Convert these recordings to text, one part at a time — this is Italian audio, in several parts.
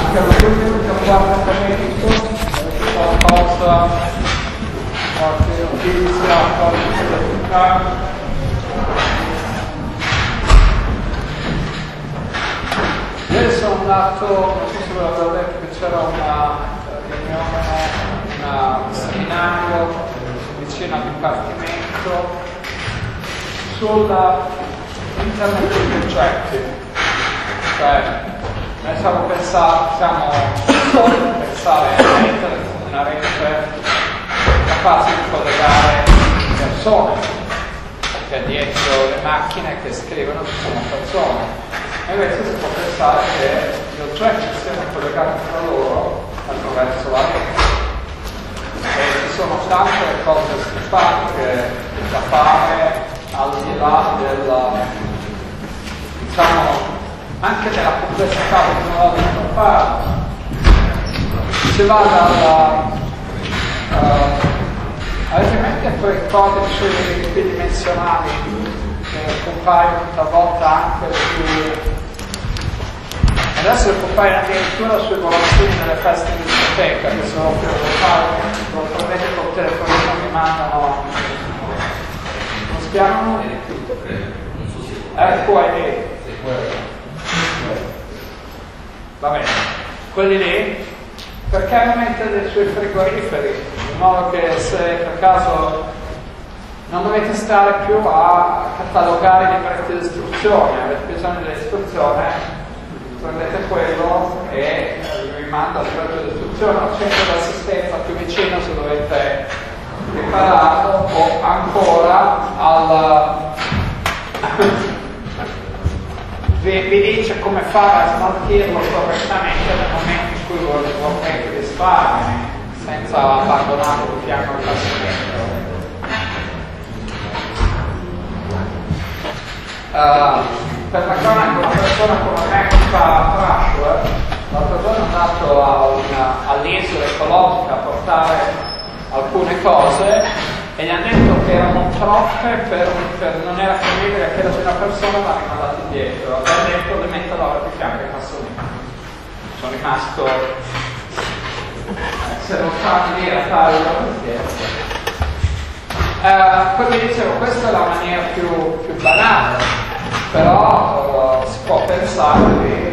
pratica l'ultimo appartamento, qualcosa, qualche notizia, qualche curiosità. Ieri sono andato, non so se ve l'avevo detto, che c'era una riunione, un seminario vicino al Dipartimento sulla Internet dei progetti. Cioè, noi stiamo soliti pensare a Internet come una rete capace di collegare persone, perché dietro le macchine che scrivono ci sono persone. E invece si può pensare che gli oggetti siano collegati tra loro attraverso la rete. E ci sono tante cose simpatiche da fare al di là della, diciamo, anche della complessità tecnologica da fare. Si va dalla avete in mente quei codici bidimensionali che compaiono talvolta anche su, adesso compaiono addirittura sui volantini delle feste di discoteca, che sono più locali, lo prendete col telefonino, mi mandano, non spiegano? QID. Va bene, quelli lì, perché non mettere sui frigoriferi, in modo che se per caso non dovete stare più a catalogare i libretti di istruzione, avete bisogno dell'istruzione, prendete quello e vi manda il libretto di istruzione al centro di assistenza più vicino se dovete ripararlo, o ancora vi dice come fare a smaltirlo correttamente nel momento in cui vorrete risparmi, senza abbandonare il piano di passamento. Per la cronaca, una persona come me che fa trash, l'altro giorno è andato all'isola ecologica a portare alcune cose e gli hanno detto che erano troppe non era credibile che era una persona, ma rimandati indietro. Abbiamo detto le metterò a fianco e passo lì. Sono rimasto se non fammi dire a fare la quindi dicevo, questa è la maniera più banale, però si può pensare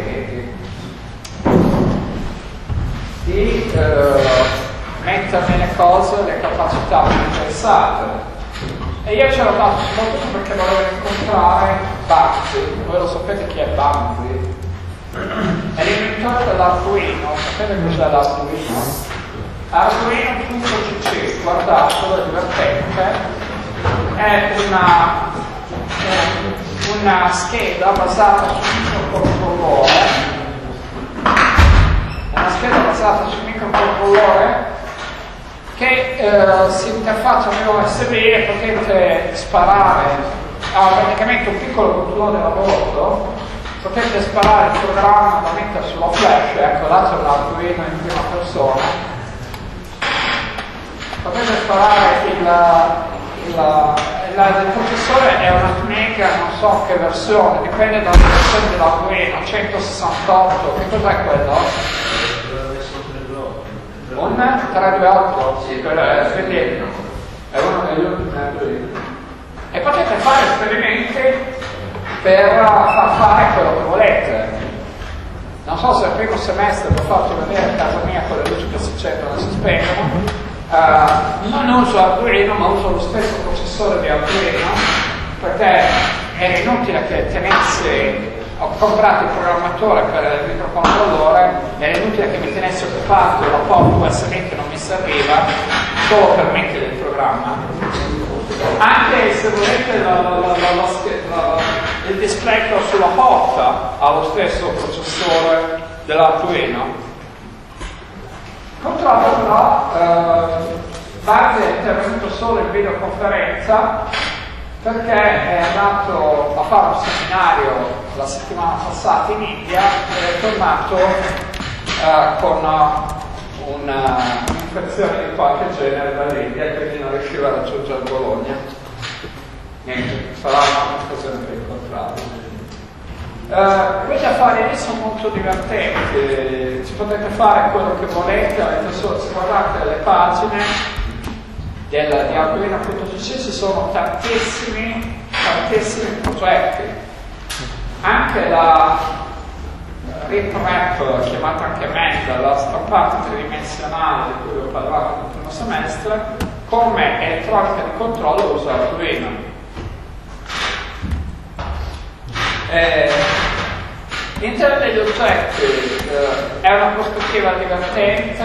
di mettere nelle cose le capacità più interessate. E io c'ero dato soprattutto perché volevo incontrare Banksy. Voi lo sapete chi è Banksy? È l'inventore dell'Arduino. Sapete cos'è l'Arduino? Arduino.cc, guardatelo, è divertente. È una scheda basata su un microcontrollore. È una scheda basata su un microcontrollore che si interfaccia con USB e potete sparare praticamente un piccolo controllore da bordo, potete sparare il programma da mettere sulla flash, ecco là c'è un Arduino in prima persona, potete sparare il processore è una mega, non so che versione, dipende dalla versione dell'Arduino, 168, che cos'è quello? Un 328, sì, quindi è uno degli ultimi. E potete fare esperimenti per far fare quello che volete. Non so se al primo semestre l'ho fatto vedere a casa mia con le luci che si accendono e si spengono. Non uso Arduino, ma uso lo stesso processore di Arduino, perché era inutile che tenessi. Ho comprato il programmatore per il microcontrollore, era inutile che mi tenesse occupato la porta USB che non mi serviva solo per mettere il programma. Anche se volete il display sulla porta ha lo stesso processore dell'Arduino. Purtroppo però Banksy è intervenuto solo in videoconferenza perché è andato a fare un seminario la settimana passata in India e è tornato con un'infezione di qualche genere dall'India e quindi non riusciva a raggiungere Bologna. Niente, sarà un'occasione per incontrarlo. Quegli affari lì sono molto divertenti, ci potete fare quello che volete, avete solo, se guardate le pagine di Arduino.cc ci sono tantissimi progetti. Anche la RipRap, chiamata anche MENDA, la stampante tridimensionale di cui ho parlato nel primo semestre, come elettronica di controllo usa Arduino. L'interno degli oggetti è una prospettiva divertente,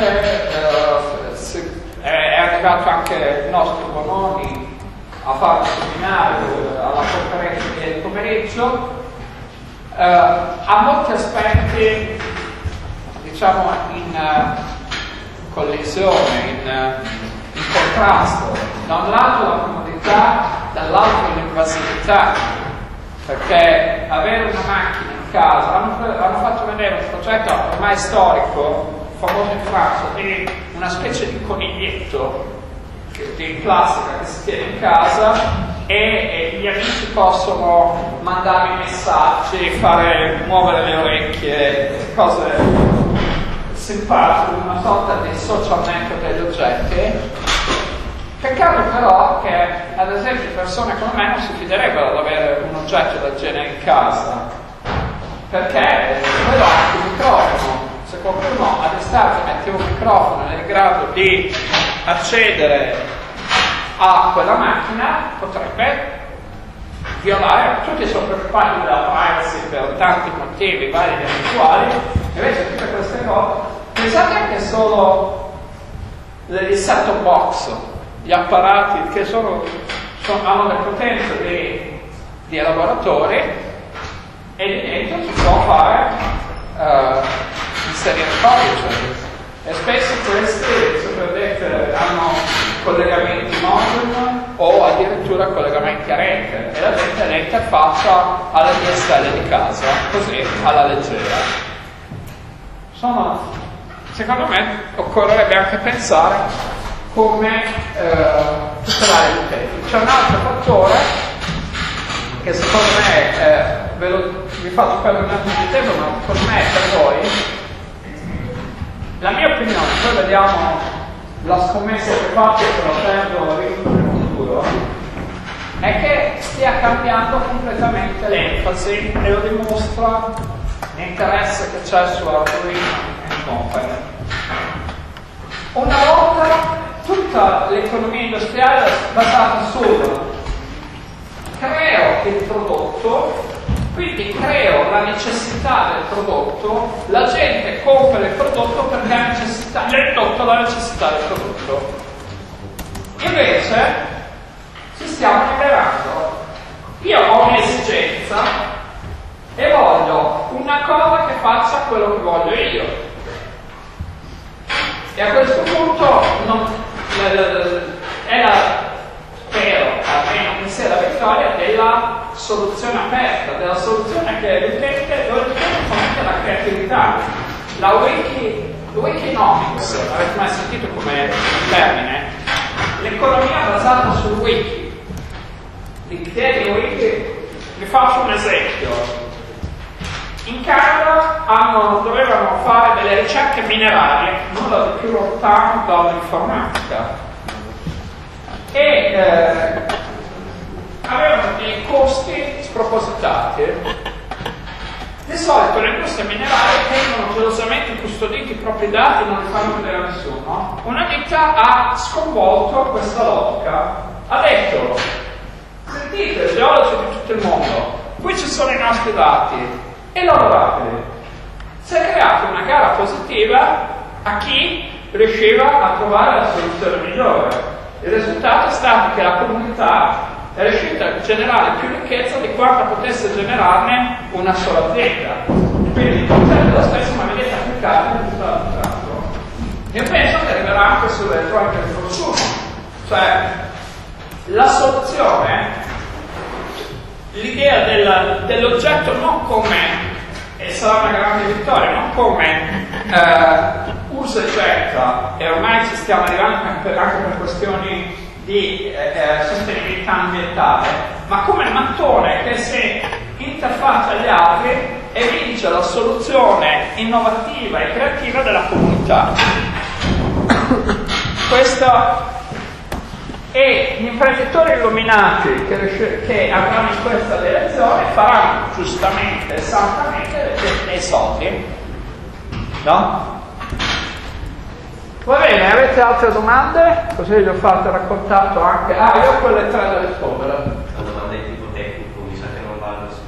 è arrivato anche il nostro Bononi a fare un seminario alla conferenza di ieri pomeriggio. Ha molti aspetti, diciamo, in collisione, in contrasto. Da un lato la comodità, dall'altro l'invasività, perché avere una macchina in casa, hanno fatto vedere un progetto ormai storico, famoso in Francia, di una specie di coniglietto di plastica che si tiene in casa e gli amici possono mandare messaggi, muovere le orecchie, cose simpatiche, una sorta di social network degli oggetti. Peccato però che, ad esempio, persone come me non si fiderebbero ad avere un oggetto del genere in casa, perché quello ha anche un microfono. Se qualcuno ad estate mette un microfono ed è in grado di accedere a quella macchina, potrebbe violare. Tutti sono preoccupati della privacy per tanti motivi vari ed eventuali, invece tutte queste cose, pensate anche solo degli set-top box, gli apparati che hanno le potenze di elaboratori, e lì dentro si può fare inserire codice, e spesso questi, se vedete, hanno collegamenti modem o addirittura collegamenti a rete, e la gente le interfaccia alle DSL di casa, così alla leggera. Secondo me occorrerebbe anche pensare come tutelare gli utenti. C'è un altro fattore che secondo me, vi faccio perdere un attimo di tempo, ma per me e per voi, la mia opinione, poi vediamo la scommessa che faccio se lo perdo nel futuro, è che stia cambiando completamente l'enfasi, e lo dimostra l'interesse che c'è su Arduino e Company. Una volta tutta l'economia industriale è basata sul creo il prodotto, quindi creo la necessità del prodotto, la gente compra il prodotto perché ha necessità, gli è ridotta la necessità del prodotto. Invece ci stiamo liberando. Io ho un'esigenza e voglio una cosa che faccia quello che voglio io. E a questo punto spero, almeno che sia la vittoria della soluzione aperta, della soluzione che l'utente fomenta la creatività. La Wikinomics, avete mai sentito come termine? L'economia basata sul wiki. L'idea di wiki, vi faccio un esempio. In Canada dovevano fare delle ricerche minerarie, nulla di più lontano dall'informatica, e avevano dei costi spropositati. Di solito le industrie minerarie tengono gelosamente custoditi i propri dati e non li fanno vedere a nessuno. Una ditta ha sconvolto questa logica, ha detto: sentite, geologi di tutto il mondo, qui ci sono i nostri dati, elaborateli. Si è creata una gara positiva a chi riusciva a trovare la soluzione migliore. Il risultato è stato che la comunità è riuscita a generare più ricchezza di quanto potesse generarne una sola azienda. Quindi il concetto è lo stesso, ma vedete applicato in tutto l'altro campo. Io penso che arriverà anche sull'elettronica di consumo, cioè la soluzione, l'idea dell'oggetto non come, e sarà una grande vittoria, non come usa e getta, e ormai ci stiamo arrivando anche per questioni di sostenibilità ambientale, ma come il mattone che si interfaccia agli altri e vince la soluzione innovativa e creativa della comunità. Questa, e gli imprenditori illuminati che avranno in questa direzione faranno giustamente, esattamente dei soldi, no? Va bene, avete altre domande? Così vi ho fatto raccontato anche. Ah, io ho quelle tre da rispondere. La domanda è tipo tecnico, mi sa che non vada su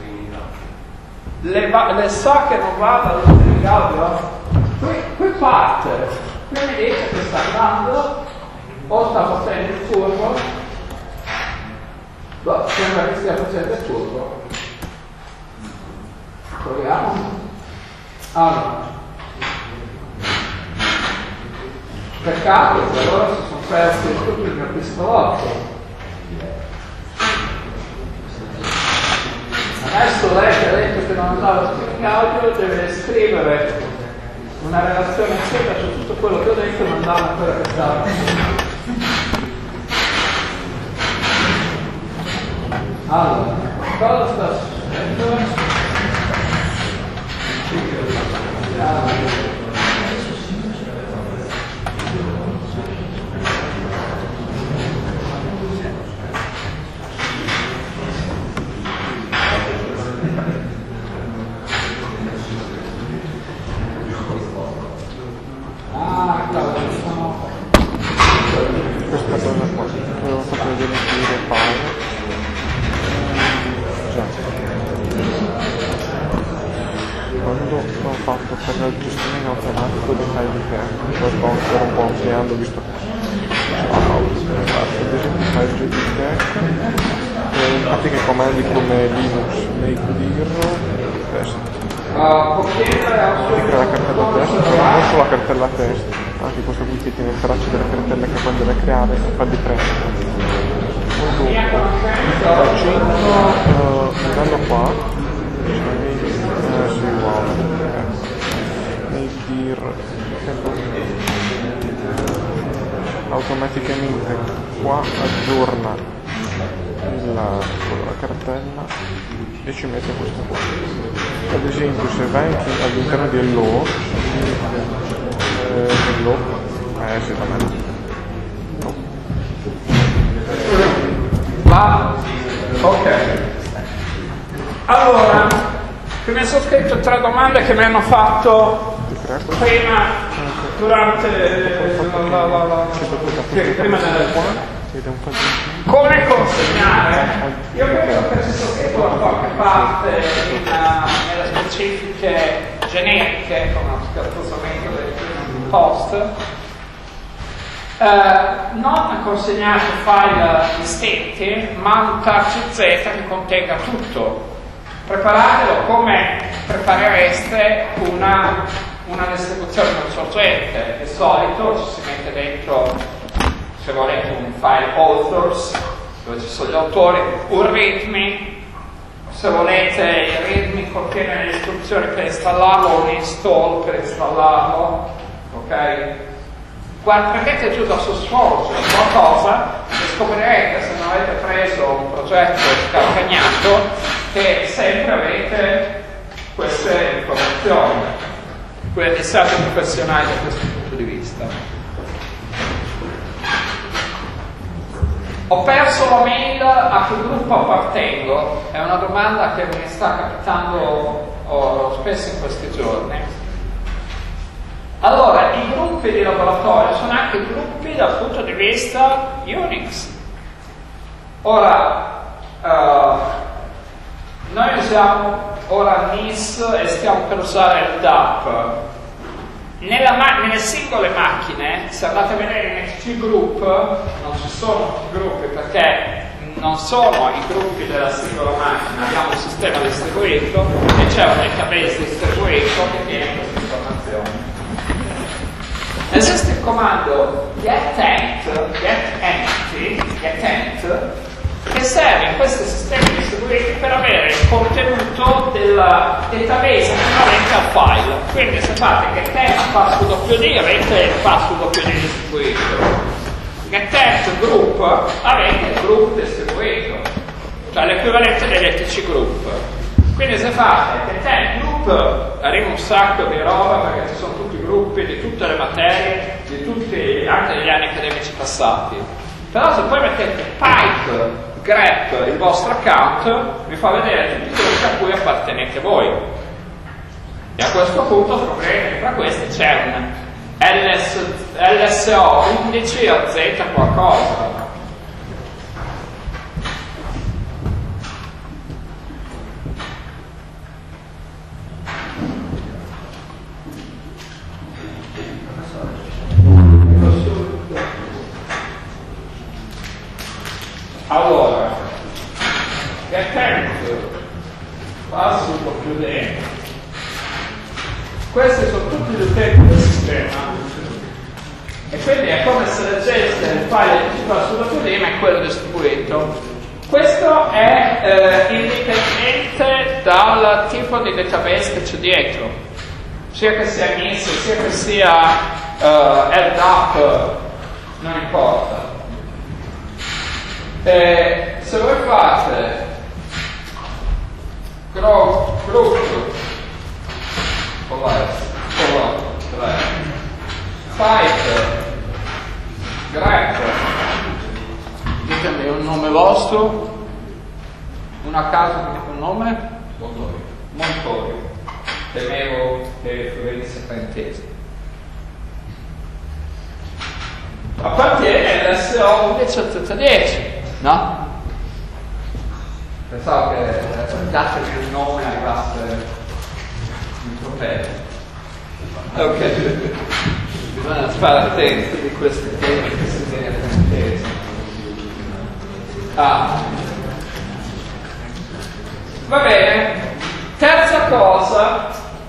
le sa che non vada in Gaudio? Qui parte, qui mi dice che sta andando, o sta facendo il furbo, no, sembra che stia facendo il furbo. Proviamo. Allora. Peccato, allora si sono persi tutto il mio pistolotto. Adesso lei che ha detto che non andava su Gaudio deve scrivere una relazione secca su tutto quello che ho detto e mandarla a quella che stava. Allora, cosa sta succedendo? Questa cosa qua, avevo fatto vedere il Paolo. Quando ho fatto per l'aggiustamento in automatico dei file di tecnica, poi sto un po' ampliando visto che c'è la pausa. Ad esempio il file di tech, infatti che comandi come Linux, make dir, test. Apri la cartella test, non solo la cartella test, anche questo qui che tiene il traccio delle cartelle che poi deve creare e fa di prendere. Poi dopo accendo livello qua, sì uguale, make dir, automaticamente qua aggiorna la cartella e ci mette questo qua. Ad esempio se vai all'interno del low, sì, da me. No. Ma, ok. Allora, qui mi sono scritto tre domande che mi hanno fatto prima, durante prima della come consegnare. Io credo che ci sia scritto da qualche parte nelle specifiche generiche, come scattosamente del post. Non consegnate file distinti, ma un touch Z che contenga tutto. Preparatelo come preparereste una distribuzione non sorgente. Di solito ci si mette dentro, se volete, un file authors dove ci sono gli autori, un readme, se volete il readme contiene le istruzioni per installarlo, un install per installarlo, ok? Guarda, prendete giù da SourceForge qualcosa e scoprirete, se non avete preso un progetto scalcagnato, che sempre avete queste informazioni, quindi siate professionali da questo punto di vista. Ho perso la mail, a che gruppo appartengo? È una domanda che mi sta capitando spesso in questi giorni. Allora, i gruppi di laboratorio sono anche gruppi dal punto di vista Unix. Ora, noi usiamo ora NIS e stiamo per usare il DAP. Nelle singole macchine, se andate a vedere in XG Group, non ci sono gruppi perché non sono i gruppi della singola macchina, abbiamo un sistema distribuito e c'è un database distribuito che tiene queste informazioni. Esiste il comando getEnt, che serve in questi sistemi distribuiti per avere il contenuto del database equivalente al file. Quindi se fate getEnt _d avete il _d distribuito, getEnt group avete il group distribuito, cioè l'equivalente degli ETC group. Quindi se fate getEnt group loop arriva un sacco di roba perché ci sono tutti i gruppi di tutte le materie, di tutti, anche degli anni accademici passati. Però se poi mettete pipe grep il vostro account, vi fa vedere tutti quelli a cui appartenete voi. E a questo punto scoprirete che tra questi c'è un LSO 11 a Z qualcosa. Allora, che tempo passo un po' più dentro. Questi sono tutti gli utenti del sistema e quindi è come se leggeste il file principale sulla prima e quello distribuito. Questo è indipendente dal tipo di database che c'è dietro, sia che sia MIS, sia che sia LDAP, non importa. Se voi fate group pipe grep, ditemi un nome vostro, una casa con un nome? Montorio. Temevo che venisse fraintesi. Appartiene all'SO 11 no? Pensavo che datemi il nome arrivasse il trofeo. Ok, bisogna stare attenti di questi temi che si viene fraintesi. Va bene. Terza cosa,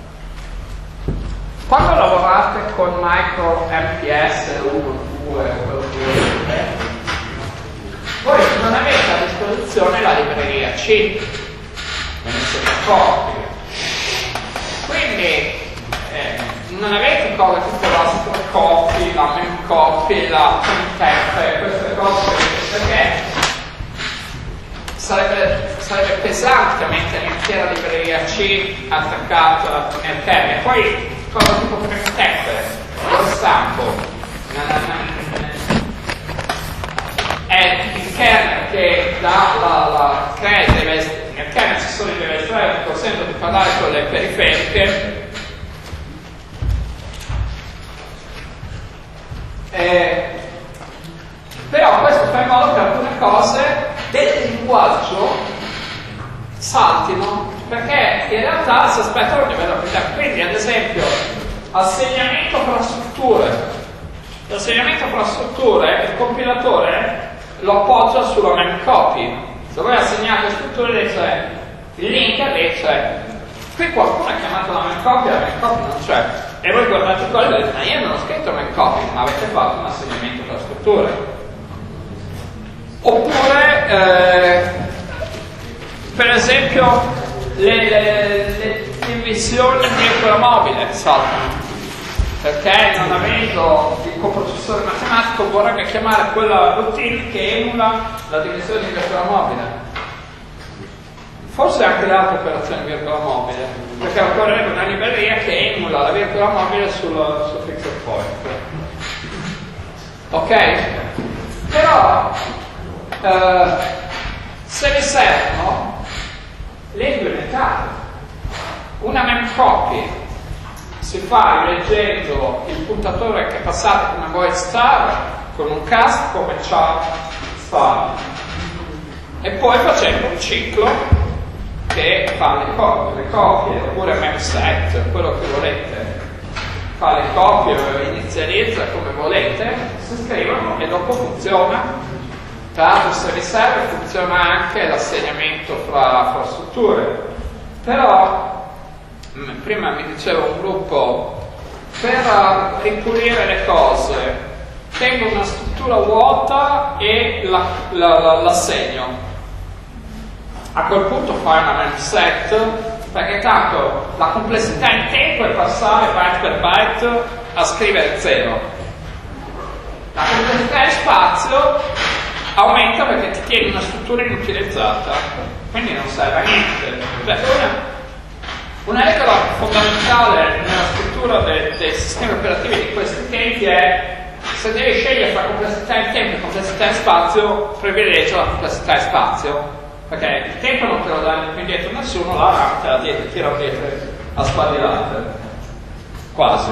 quando lavorate con micro MPS 1, 2, quello che volete, voi non avete a disposizione la libreria C, ve ne siete accorti. Quindi non avete cose tutte la copy, la memcopy, la printf, queste cose, perché sarebbe pesante mettere l'intera libreria C attaccata nel kernel. Poi cosa tipo printf, lo stampo. È il kernel che dà la nel kernel ci sono i deve estrarre, consente di parlare con le periferiche. Però questo fa in modo che alcune cose del linguaggio saltino, perché in realtà si aspettano un livello più alto. Quindi ad esempio assegnamento fra strutture. L'assegnamento fra strutture, il compilatore lo appoggia sulla memcopy. Se voi assegnate strutture dice il link dice qui qualcuno ha chiamato la memcopy non c'è. E voi guardate quello e dite ma io non ho scritto memcopy, ma avete fatto un assegnamento fra strutture. Oppure per esempio le divisioni di virgola mobile saltano, perché non avendo il coprocessore matematico vorrebbe chiamare quella routine che emula la divisione di virgola mobile. Forse anche le altre operazioni di virgola mobile, perché occorrerebbe una libreria che emula la virgola mobile sul fixed point. Ok? Però se vi servono le implementate. Una memcopy si fa rileggendo il puntatore che passate come void star con un cast come char star e poi facendo un ciclo che fa le copie oppure memset, quello che volete, fa le copie o inizializza come volete, si scrivono e dopo funziona. Tra l'altro se vi serve funziona anche l'assegnamento fra strutture. Però prima mi diceva un gruppo, per ripulire le cose tengo una struttura vuota e l'assegno. A quel punto fai una memset, perché tanto la complessità in tempo è passare byte per byte a scrivere 0. La complessità in spazio aumenta perché ti tieni una struttura inutilizzata, quindi non serve a niente. Una regola fondamentale nella struttura dei sistemi operativi di questi tempi è: se devi scegliere tra complessità in tempo e complessità in spazio, privilegio la complessità in spazio, perché il tempo non te lo dà più indietro nessuno, la RAM te la tira dietro a spadilate, quasi.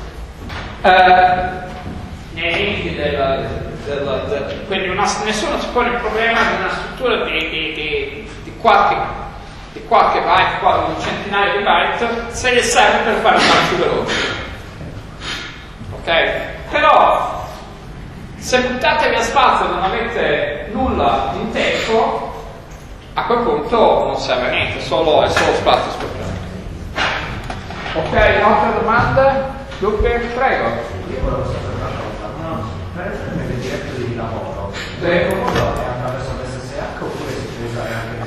Nei limiti quindi nessuno si pone il problema di una struttura di qualche byte, un centinaio di byte, se gli serve per fare andare più veloce. Ok? Però, se buttate via spazio e non avete nulla in tempo, a quel punto non serve a niente, è solo spazio scoperto. Ok, altre domande? Dunque, prego. Io volevo sapere una cosa, per nelle dirette di lavoro, Sì. il Commodore è attraverso l'SSH oppure si può usare anche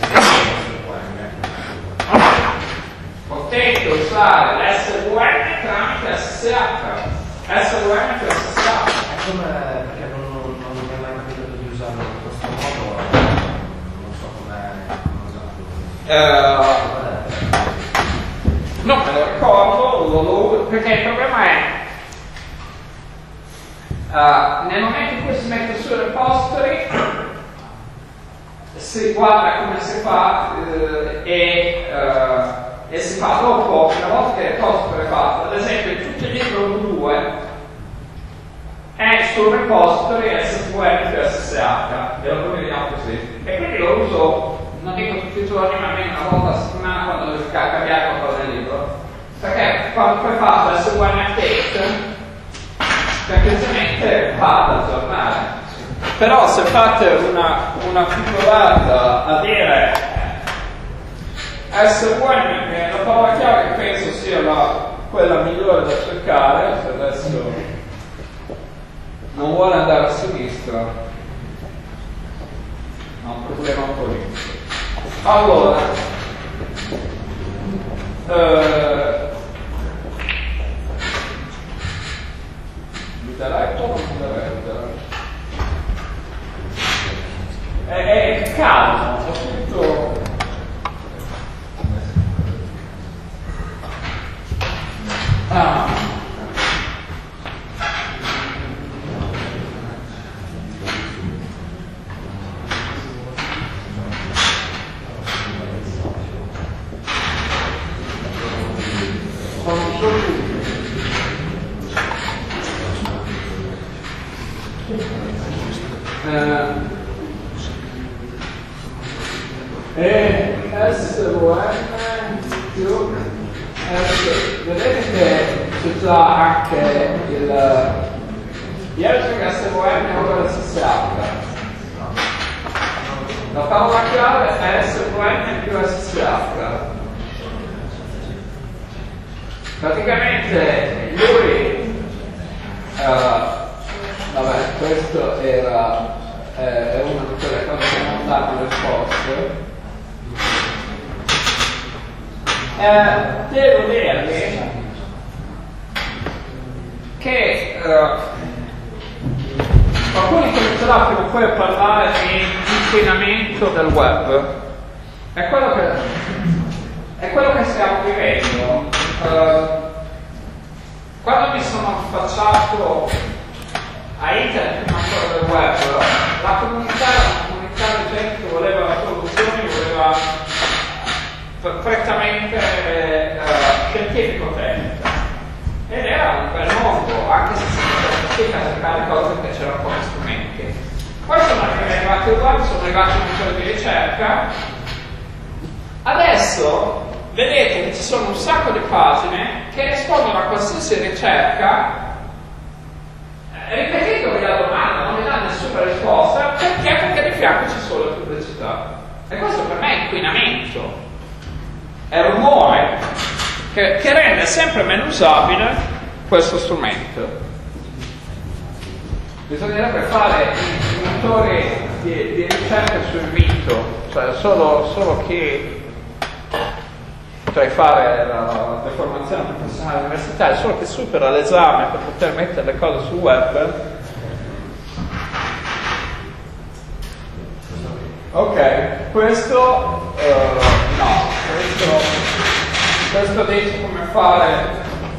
l'SSH? Potete usare l'SVN tramite SSH. SVN per SSH. Perché non mi è mai capitato di usarlo in questo modo, non so come usarlo. Non me lo ricordo, perché il problema è nel momento in cui si mette su i repository si guarda come si fa e si fa dopo, una volta che il repository è fatto. Ad esempio, tutto il libro V2 è sul repository SVN più SSH, e lo vediamo così, e quindi lo uso, non dico tutti i giorni, ma almeno una volta a settimana quando devo cambiare qualcosa nel libro, perché quando poi faccio SVN update semplicemente va ad aggiornare. Però se fate una piccolata a dire SVN, che è la parola chiave che penso sia quella migliore da cercare, se adesso non vuole andare a sinistra, ho un problema un po' lì. Allora, mi darai o non mi darai? È calmo, ho scritto. E SVN più vedete che c'è già anche ieri c'è SVN e ora SSH. La parola chiave è SVN più SSH. Praticamente lui vabbè, questo era è una di quelle cose che non danno risposte. Devo dirvi che qualcuno comincerà prima o poi a parlare di inquinamento del web. È quello che stiamo vivendo. Quando mi sono affacciato a internet, prima ancora del web, la comunità era una comunità di gente che voleva soluzioni, voleva prettamente scientifico-tecnica, ed era un bel mondo, anche se si faceva a cercare cose perché c'erano pochi strumenti. Poi sono arrivati al web, sono arrivati i motori di ricerca. Adesso vedete che ci sono un sacco di pagine che rispondono a qualsiasi ricerca ripetendovi la domanda, non vi dà nessuna risposta. Perché? Perché di fianco c'è solo la pubblicità. E questo per me è inquinamento, è rumore che rende sempre meno usabile questo strumento. Bisognerebbe fare i motori di ricerca sul mito, cioè solo chi potrei fare la formazione professionale universitaria, solo che supera l'esame per poter mettere le cose sul web. Ok, questo no, questo questo dice come fare,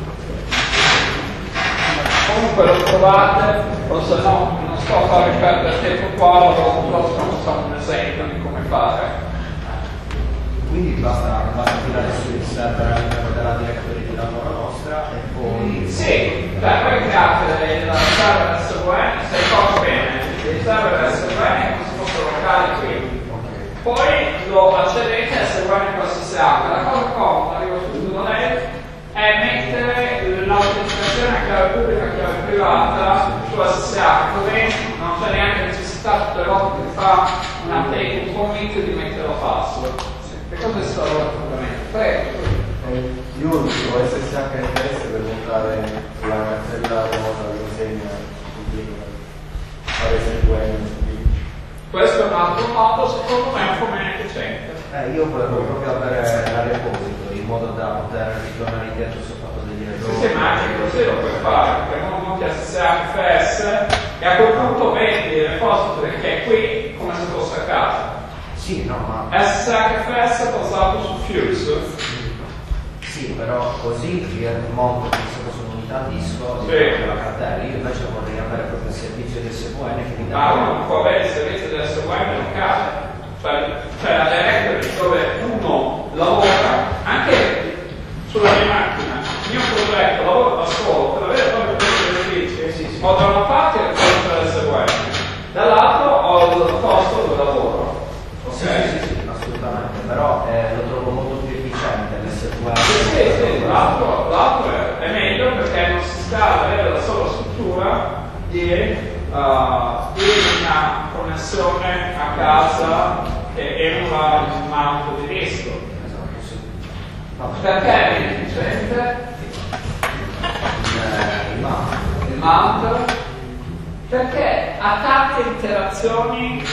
comunque lo trovate, o se no non sto a fare perdere tempo qua, lo facciamo un esempio di come fare. Quindi basta tirare su il server all'interno della directory di lavoro nostra e poi... Sì, voi create il server SVN, se ricordo bene, il server SVN è come se fosse locale qui. Poi lo accedete a SVN con SSH. La cosa comoda, arrivo subito da lei, è mettere l'autenticazione a chiave pubblica e a chiave privata su SSH, così non c'è neanche necessità tutte le volte che fa un update, un commit di mettere la password. E questo è solo l'appuntamento. Prego. Io uso SSH NTS per montare la cartella remota di consegna pubblica, fare SVN. Questo è un altro modo, secondo me, un po' meno efficiente. Io volevo proprio avere la repository in modo da poter ritornare indietro se ho fatto degli errori. Sì, ma anche così lo puoi fare, perché non monti SSHFS e a quel punto vedi il repository che è qui come se fosse a casa. Sì, no, ma... SSHFS è basato su Fuse. Sì, però così monto su un'unità disco Sì. la cartella. Io invece vorrei avere proprio il servizio del SVN che mi dà... Ma uno può avere il servizio del SVN locale. Cioè la directory dove uno lavora, anche sulla mia macchina, il mio progetto lavoro da solo per avere proprio questi servizi, ho da una parte il costo del SVN, dall'altro ho il costo del lavoro. Sì, assolutamente, però lo trovo molto più efficiente l'SVN. Sì, l'altro è meglio perché non si sta ad avere la sola struttura di una connessione a casa che emula il mount di disco. Esatto, sì. Perché è efficiente? Il mount? Perché ha tante interazioni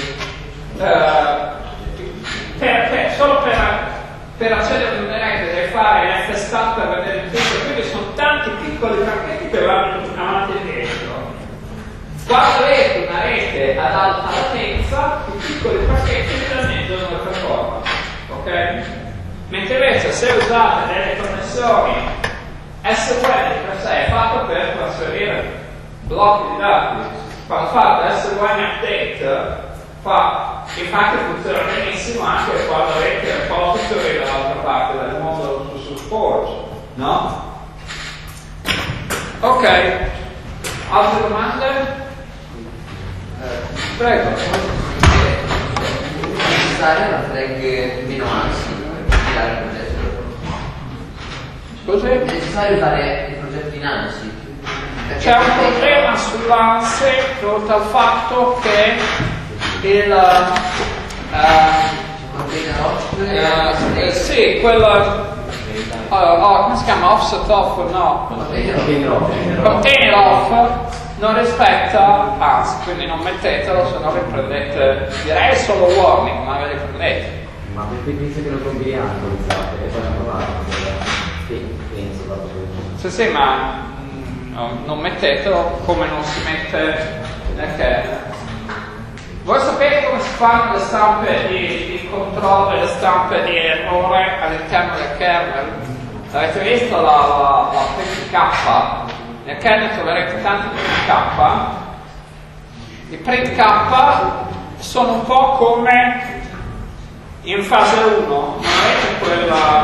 solo per accedere ad un rete devi fare l'FSTAT per vedere il tutto, quindi sono tanti piccoli pacchetti che vanno avanti e dietro. Quando avete una rete ad alta latenza, i piccoli pacchetti danneggiano la performance, ok? Mentre invece se usate delle connessioni SVN per sé è fatto per trasferire blocchi di dati. Quando fate SVN update infatti funziona benissimo anche quando avete il repository dall'altra parte del mondo su SourceForge, no? Ok, altre domande? Prego. È necessaria la flag meno ANSI per compilare il progetto? Scusi? È necessario usare il progetto in ANSI? C'è un problema sull'ANSI dovuto al fatto che il sì, quello come si chiama? Offset off? No. Container off non rispetta ANSI, quindi non mettetelo, se no riprendete, direi solo warning, ma ve li prendete. Ma perché dice che lo compiliamo, pensate, e poi la provare? Sì, penso proprio. Sì, ma non mettetelo come non si mette nel kernel. Voi sapete come si fanno le stampe di controllo e le stampe di errore all'interno del kernel? Avete visto la printk? Nel kernel troverete tanti printk. I printk sono un po' come in fase 1, non avete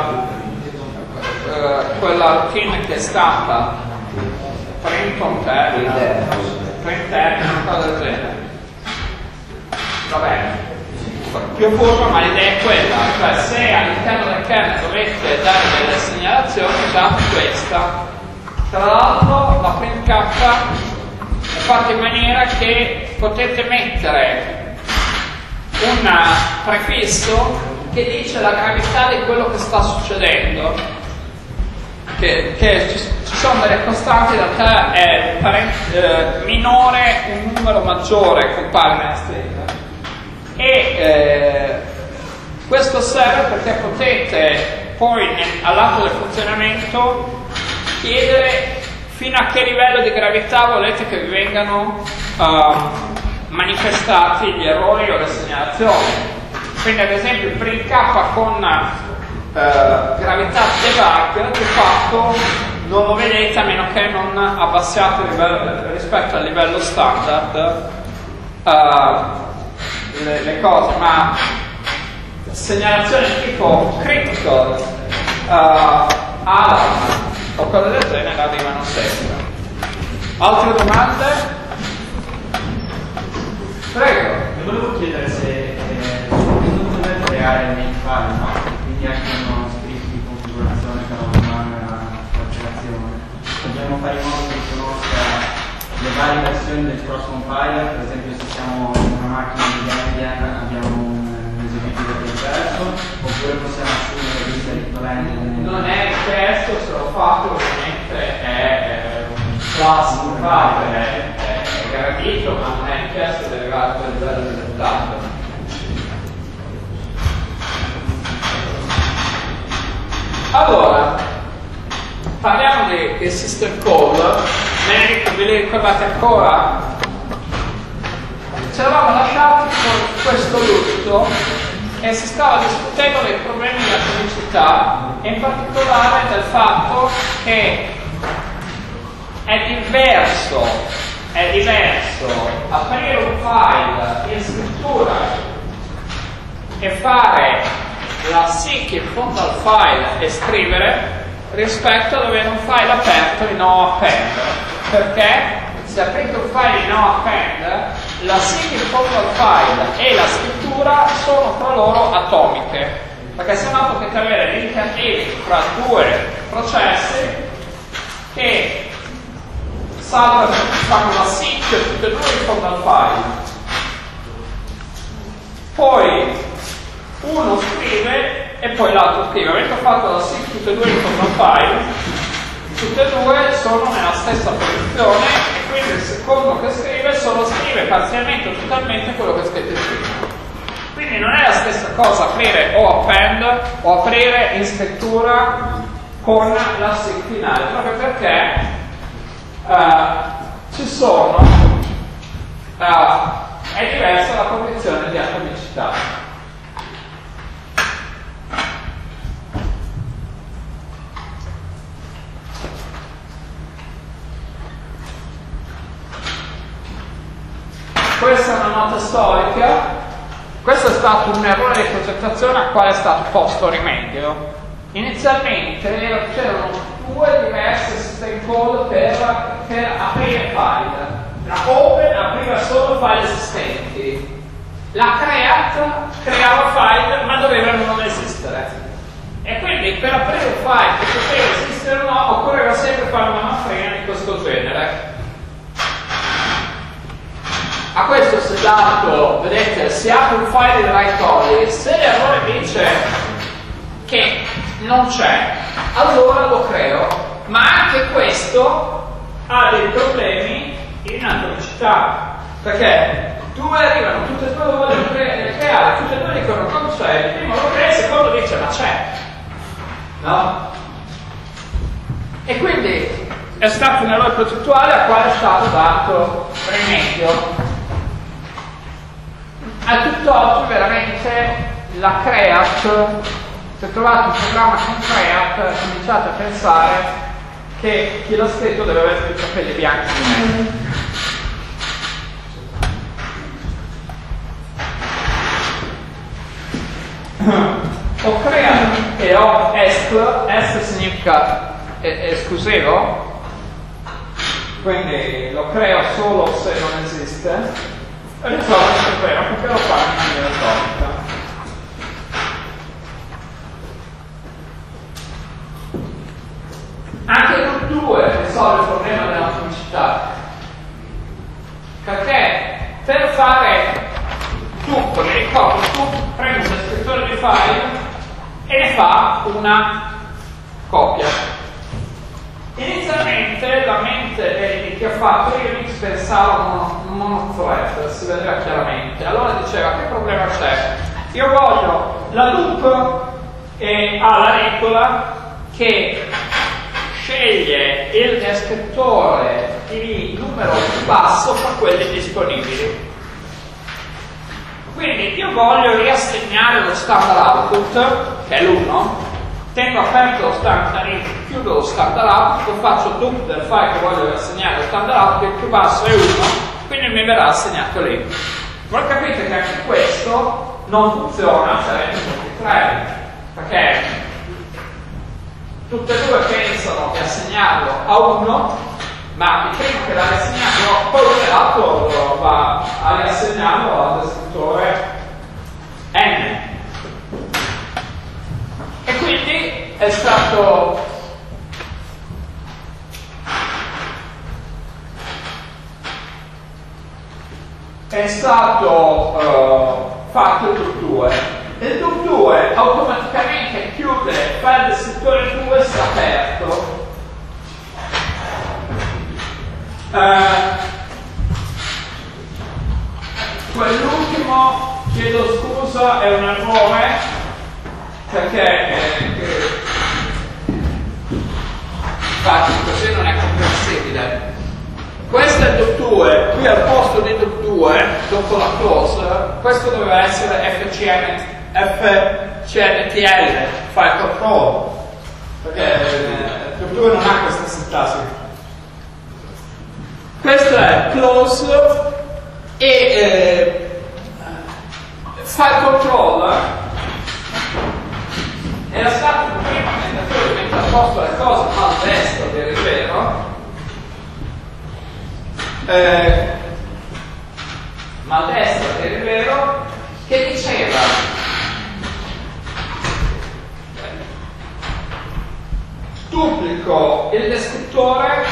quella routine che stampa print on term, una cosa del genere. Va bene, più furbo, ma l'idea è quella, cioè se all'interno del kernel dovete dare delle segnalazioni usate questa. Tra l'altro la printk è fatta in maniera che potete mettere un prefisso che dice la gravità di quello che sta succedendo, che ci sono delle costanti, in realtà è minore un numero maggiore compare nella stringa. E questo serve perché potete poi all'atto del funzionamento chiedere fino a che livello di gravità volete che vi vengano manifestati gli errori o le segnalazioni. Quindi ad esempio il printk con gravità debug, di fatto non lo vedete a meno che non abbassiate il livello, rispetto al livello standard le cose, ma segnalazioni tipo critical, alarm o cose del genere arrivano sempre. Altre domande? Prego. Mi volevo chiedere se non dovete creare nei file, no? Quindi anche uno script di configurazione per automare l'applicazione. Dobbiamo fare in modo che conosca le varie versioni del cross compiler, per esempio se siamo in una macchina di Debian abbiamo un esecutore diverso, oppure possiamo assumere che sia equivalente. Non è richiesto, se l'ho fatto ovviamente è un class compiler, è gradito, ma non è richiesto derivato dal livello del risultato. Allora, parliamo di system call. Ve li ricordate ancora? Ci eravamo lasciati con questo lutto e si stava discutendo dei problemi di atomicità e in particolare del fatto che è diverso aprire un file in scrittura e fare la seek in fondo al file e scrivere rispetto ad avere un file aperto in no-append, perché se aprite un file in no-append la seek in fondo al file e la scrittura sono tra loro atomiche, perché se no potete avere l'interlink fra due processi che fanno la seek tutte e due in fondo al file, poi uno scrive e poi l'altro scrive. Avete fatto la seek tutte e due in fondo al file, tutte e due sono nella stessa posizione e quindi il secondo che scrive solo scrive parzialmente o totalmente quello che scrivete prima. Quindi non è la stessa cosa aprire o append o aprire in scrittura con la seek finale, proprio perché ci sono è diversa la condizione di atomicità. Questa è una nota storica. Questo è stato un errore di progettazione al quale è stato posto rimedio. Inizialmente c'erano due diverse system call per aprire file. La open apriva solo file esistenti, la create creava file ma dovevano non esistere, e quindi per aprire un file che poteva esistere o no occorreva sempre fare una manfrina di questo genere. A questo si è dato, vedete, si apre un file in write-only, se l'errore dice che non c'è, allora lo creo, ma anche questo ha dei problemi in atomicità, perché due arrivano, tutte e due lo vogliono creare, tutte e due dicono non c'è, il primo lo crea, il secondo dice ma c'è, no? E quindi è stato un errore progettuale al quale è stato dato rimedio. A tutt'oggi veramente la Creat, se trovate un programma con Creat cominciate a pensare che chi l'ha scritto deve avere più capelli bianchi di me. O Creat e o est significa esclusivo, quindi lo creo solo se non esiste. E ritrovo il problema perché lo fa in maniera atomica. Anche il 2 risolve il problema dell'atomicità, perché per fare tutto, mi ricordo, tu prendi un descrittore di file e ne fa una copia. Inizialmente la mente di chi ha fatto Unix pensava un monothread, si vedeva chiaramente. Allora diceva che problema c'è? Io voglio la loop e ha la regola che sceglie il descrittore di numero più basso fra quelli disponibili. Quindi io voglio riassegnare lo standard output, che è l'1, tengo aperto lo standard in, chiudo lo standard out, lo faccio dump del file che voglio assegnare lo standard out, che il più basso è 1, quindi mi verrà assegnato lì. Voi capite che anche questo non funziona se avete multithread, perché tutte e due pensano di assegnarlo a 1, ma il primo che l'ha assegnato, poi l'altro va a riassegnarlo al descrittore n. E quindi è stato fatto il loop 2. Il loop 2 automaticamente chiude il file descrittore 2 se aperto. Quell'ultimo, chiedo scusa, è un errore perché infatti così non è comprensibile. Questo è il loop 2, qui al posto di loop 2, dopo la close, questo doveva essere FCMTL, file control, perché il loop 2 non ha questa sintassi. Questo è close e file control era stato prima mentre mette a posto le cose maldestro, per il vero, maldestra per il vero, che diceva duplico il descrittore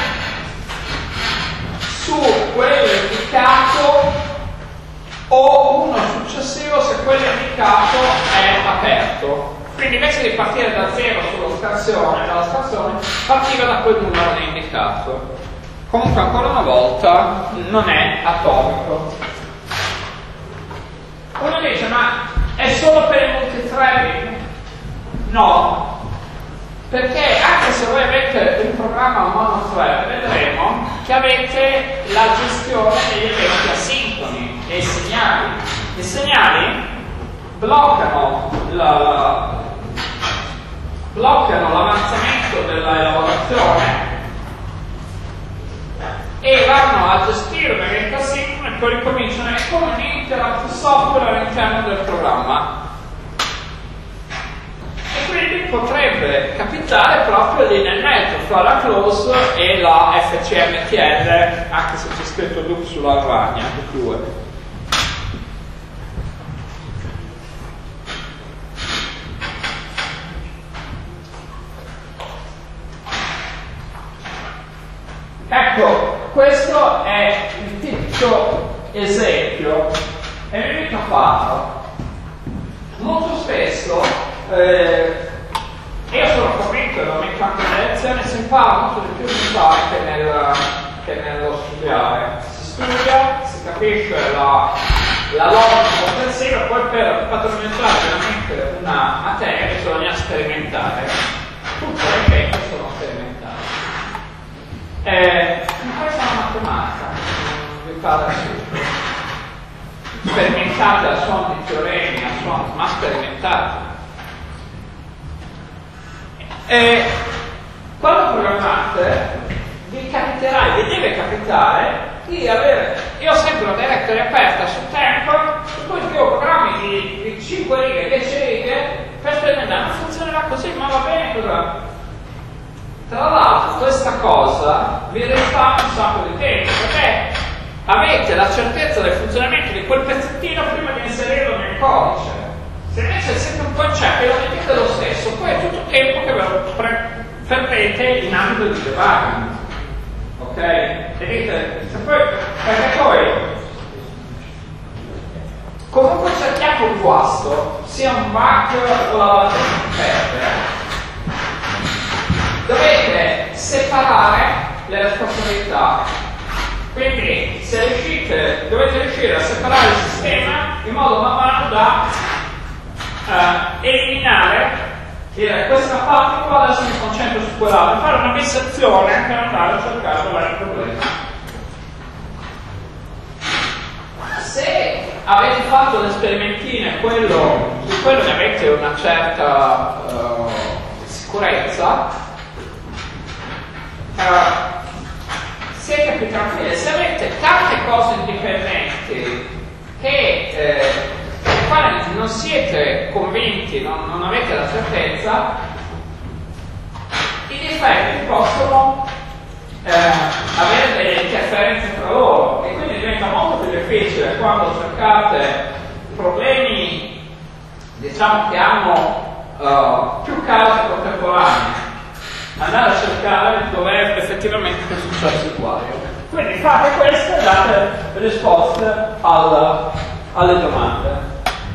su quello indicato o uno successivo se quello indicato è aperto. Quindi invece di partire da 0 dalla scansione, partiva da quel numero indicato. Comunque ancora una volta non è atomico. Uno dice, ma è solo per il multithreading? No, perché anche se voi avete un programma monothread, vedremo che avete la gestione degli eventi asincroni e i segnali. I segnali bloccano l'avanzamento della elaborazione e vanno a gestire un evento asincrono e poi ricominciano come un interrupt software all'interno del programma. E quindi potrebbe capitare proprio lì nel mezzo fra la close e la FCMTL, anche se c'è scritto loop sulla lavagna, due. Ecco, questo è il tipico esempio e mi invito a farlo. Molto spesso io sono convinto, e lo metto anche nelle lezioni, si impara molto di più in fare che nello studiare. Si studia, si capisce la logica complessiva, poi per padroneggiare veramente una materia bisogna sperimentare. Tutte le scienze sono sperimentali. Questa è una matematica, vi parla di sperimentate a suono di teoremi, a suono, ma sperimentate. Quando programmate vi capiterà, vi deve capitare di avere, io ho sempre una directory aperta su tempo, su cui scrivo programmi di 5 righe, 10 righe, per sperimentare, non funzionerà così, ma va bene così. Tra l'altro questa cosa vi risparmia un sacco di tempo, perché avete la certezza del funzionamento di quel pezzettino prima di inserirlo nel codice. Se invece siete un concetto e lo mettete lo stesso, poi è tutto il tempo che ve lo perdete in ambito di debugging. Ok? E dite, perché poi comunque cerchiamo un guasto, sia un bug o la volta che perde. Dovete separare le responsabilità. Quindi se riuscite, dovete riuscire a separare il sistema in modo man mano da eliminare, dire questa parte qua adesso mi concentro su quell'altra, fare una dissezione per andare a cercare qual è il problema. Se avete fatto le sperimentine, su quello ne avete una certa sicurezza, siete più tranquilli. Se avete tante cose indipendenti che non siete convinti, non avete la certezza, i difetti possono avere delle interferenze tra loro e quindi diventa molto più difficile quando cercate problemi, diciamo, che hanno più cause contemporanee, andare a cercare dove è effettivamente successo il guaio. Quindi fate questo e date risposte alle domande.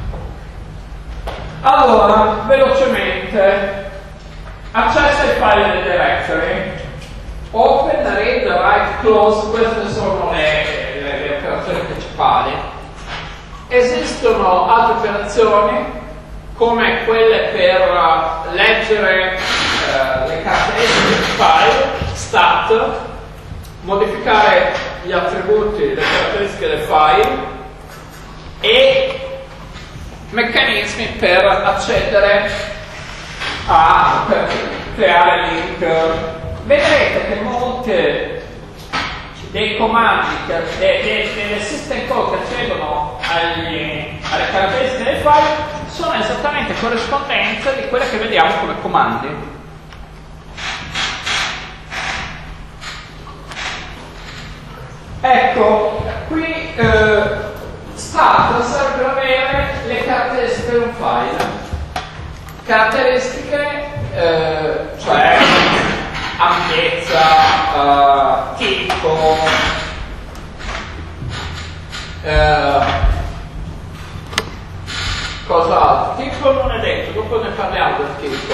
Allora, velocemente, accessa ai file del directory, open, read, write, close, queste sono le operazioni principali. Esistono altre operazioni come quelle per leggere le caratteristiche del file, stat, modificare gli attributi, le caratteristiche del file e meccanismi per accedere per creare link. Vedrete che molti dei comandi, delle system call che accedono alle caratteristiche del file sono esattamente corrispondenze di quelle che vediamo come comandi. Ecco, qui stat serve per avere le caratteristiche di un file. Caratteristiche, cioè ampiezza, tipo, cos'altro? Tipo non è detto, dopo ne parliamo del tipo,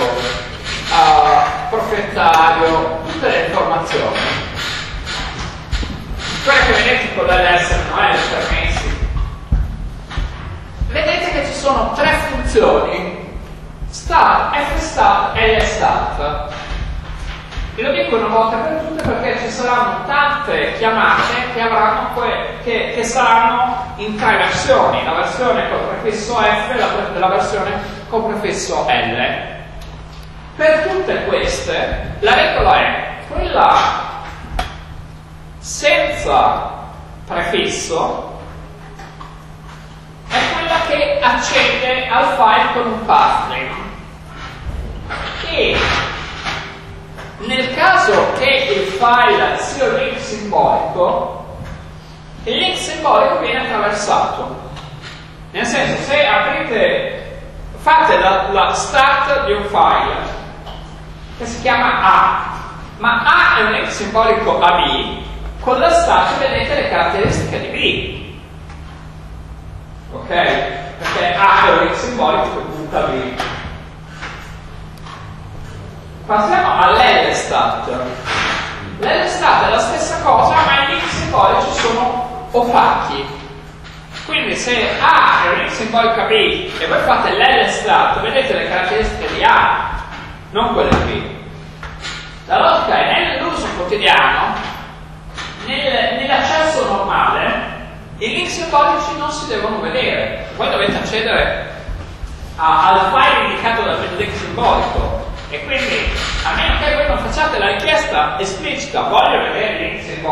proprietario, tutte le informazioni. Quelle che vedete con l'LS non è i permessi. Vedete che ci sono tre funzioni: stat, fstat e lstat. E lo dico una volta per tutte perché ci saranno tante chiamate che saranno in tre versioni: la versione con prefisso F e la versione con prefisso L. Per tutte queste la regola è quella senza prefisso è quella che accede al file con un path-name, e nel caso che il file sia un link simbolico, il link simbolico viene attraversato. Nel senso, se fate la start di un file che si chiama A, ma A è un link simbolico a B, con la start vedete le caratteristiche di B, ok? Perché A è un link simbolico che punta a B. Passiamo all'L-stat. L'L-stat è la stessa cosa, ma i link simbolici sono opachi. Quindi se A è un link simbolico a B e voi fate l'L-stat, vedete le caratteristiche di A, non quelle di B. La logica è nell'uso quotidiano, nell'accesso normale, i link simbolici non si devono vedere. Voi dovete accedere al file indicato dal link simbolico. E quindi, a meno che voi non facciate la richiesta esplicita, voglio vedere il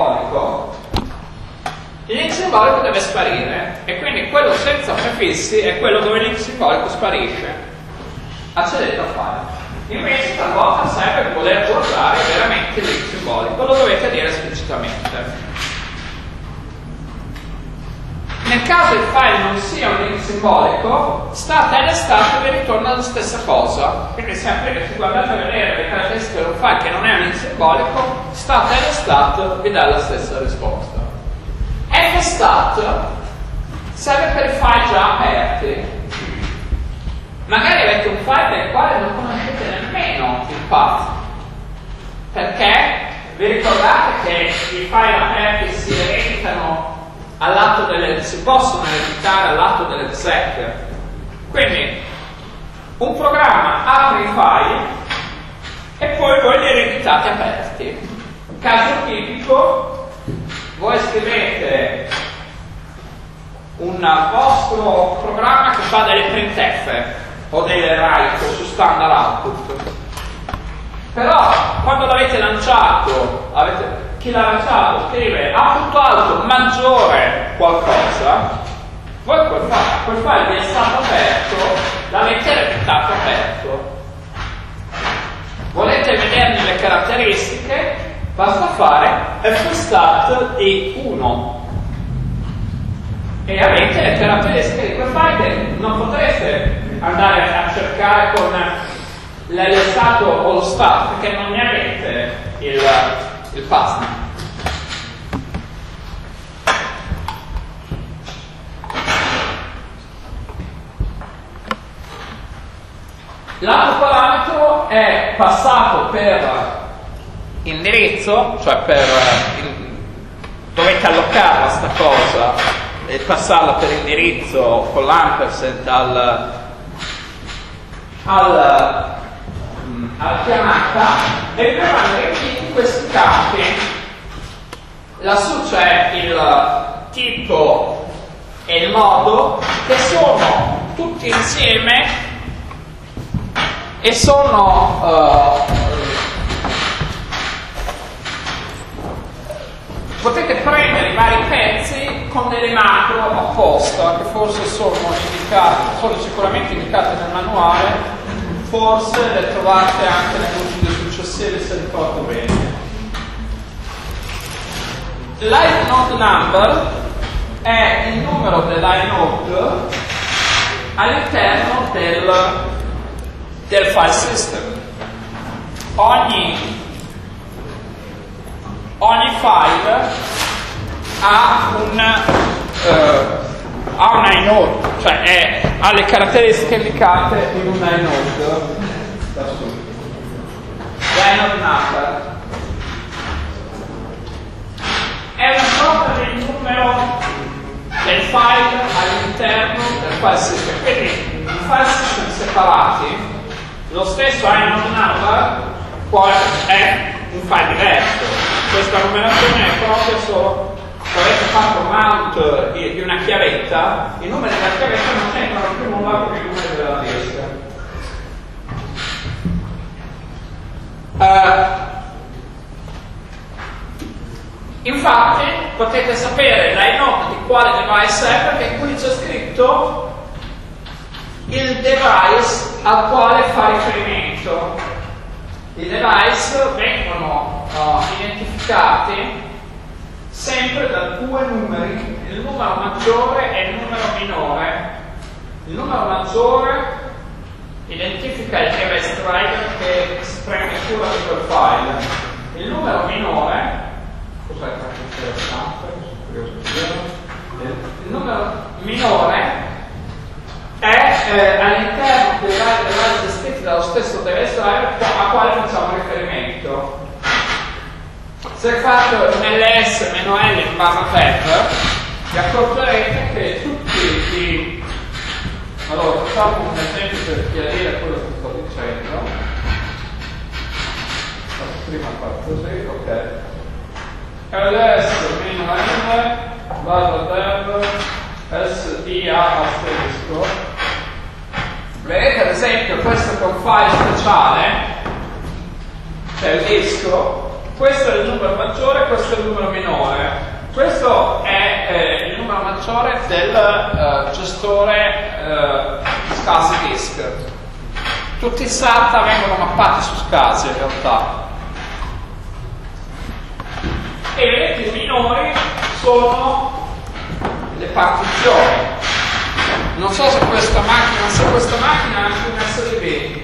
link simbolico deve sparire, e quindi quello senza prefissi è quello dove il link simbolico sparisce. Accedete al file. Invece talvolta serve voler guardare veramente il link simbolico, lo dovete dire esplicitamente. Nel caso il file non sia un link simbolico, stat e lstat vi ritorna la stessa cosa. Quindi sempre che se guardate a vedere le caratteristiche di un file che non è un link simbolico, stat e lstat vi dà la stessa risposta. Fstat serve per i file già aperti. Magari avete un file del quale non conoscete nemmeno il path. Perché? Vi ricordate che i file aperti si ereditano si possono ereditare all'atto dell'exec. Quindi un programma apre i file e poi voi li ereditate aperti. Caso tipico: voi scrivete un vostro programma che fa delle printf o delle write su standard output. Però quando l'avete lanciato, chi l'ha lanciato scrive a punto alto maggiore qualcosa, voi quel file vi è stato aperto, l'avete replicato aperto. Volete vederne le caratteristiche? Basta fare fstat di 1 e avete le caratteristiche di quel file che non potreste andare a cercare con l'stato o lo stato perché non ne avete il path. L'altro parametro è passato per indirizzo, cioè dovete allocarla sta cosa e passarla per indirizzo con l'ampersand alla chiamata e vi verranno in questi campi. Lassù c'è il tipo e il modo che sono tutti insieme e sono potete prendere i vari pezzi con delle macro apposta che forse sono sicuramente indicate nel manuale, forse le trovate anche nei moduli successivi se ricordo bene. L'inode number è il numero dell'inode all'interno del file system. Ogni file ha una inode, cioè ha le caratteristiche indicate in una inode. L'inode number è una sorta di numero del file all'interno del file system. Quindi i file system separati, lo stesso inode number è un file diverso. Questa numerazione è proprio solo se avete fatto mount di una chiavetta, i numeri della chiavetta non c'entrano più nulla con i numeri della disk. Infatti potete sapere l'inode di quale device è perché qui c'è scritto il device al quale fa riferimento. I device vengono identificati sempre da due numeri, il numero maggiore e il numero minore. Il numero maggiore identifica il device driver che si prende cura di quel file. Il numero minore, cos'è che il numero minore è all'interno dei vari device descritti dallo stesso device driver a quale facciamo riferimento. Se fate un ls-l in /tab vi accorgerete che tutti i... Allora facciamo un esempio per chiarire quello che sto dicendo. Prima faccio così, ok. ls-l /tab SDA asterisco. Vedete ad esempio questo è un file speciale, c'è il disco, questo è il numero maggiore, questo è il numero minore. Questo è il numero maggiore del gestore SCSI disk. Tutti i SATA vengono mappati su SCSI in realtà. E vedete i minori sono le partizioni. Non so se questa macchina ha anche un SDB.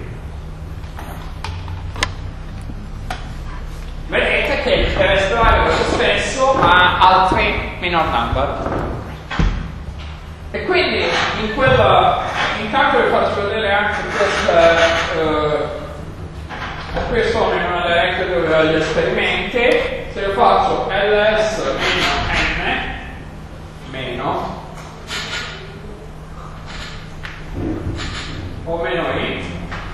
Vedete che il terrestriale è lo stesso ma altri minor number. E quindi intanto vi faccio vedere anche queste qui sono in una diretta dove ho gli esperimenti. Se io faccio ls-n meno o meno i,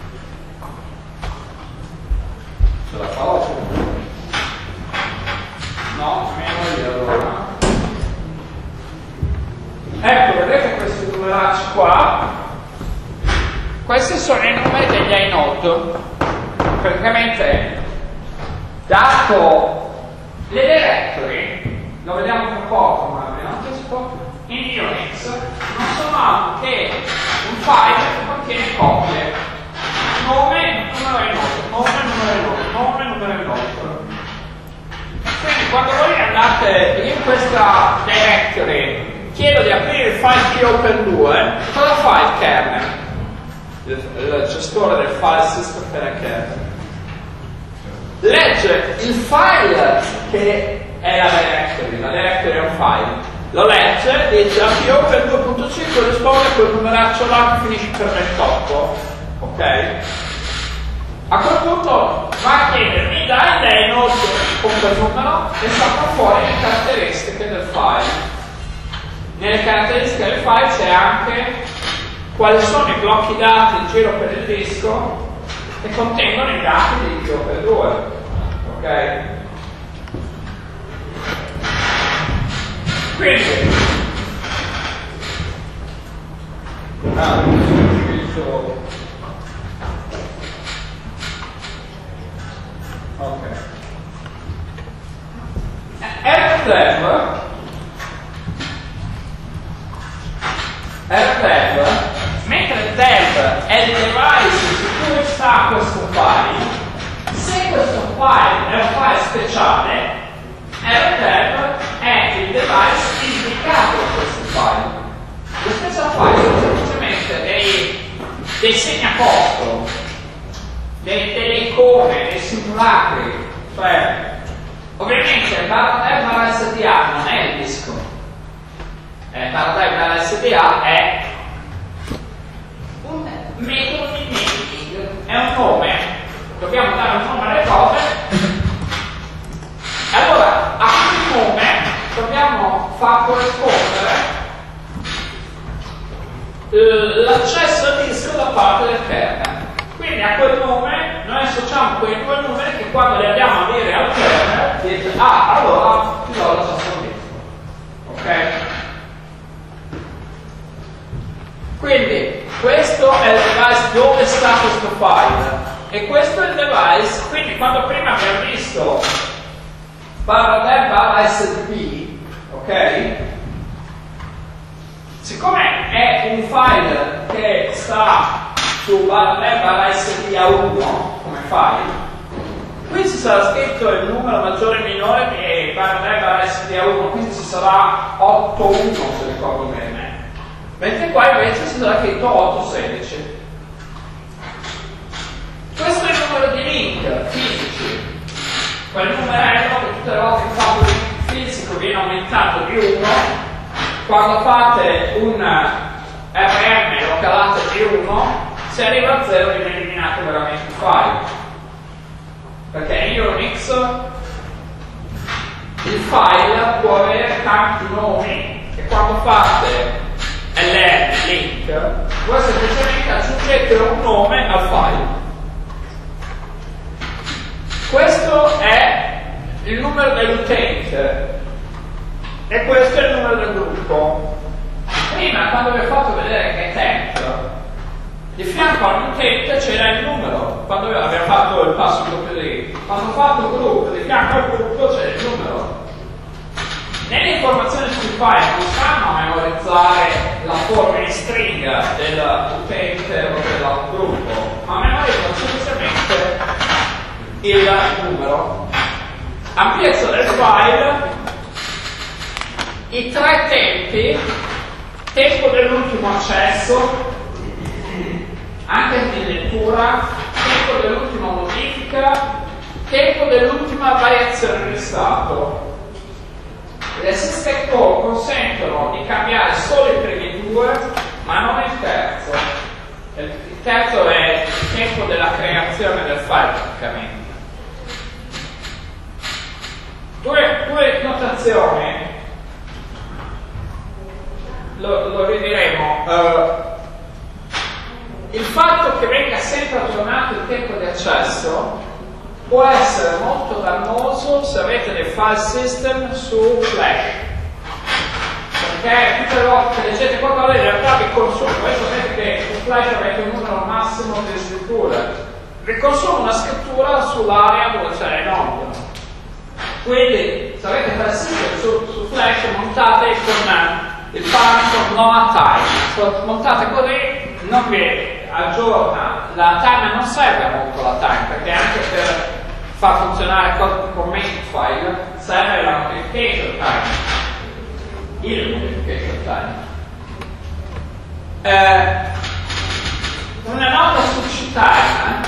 ce la farò? No, meno i allora. Ecco, vedete questi numeracci qua? Questi sono i numeri degli inode. praticamente dato le directory, lo vediamo tra poco ma abbiamo anticipato, in Unix non sono altro che un file che contiene copie, nome, numero e inoltre, nome, numero e inoltre, nome, numero e inoltre. Quindi quando voi andate in questa directory, chiedo di aprire il file open2, cosa fa il kernel? Il gestore del file system per il kernel. Legge il file che è la directory è un file, lo legge, dice open2.5 corrisponde a quel numeraccio là che finisce per 28, ok? A quel punto va a chiedermi dai lei con quel numero e salta fuori le caratteristiche del file. Nelle caratteristiche del file c'è anche quali sono i blocchi dati in giro per il disco che contengono i dati di Open2, ok? Quindi RTEV, mentre il dev è il device su cui sta questo file, se questo file è un file speciale, RTEV è il device indicato a questo file. Lo stesso file sono semplicemente dei segnaposto, delle icone, dei simulacri, cioè ovviamente il SDA non è il disco, SDA è un metodo di naming, è un nome, dobbiamo dare un nome alle cose, e allora a quel nome dobbiamo far corrispondere l'accesso al disco da parte del kernel. Quindi a quel nome noi associamo quei due numeri che quando li andiamo a dire al kernel dice allora ti do l'accesso al disco, ok? Quindi questo è il device dove sta questo file e questo è il device, quindi quando prima abbiamo visto /dev/sdp, ok? Siccome è un file che sta su /dev/sda1 come file, qui ci sarà scritto il numero maggiore e minore di /dev/sda1, quindi ci sarà 8.1 se ricordo bene. Mentre qua invece si sarà scritto 816. Questo è il numero di link fisici, quel numerello che tutte le volte che fate un link fisico viene aumentato di 1, quando fate un RM lo calate di 1, se arriva a 0 viene eliminato veramente il file. Perché in Unix il file può avere tanti nomi e quando fate link, voi semplicemente aggiungete un nome al file. Questo è il numero dell'utente e questo è il numero del gruppo. Prima, quando vi ho fatto vedere che temp, di fianco all'utente c'era il numero, quando abbiamo fatto il passo doppio di quando ho fatto il gruppo, di fianco al gruppo c'era il numero. Nelle informazioni sul file non stanno a memorizzare la forma in stringa dell'utente o del gruppo, ma memorizzano semplicemente il numero. Ampiezza del file, i tre tempi, tempo dell'ultimo accesso, anche di lettura, tempo dell'ultima modifica, tempo dell'ultima variazione di stato. Le system call consentono di cambiare solo i primi due, ma non il terzo. Il terzo è il tempo della creazione del file, praticamente. Due notazioni, lo ridiremo. Il fatto che venga sempre aggiornato il tempo di accesso può essere molto dannoso se avete dei file system su Flash, perché tutte le volte che leggete qualcosa in realtà vi consuma. Voi sapete che su Flash avete un numero massimo di scritture, riconsuma una scrittura sull'area dove c'è l'enorme. Quindi se avete file system su Flash montate con il parametro no a time, montate così non vi aggiorna, la time non serve molto la time, perché anche per far funzionare codice file serve la modification time, il modification time. Una nota su C-time,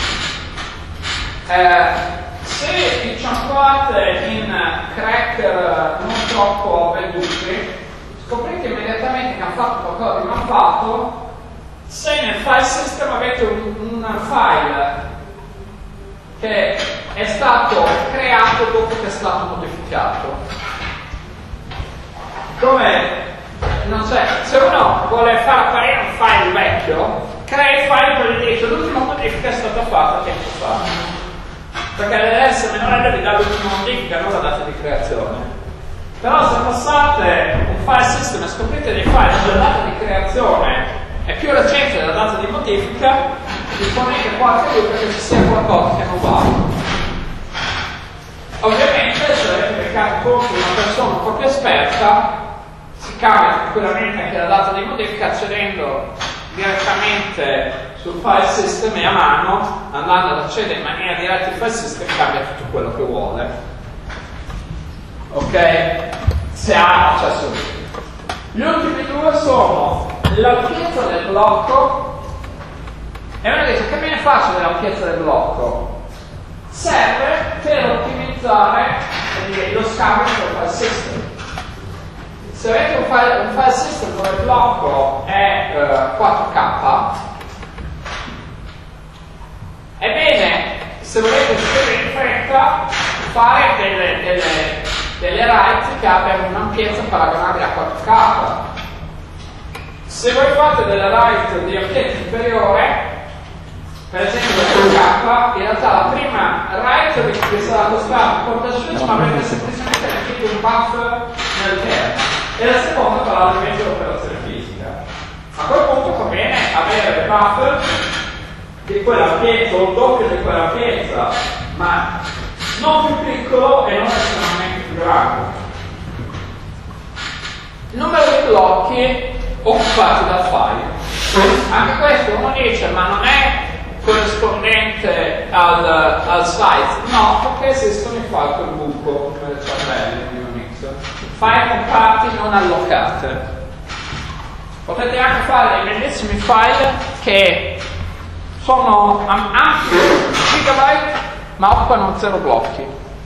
se vi ciampate in cracker non troppo avveduti, scoprite immediatamente che hanno fatto qualcosa di mal fatto se nel file system avete un file che è stato creato dopo che è stato modificato. Come non c'è, se uno vuole far apparire un file vecchio, crea il file per il dice l'ultima modifica è stata fatta tempo fa, perché l'LS-ML vi dà l'ultima modifica, non la data di creazione. Però se passate un file system e scoprite dei file dove la data di creazione è più recente della data di modifica, vi ponete qualche dubbio che ci sia qualcosa che non va. Ovviamente se avete beccato conto di una persona un po' più esperta, si cambia tranquillamente anche la data di modifica accedendo direttamente sul file system e a mano, andando ad accedere in maniera diretta al file system, cambia tutto quello che vuole. Ok? Se ha accesso. Gli ultimi due sono l'ampiezza del blocco, e uno dice che me ne faccio dell'ampiezza del blocco? Serve per ottimizzare lo scambio tra il file system. Se avete un file system dove il blocco è 4K, è bene, se volete scrivere in fretta, fare delle write che abbiano un'ampiezza paragonabile a 4K. Se voi fate delle write di ampiezza inferiore, per esempio da 4K, in realtà la prima write vi sarà costata un po' da switch, ma avrete semplicemente mettito un buffer nel kernel. E la seconda farà ovviamente l'operazione fisica. A quel punto conviene avere il buffer di quell'ampiezza o il doppio di quell'ampiezza, ma non più piccolo e non estremamente più grande. Il numero di blocchi occupati dal file. Anche questo uno dice, ma non è corrispondente al size? No, perché esistono i file col buco nel cervello di Unix. File con parti non allocate. Potete anche fare dei bellissimi file che sono ampi gigabyte ma occupano 0 blocchi.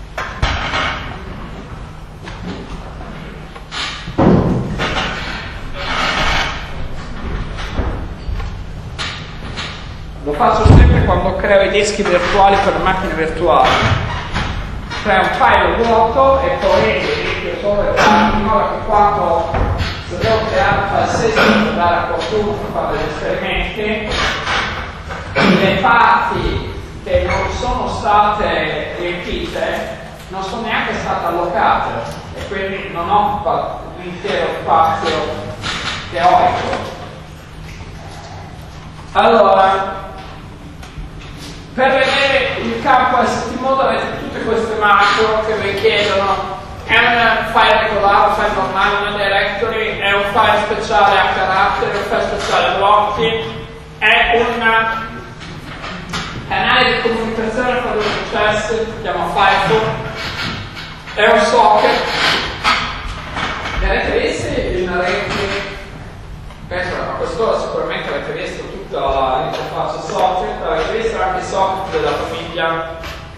Lo faccio sempre quando creo i dischi virtuali per le macchine virtuali. Crea un file vuoto e poi in modo che quando se devo creare un file system per dare a qualcuno per fare degli esperimenti, le parti che non sono state riempite non sono neanche state allocate e quindi non occupa l'intero spazio teorico. Allora, per vedere il campo STMod avete tutte queste macro che vi chiedono: è un file regolare, un file normale, una directory, è un file speciale a caratteri, un file speciale a blocchi, è un canale di comunicazione tra due processi, si chiama FileFlow, è un socket. Ne avete visti in reti? Penso a quest'ora sicuramente avete visto tutta l'interfaccia socket, avete visto anche i socket della famiglia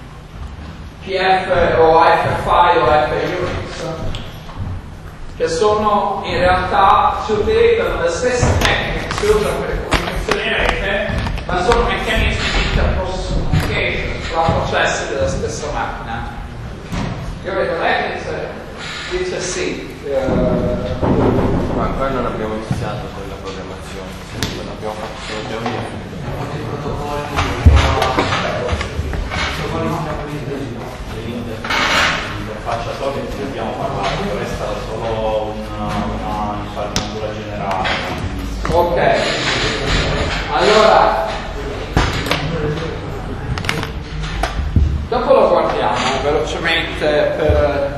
PF o FFI o FUnix, che sono in realtà, si utilizzano le stesse tecniche che si usano per le comunicazioni in rete, ma sono meccanismi di interprocess communication tra processi della stessa macchina. Io vedo lei che dice sì. Ma poi non abbiamo iniziato con la programmazione, non abbiamo fatto solo teoria. L'interfaccia socket che abbiamo parlato, è stata solo una infarinatura generale. Ok, allora per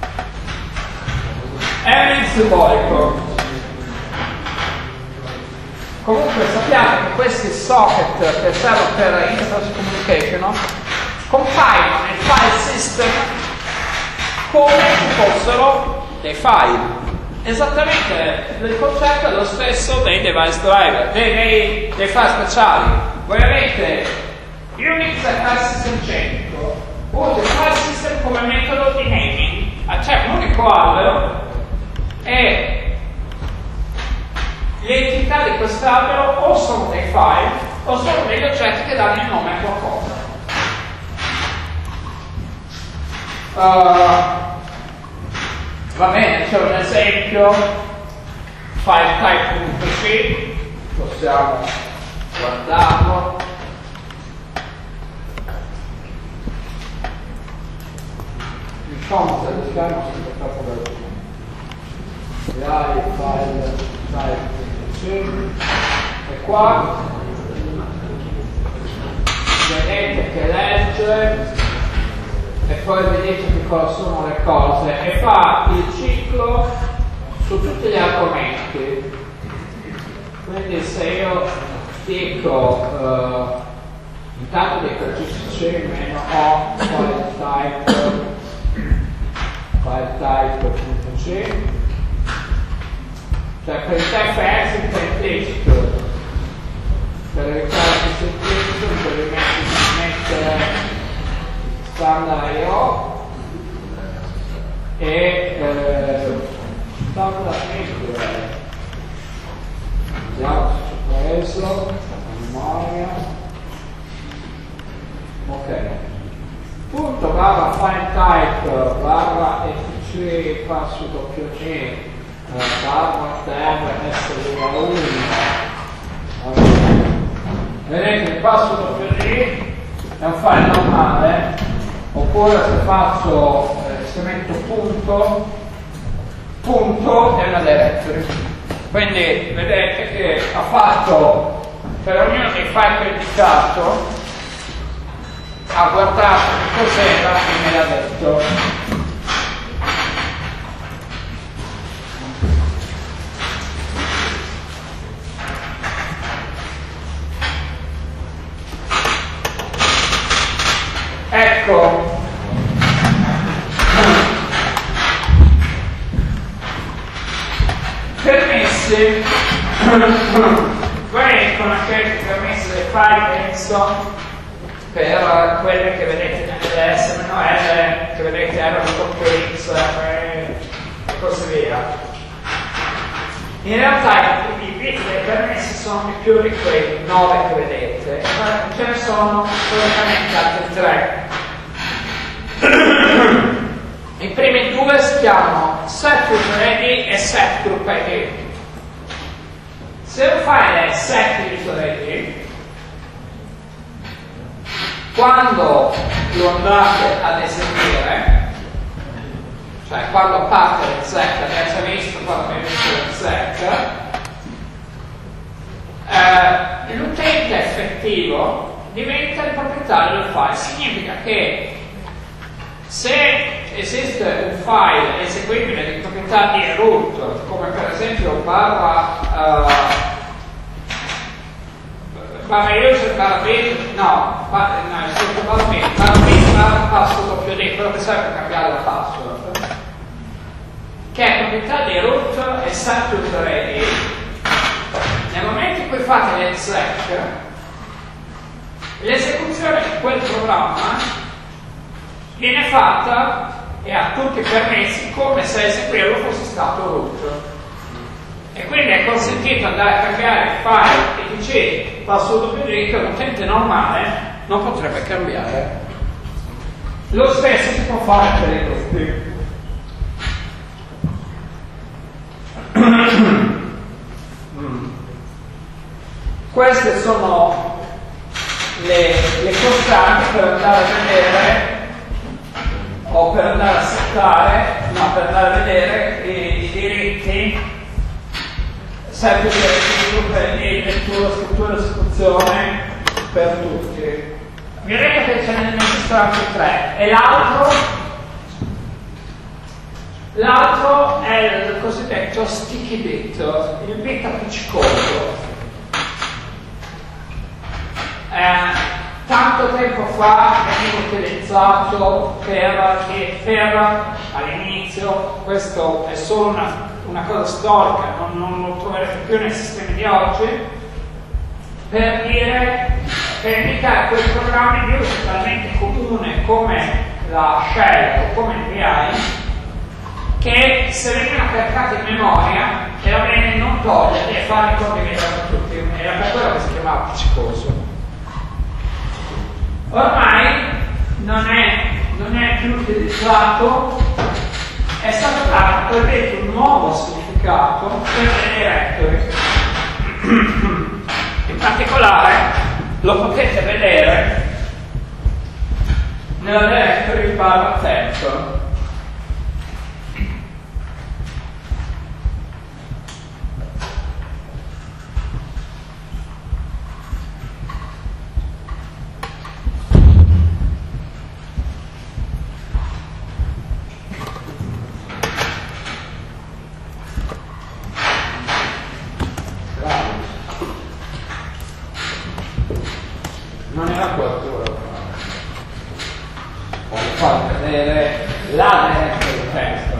element simbolico. Comunque sappiamo che questi socket che servono per interface communication, no? Compaiono nel file system come se fossero dei file. Esattamente il concetto è lo stesso dei device driver, dei file speciali. Voi avete Unix e file system centrico, usa il file system come metodo di naming, c'è un unico albero e le entità di quest'albero o sono dei file o sono degli oggetti che danno il nome a qualcosa. Va bene, c'è un esempio, file type.c, possiamo guardarlo. Il content lo schermo si è fatto veloce. File type.c e qua vedete che legge e poi vedete che cosa sono le cose e fa il ciclo su tutti gli argomenti. Quindi se io dico intanto dico gcc -o file type.c, cioè per il type S per implicito, per evitare questo implicito per mettere standard IO e standard API. Vediamo se c'è preso la memoria. Ok, punto barra file type barra fc passo WG barra terra s1. Vedete il passo WG è un file normale, oppure se faccio se metto punto è una directory. Quindi vedete che ha fatto per ognuno dei file che ho indicato, ha guardato che cos'era e me l'ha detto. Ecco, permessi, voi conoscete i permessi del file, penso, per quelle che vedete nelle SMNL, che vedete R.X e così via. In realtà i bit dei permessi sono di più di quei 9 che vedete, ce ne sono solamente altri 3. I primi 2 si chiamano set_user_id e set_group_id. Se un file è set_user_id, quando lo andate ad eseguire, cioè quando parte l'exec, abbiamo già visto quando abbiamo visto l'exec, l'utente effettivo diventa il proprietario del file. Significa che se esiste un file eseguibile di proprietà di root, come per esempio barra user barra bin, barra password WD, quello che serve per cambiare la password, che è proprietà di root e set_user_id, nel momento in cui fate l'exec, l'esecuzione di quel programma viene fatta e ha tutti i permessi come se eseguirlo fosse stato root. E quindi è consentito andare a cambiare il file etc password WD che un utente normale non potrebbe cambiare. Lo stesso si può fare per i gruppi. Queste sono le costanti per andare a vedere o per andare a settare, no, per andare a vedere i diritti, sempre per di lettura, scrittura, esecuzione per tutti. Mi rendo che ce ne sono anche 3 e l'altro L'altro è il cosiddetto sticky bit, il bit appiccicoso. Tanto tempo fa veniva utilizzato per all'inizio, questo è solo una cosa storica, non lo troverete più nei sistemi di oggi, per indicare quei programmi di uso talmente comune come la shell o come il VI, che se venivano caricati in memoria era bene non toglierli e farli condividere con tutti, era per quello che si chiamava appiccicoso. Ormai non è più utilizzato, è stato dato per un nuovo significato per le directory. In particolare lo potete vedere nella directory /temp. Non era quello voglio far vedere la directory del testo.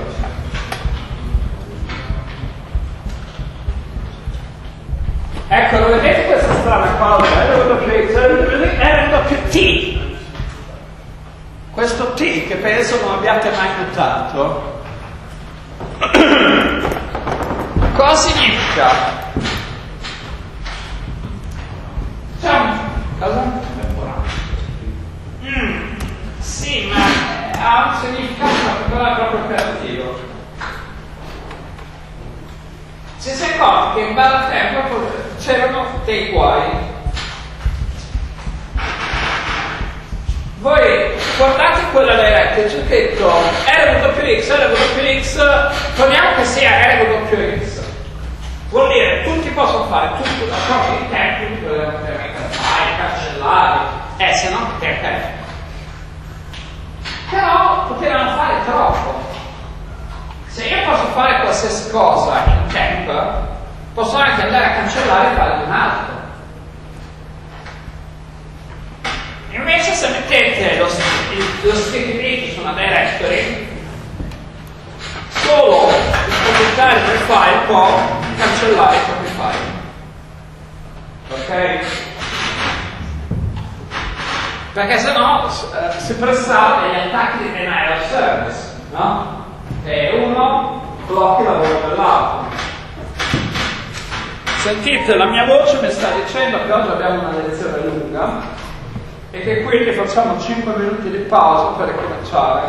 Ecco, lo vedete questa strana cosa? RWT. Questo T che penso non abbiate mai notato. Cosa significa? Cosa? Sì, ma ha un significato particolare proprio operativo. Ci si è accorti che in /temp c'erano dei guai. Voi guardate quella directory, c'è scritto RWX, poniamo che sia RWX. Vuol dire tutti possono fare tutto da proprio tempi, cancellare, se no perché? Però potevano fare troppo. Se io posso fare qualsiasi cosa in temp, posso anche andare a cancellare e fare un altro. Invece se mettete lo sticky bit su una directory, solo il proprietario del file può cancellare i propri file. Ok? Perché sennò si pressava degli attacchi di denial of service, no? E uno blocca il lavoro dell'altro. Sentite, la mia voce mi sta dicendo che oggi abbiamo una lezione lunga e che quindi facciamo 5 minuti di pausa per ricominciare.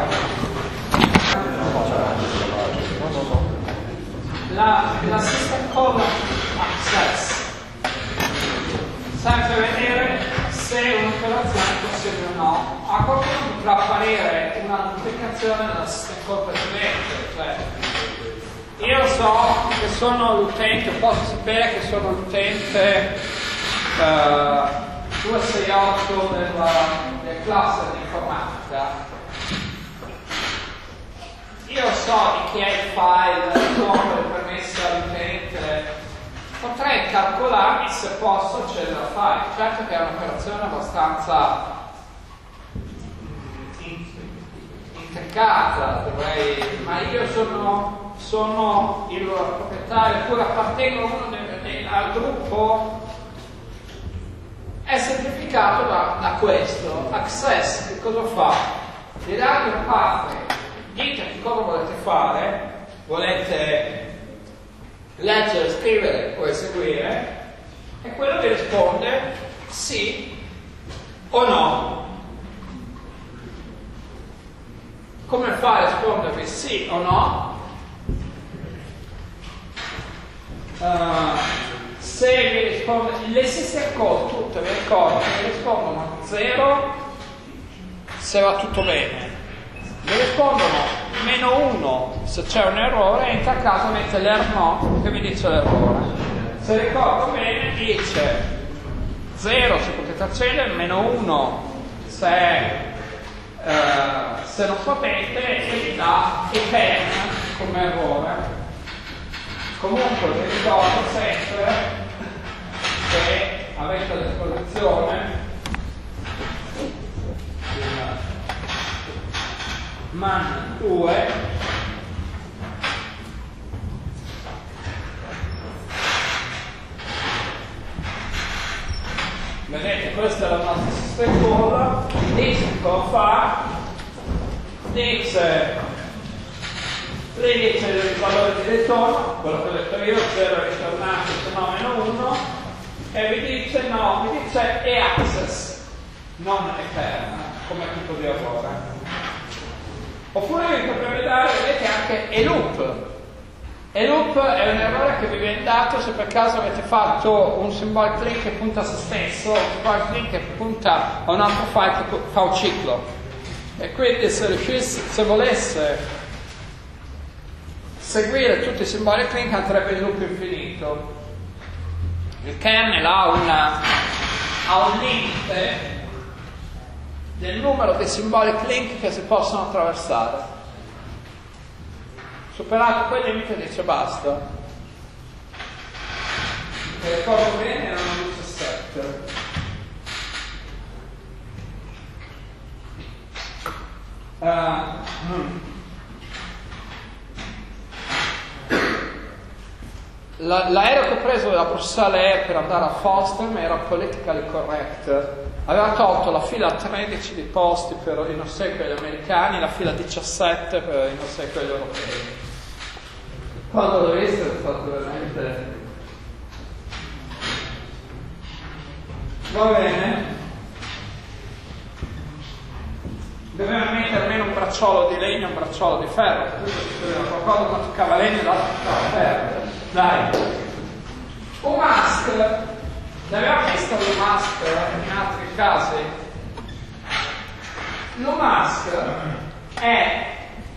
La system call access serve a vedere se un'operazione è possibile o no. A qualcuno potrà apparire una notificazione della system call precedente, cioè io so che sono l'utente, posso sapere che sono l'utente 268 del cluster di informatica. Io so di chi è il file, so le permesse all'utente, potrei calcolarmi se posso accedere al file. Certo che è un'operazione abbastanza intricata, ma io sono il proprietario, oppure appartengo al gruppo. È semplificato da questo. Access che cosa fa? Vi dà due parti. Dite che cosa volete fare, volete leggere, scrivere o eseguire, e quello vi risponde sì o no. Come fa a rispondervi sì o no? Se vi risponde, le system call tutte, vi ricordo, vi rispondono 0 se va tutto bene. Mi rispondono -1 se c'è un errore, e in tal caso mette l'error che mi dice l'errore. Se ricordo bene dice 0 se potete accedere, -1 se non potete, e vi dà return come errore. Comunque vi ricordo sempre che avete a disposizione man 2 vedete, questa è la nostra system call. Dice cosa fa? Dice l'indice del valore di ritorno, quello che ho detto io, 0 ritornato se no meno 1, e vi dice no, vi dice è access, non eterna, come tipo di errore. Oppure vi potrebbe dare, vedete, anche e loop. E loop è un errore che vi viene dato se per caso avete fatto un symbolic link che punta a se stesso, un symbolic link che punta a un altro file che fa un ciclo. E quindi se volesse seguire tutti i symbolic link andrebbe in loop infinito. Il kernel ha un limite del numero di symbolic link che si possono attraversare. Superato quel limite dice basta. Se ricordo bene erano 17. L'aereo che ho preso della Bruxelles Air per andare a Fostem era politically correct. Aveva tolto la fila 13 di posti per in ossequio agli americani, la fila 17 per in ossequio agli europei. Quando l'ho visto è stato veramente... Va bene. Doveva mettere almeno un bracciolo di legno e un bracciolo di ferro, qualcosa non toccava legno e l'altro toccava ferro. Dai. Un mask, l'abbiamo visto un mask in altri casi. L'UMask è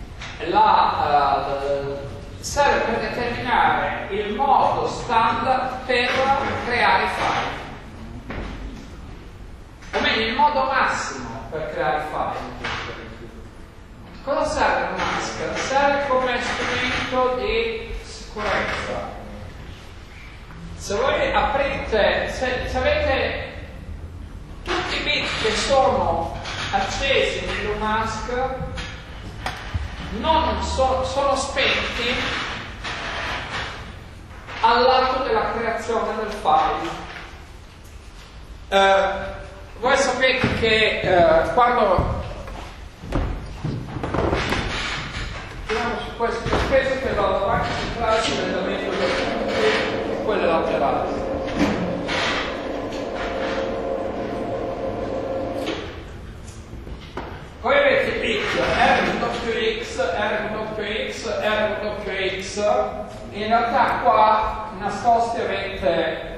serve per determinare il modo standard per creare file, o meglio il modo massimo per creare file. Cosa serve un mask? Serve come strumento di sicurezza. Se voi aprite, se avete tutti i bit che sono accesi nell'UMask, non sono spenti all'atto della creazione del file. Voi sapete che quando tiriamo su questo, penso che la banca centrale sia direttamente di quelle laterali. Voi avete il bit RWX, RWX, RWX, in realtà qua nascosti avete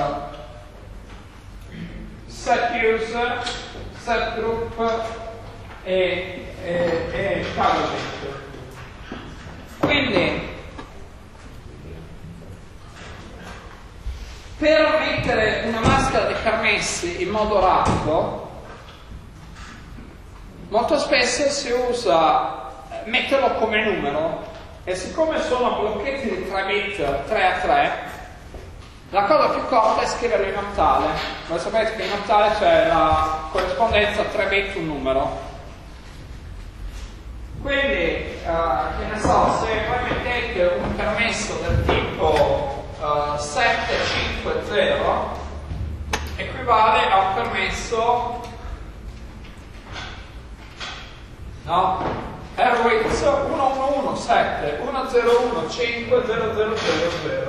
set user, set group e table bit. Quindi per mettere una maschera di permessi in modo rapido, molto spesso si usa metterlo come numero, e siccome sono blocchetti di 3 bit 3 a 3, la cosa più comoda è scriverlo in ottale. Voi sapete che in ottale c'è la corrispondenza 3 bit un numero. Quindi, che ne so, se voi mettete un permesso del tipo 750 equivale a un permesso, no? RWX 1117 1015 0000.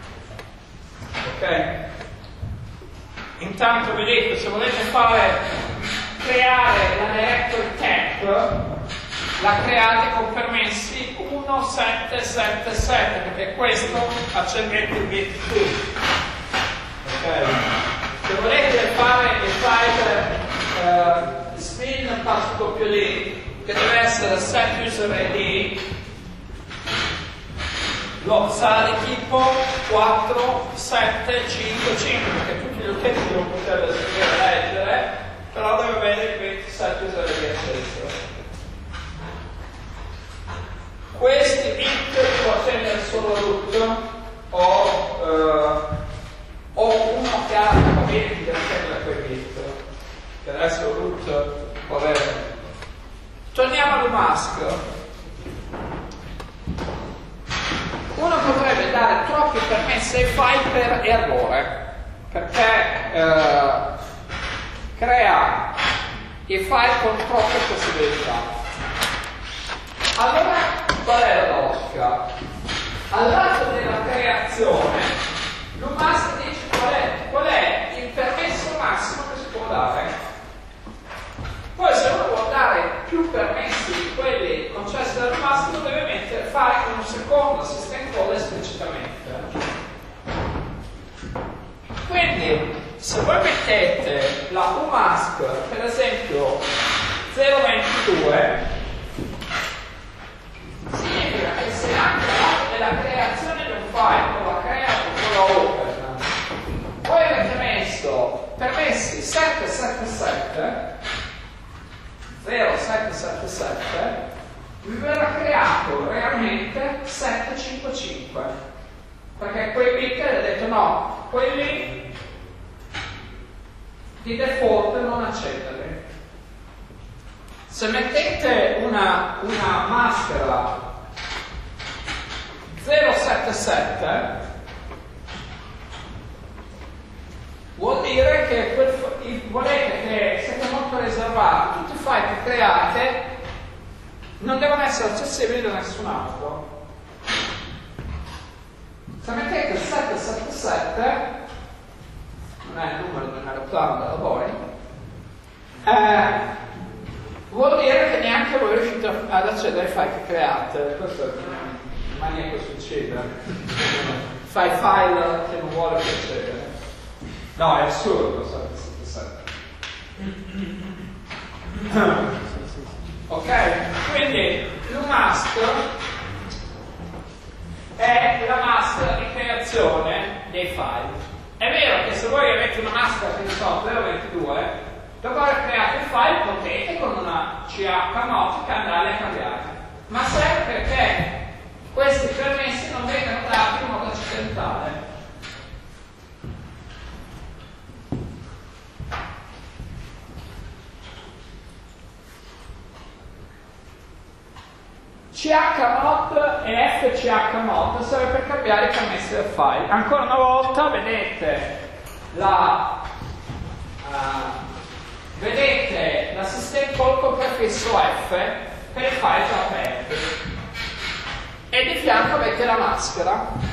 Ok? Intanto vedete, se volete creare la directory temp, la create con permessi 1777, perché questo accendete il bit 2. Ok? Se volete fare il file spin #d, che deve essere set user id, sarà di tipo 4755, perché tutti gli utenti devono poter scrivere e leggere, però deve avere il bit set user id acceso. questi bit può accendere solo root o uno che ha la bene di accendere quei bit, che adesso root può avere. Torniamo all'UMask. Uno potrebbe dare troppi permessi ai file per errore, perché crea i file con troppe possibilità. Allora, qual è la logica? Al lato della creazione, l'UMask dice qual è il permesso massimo che si può dare. Poi se uno vuole dare più permessi di quelli concessi dall'UMask, lo deve fare con un secondo system call esplicitamente. Quindi, se voi mettete la UMask, per esempio 0.22, significa che se anche all'atto della creazione di un file, o la creato o la open, voi avete messo permessi 777, 0777, vi verrà creato realmente 755, perché quei bit avete detto no, quelli di default non accendere. Se mettete una maschera 077 vuol dire che volete che siete molto riservati, tutti i file che create non devono essere accessibili da nessun altro. Se mettete 777, non è il numero di un aeroplano della Boeing, vuol dire che neanche voi riuscite ad accedere ai file che create. Questo è un maniaco suicida, fai file che non vuole più accedere. No, è assurdo 777. Ok? Quindi l'UMask è la maschera di creazione dei file. È vero che se voi avete una maschera che ne so 022, dopo aver creato il file potete con una CH notica andare a cambiare, ma serve perché questi permessi non vengano dati in modo accidentale. chmod e fchmod serve per cambiare i permessi del file. Ancora una volta vedete la system call con prefisso F per i file già aperti e di fianco avete la maschera.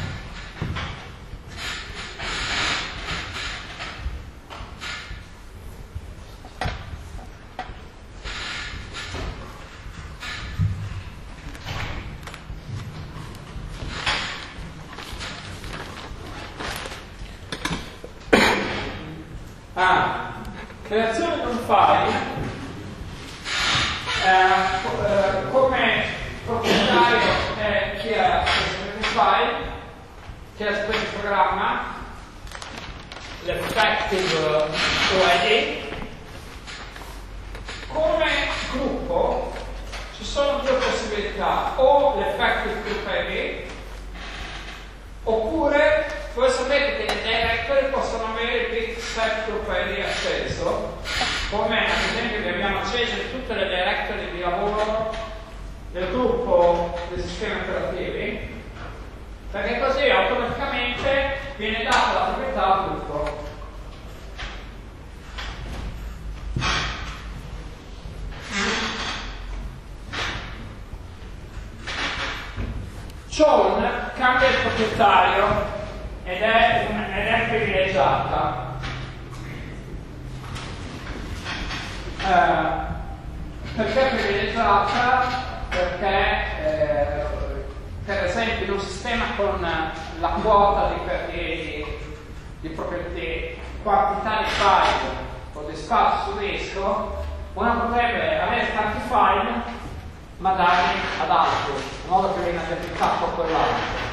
Creazione di un file come proprietario è chi ha scritto il file, chi ha scritto il programma, l'effective OID. Come gruppo ci sono due possibilità, o l'effective group ID oppure voi sapete che le directory possono avere il bit set group ID acceso, come ad esempio che abbiamo acceso in tutte le directory di lavoro del gruppo dei sistemi operativi, perché così automaticamente viene data la proprietà al gruppo. Chown cambia il proprietario ed è privilegiata. Perché è privilegiata? Perché per esempio in un sistema con la quota di quantità di file o di spazio su disco, uno potrebbe avere tanti file ma darli ad altri, in modo che viene identificato quell'altro.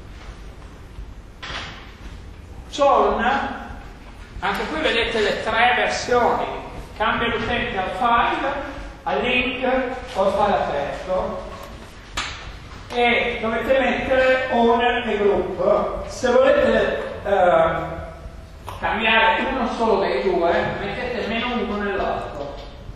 Chown, anche qui vedete le tre versioni, cambia l'utente al file, al link o al file aperto. e dovete mettere owner e group. Se volete cambiare uno solo dei due, mettete -1 nell'altro.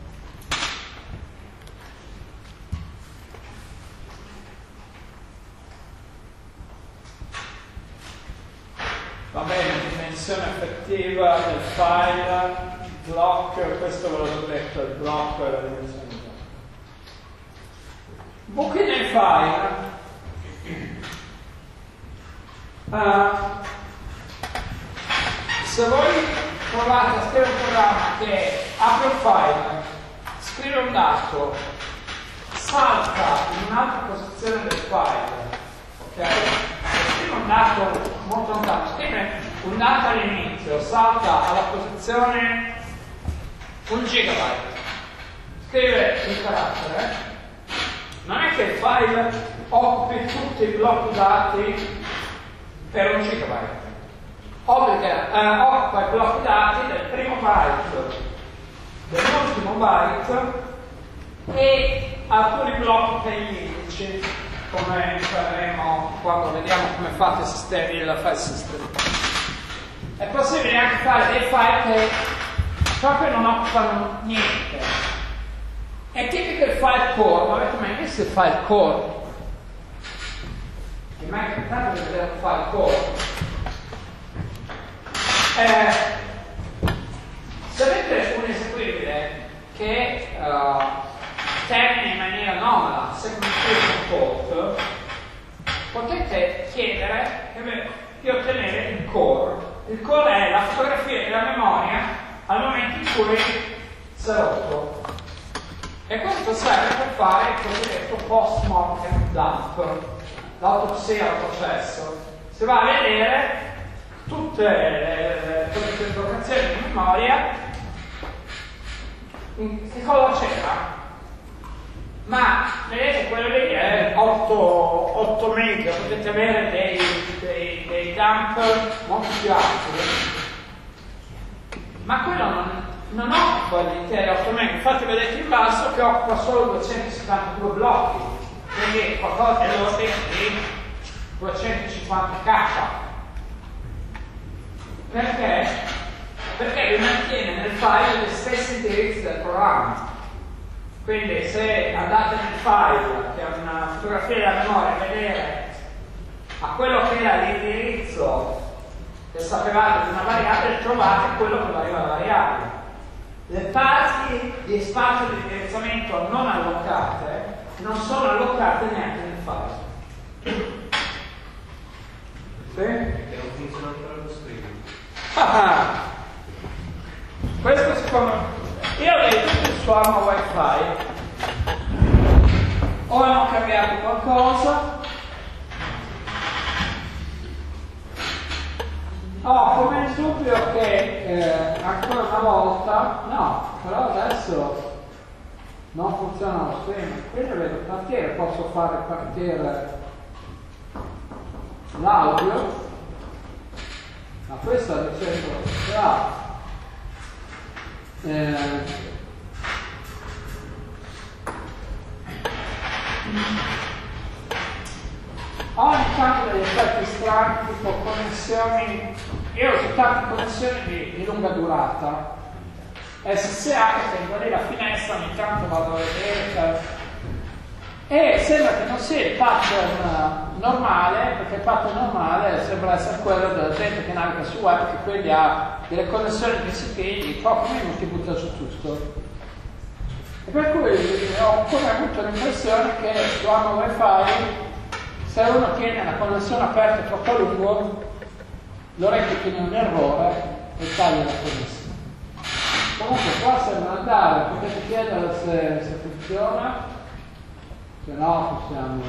Va bene, dimensione effettiva del file, block, questo ve l'ho detto, il block è la dimensione del block. Buchi nel file. Se voi provate a scrivere un programma che apre un file, scrive un dato, salta in un'altra posizione del file, ok? Scrive un dato molto lontano, scrive un dato all'inizio, salta alla posizione 1 gigabyte, scrive il carattere, non è che il file occupi tutti i blocchi dati per 1 gigabyte, occupa i blocchi dati del primo byte, dell'ultimo byte e alcuni blocchi per gli indici, come faremo quando vediamo come fate il file system. È possibile anche fare dei file che proprio non occupano niente. È tipico il file core, ma avete mai visto il file core? Mi è mai capitato di vedere un file core? Se avete un eseguibile che termina in maniera anomala, se scrivete un code, potete chiedere di ottenere il core. Il core è la fotografia della memoria al momento in cui si è rotto. E questo serve per fare il cosiddetto post-mortem dump, l'autopsia al processo. Si va a vedere tutte le informazioni di memoria, che cosa c'era. Ma vedete, quello lì è 8 mega, potete avere dei dump molto più alti. Ma quello non occupa gli interi 8 mega, infatti vedete in basso che occupa solo 272 blocchi, quindi qualcosa dell'ordine di 250k. Perché? Perché vi mantiene nel file gli stessi indirizzi del programma. Quindi se andate nel file, che è una fotografia della memoria, a vedere a quello che era l'indirizzo che sapevate di una variabile, trovate quello che variava la variabile. Le parti di spazio di indirizzamento non allocate non sono allocate neanche nel file. Sì? Perché non funziona ancora lo streaming. Questo secondo me. Io ho detto che su Arma Wi-Fi o hanno cambiato qualcosa, ho come il dubbio che ancora una volta, no, però adesso non funziona lo streaming, quindi vedo partire, posso fare partire l'audio, ma questo ad esempio sarà ogni tanto degli effetti strani, tipo connessioni. Io ho tante connessioni di lunga durata, SSH, tengo lì la finestra, ogni tanto vado a vedere e sembra che non sia il pattern normale, perché il pattern normale sembra essere quello della gente che naviga su web, che quindi ha delle connessioni TCP di pochi minuti butta su tutto. E per cui ho come avuto l'impressione che su Arma Wi-Fi, se uno tiene la connessione aperta troppo a lungo, l'orecchio tiene un errore e taglia la connessione. Comunque qua sembra andare, potete chiedere se funziona, se no possiamo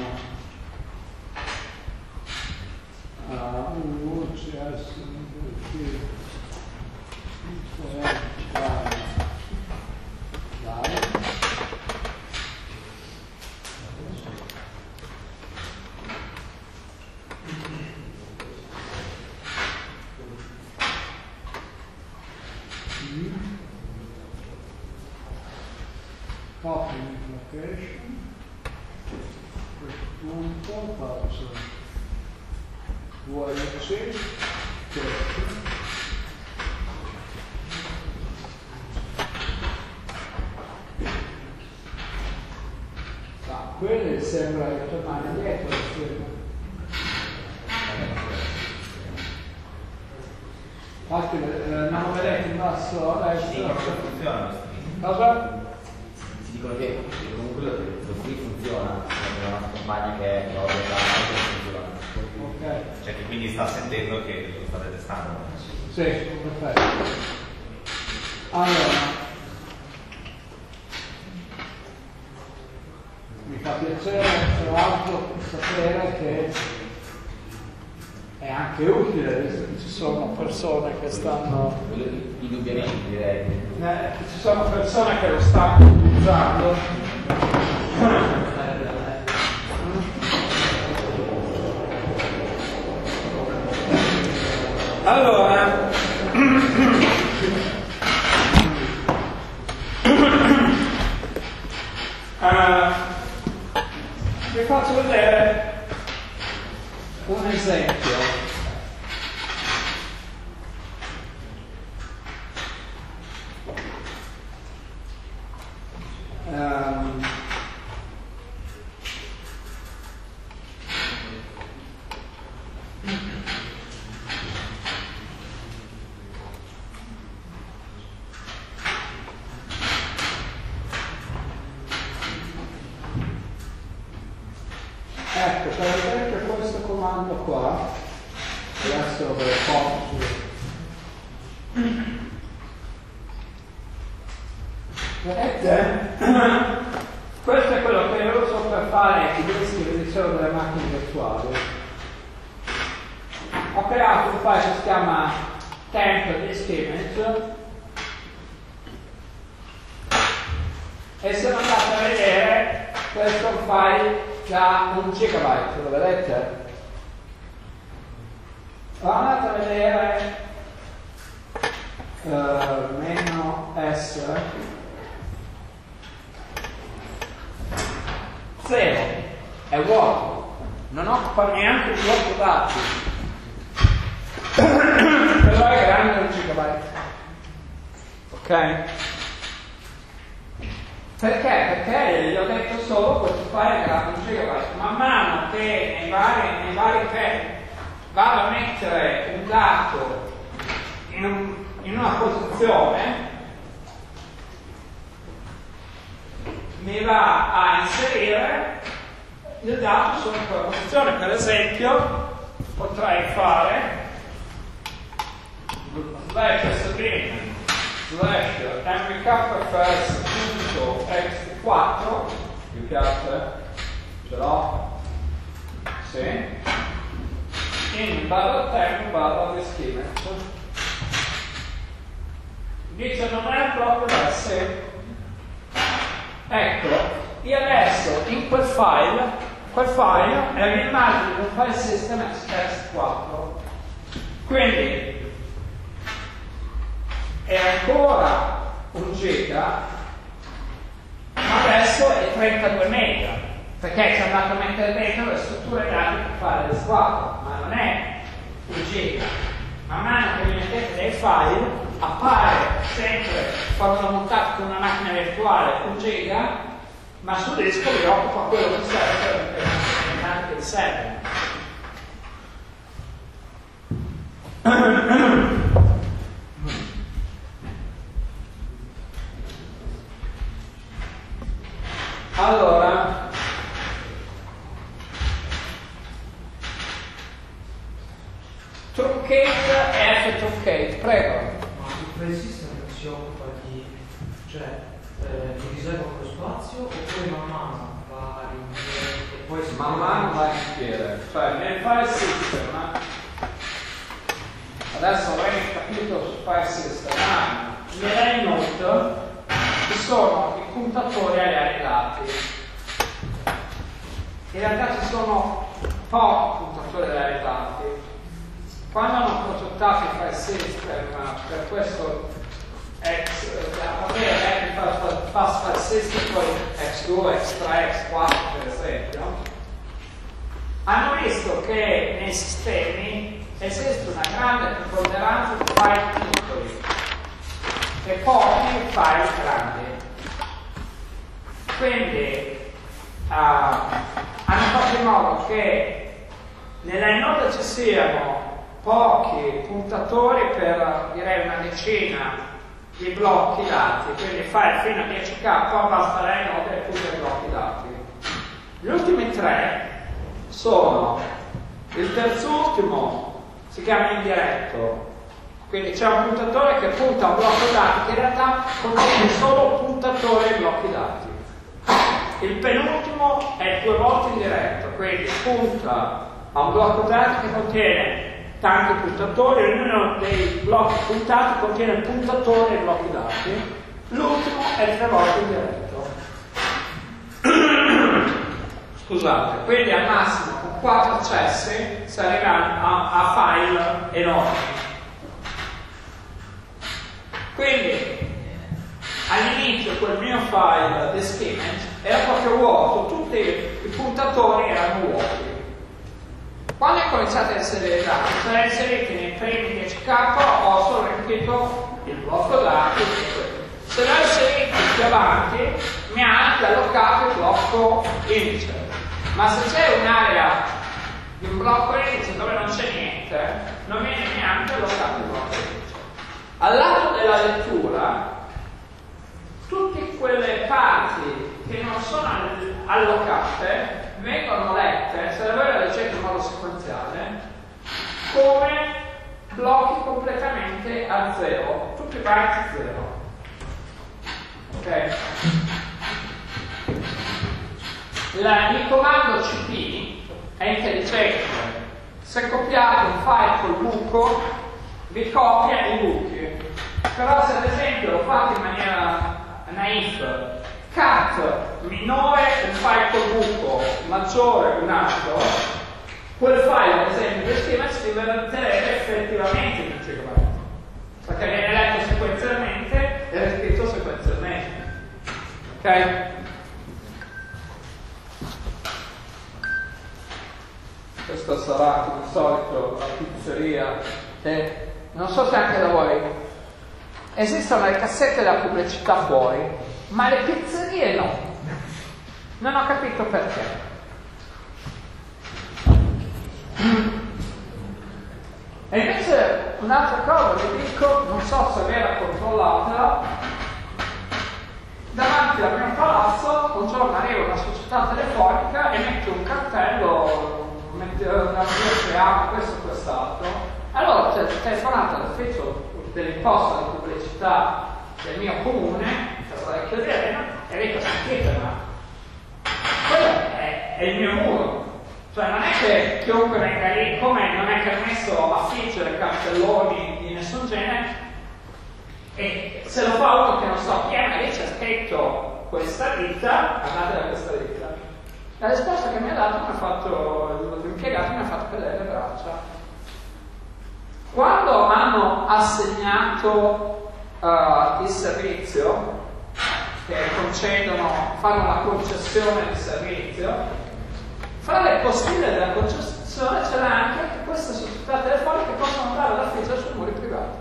copy location. punto faccio VLC quelli sembra che tornare indietro infatti non vedete in basso a destra cosa? Ti dicono che comunque lo qui funziona, c'è una compagna che lo funziona. Ok. Cioè che quindi sta sentendo che lo state testando. Sì, perfetto. Allora, mi fa piacere tra l'altro sapere che è anche utile, visto che ci sono persone che stanno indubbiamente direi che ci sono persone che lo stanno utilizzando. Allora vi faccio vedere un esempio. Ecco, per esempio questo comando qua, adesso ve lo faccio. Vedete? Questo è quello che io uso per fare i dischi che dicevo delle macchine virtuali. Ho creato un file che si chiama temp disk image e se andate a vedere questo è un file da 1 gigabyte, lo vedete? Andate a vedere meno S 0 è vuoto, non occupa neanche il blocco dati, però è grande 1 gigabyte, ok? Perché? Perché gli ho detto solo questo file è grande 1 gigabyte. Man mano che nei vari pad vado a mettere un dato in una posizione, mi va a inserire il dato su quella posizione. Per esempio potrei fare /string mkfs.x4, mi piace, ce l'ho? Sì. In /temp disk image. Dice non è proprio da sé. Ecco, io adesso in quel file è un'immagine di un file system x4. Quindi è ancora 1 giga, ma adesso è 32 mega, perché ci è andato a mettere dentro le strutture dati per fare le squadre, ma non è 1 giga. Man mano che vi mettete dei file, appare sempre, quando lo montate con una macchina virtuale, 1 giga, ma sul disco vi occupa quello che serve per che vi serve. Allora, truncate F truncate, prego. Ma il file system si occupa di, di riserva lo spazio oppure man mano va a riempire e poi si Man mano va a riempire, cioè nel file system, adesso avrei capito sul file system, ma nelle note ci sono i puntatori agli array dati. In realtà ci sono pochi puntatori agli array dati. Quando hanno progettato il file system per questo fast file system, poi X2, X3, X4 per esempio, hanno visto che nei sistemi esiste una grande preponderanza di file piccoli e pochi file grandi. Quindi hanno fatto in modo che nella node ci siano pochi puntatori per, direi, una decina di blocchi dati, quindi file fino a 10k, basta la node e punta i blocchi dati. Gli ultimi 3 sono il terzultimo, si chiama indiretto, quindi c'è un puntatore che punta a un blocco dati che in realtà contiene solo puntatori e blocchi dati. Il penultimo è 2 volte indiretto, quindi punta a un blocco dati che contiene tanti puntatori, ognuno dei blocchi puntati contiene il puntatore e i blocchi dati. L'ultimo è 3 volte indiretto. Scusate, quindi al massimo con 4 accessi si arriva a file enormi. Quindi all'inizio quel mio file disk image era proprio vuoto, tutti i puntatori erano vuoti. Quando ho cominciato a inserire i dati, sono inseriti nei primi 10k, ho solo riempito il blocco dati. Se l'ho inserito più avanti, mi ha anche allocato il blocco indice. Ma se c'è un'area di un blocco indice dove non c'è niente, non viene neanche allocato il blocco indice. Al lato della lettura, tutte quelle parti che non sono allocate vengono lette, se voi le leggete in modo sequenziale, come blocchi completamente a 0, tutti i byte 0. Ok? Il comando cp è intelligente. Se copiate un file col buco, vi copia i buchi. Però se ad esempio lo fate in maniera naif, cut minore un file col buco, maggiore un altro, quel file ad esempio di schema si diventerebbe effettivamente in un gigabyte, perché viene letto sequenzialmente e riscritto sequenzialmente. Ok? Questo sarà come al solito la pizzeria che non so se anche da voi esistono le cassette della pubblicità fuori, ma le pizzerie no. Non ho capito perché. E invece un'altra cosa vi dico, non so se vera controllatela, davanti al mio palazzo un giorno arriva una società telefonica e mette un cartello, mette una chiama questo e quest'altro. Allora c'è telefonata all'ufficio dell'imposta di pubblicità del mio comune, Casalecchio di Arena, e dico: sentite, ma quello è il mio muro. Cioè non è che chiunque venga lì, come non è permesso affiggere cartelloni di nessun genere, e se lo fa uno che non so chi è, ma lì c'è scritto questa ditta, andate da questa ditta. La risposta che mi ha dato, l'impiegato mi ha fatto cadere le braccia. Quando hanno assegnato il servizio, che fanno la concessione di servizio, fra le postille della concessione c'era anche che queste società telefoniche possono andare ad affiggere sui muri privati.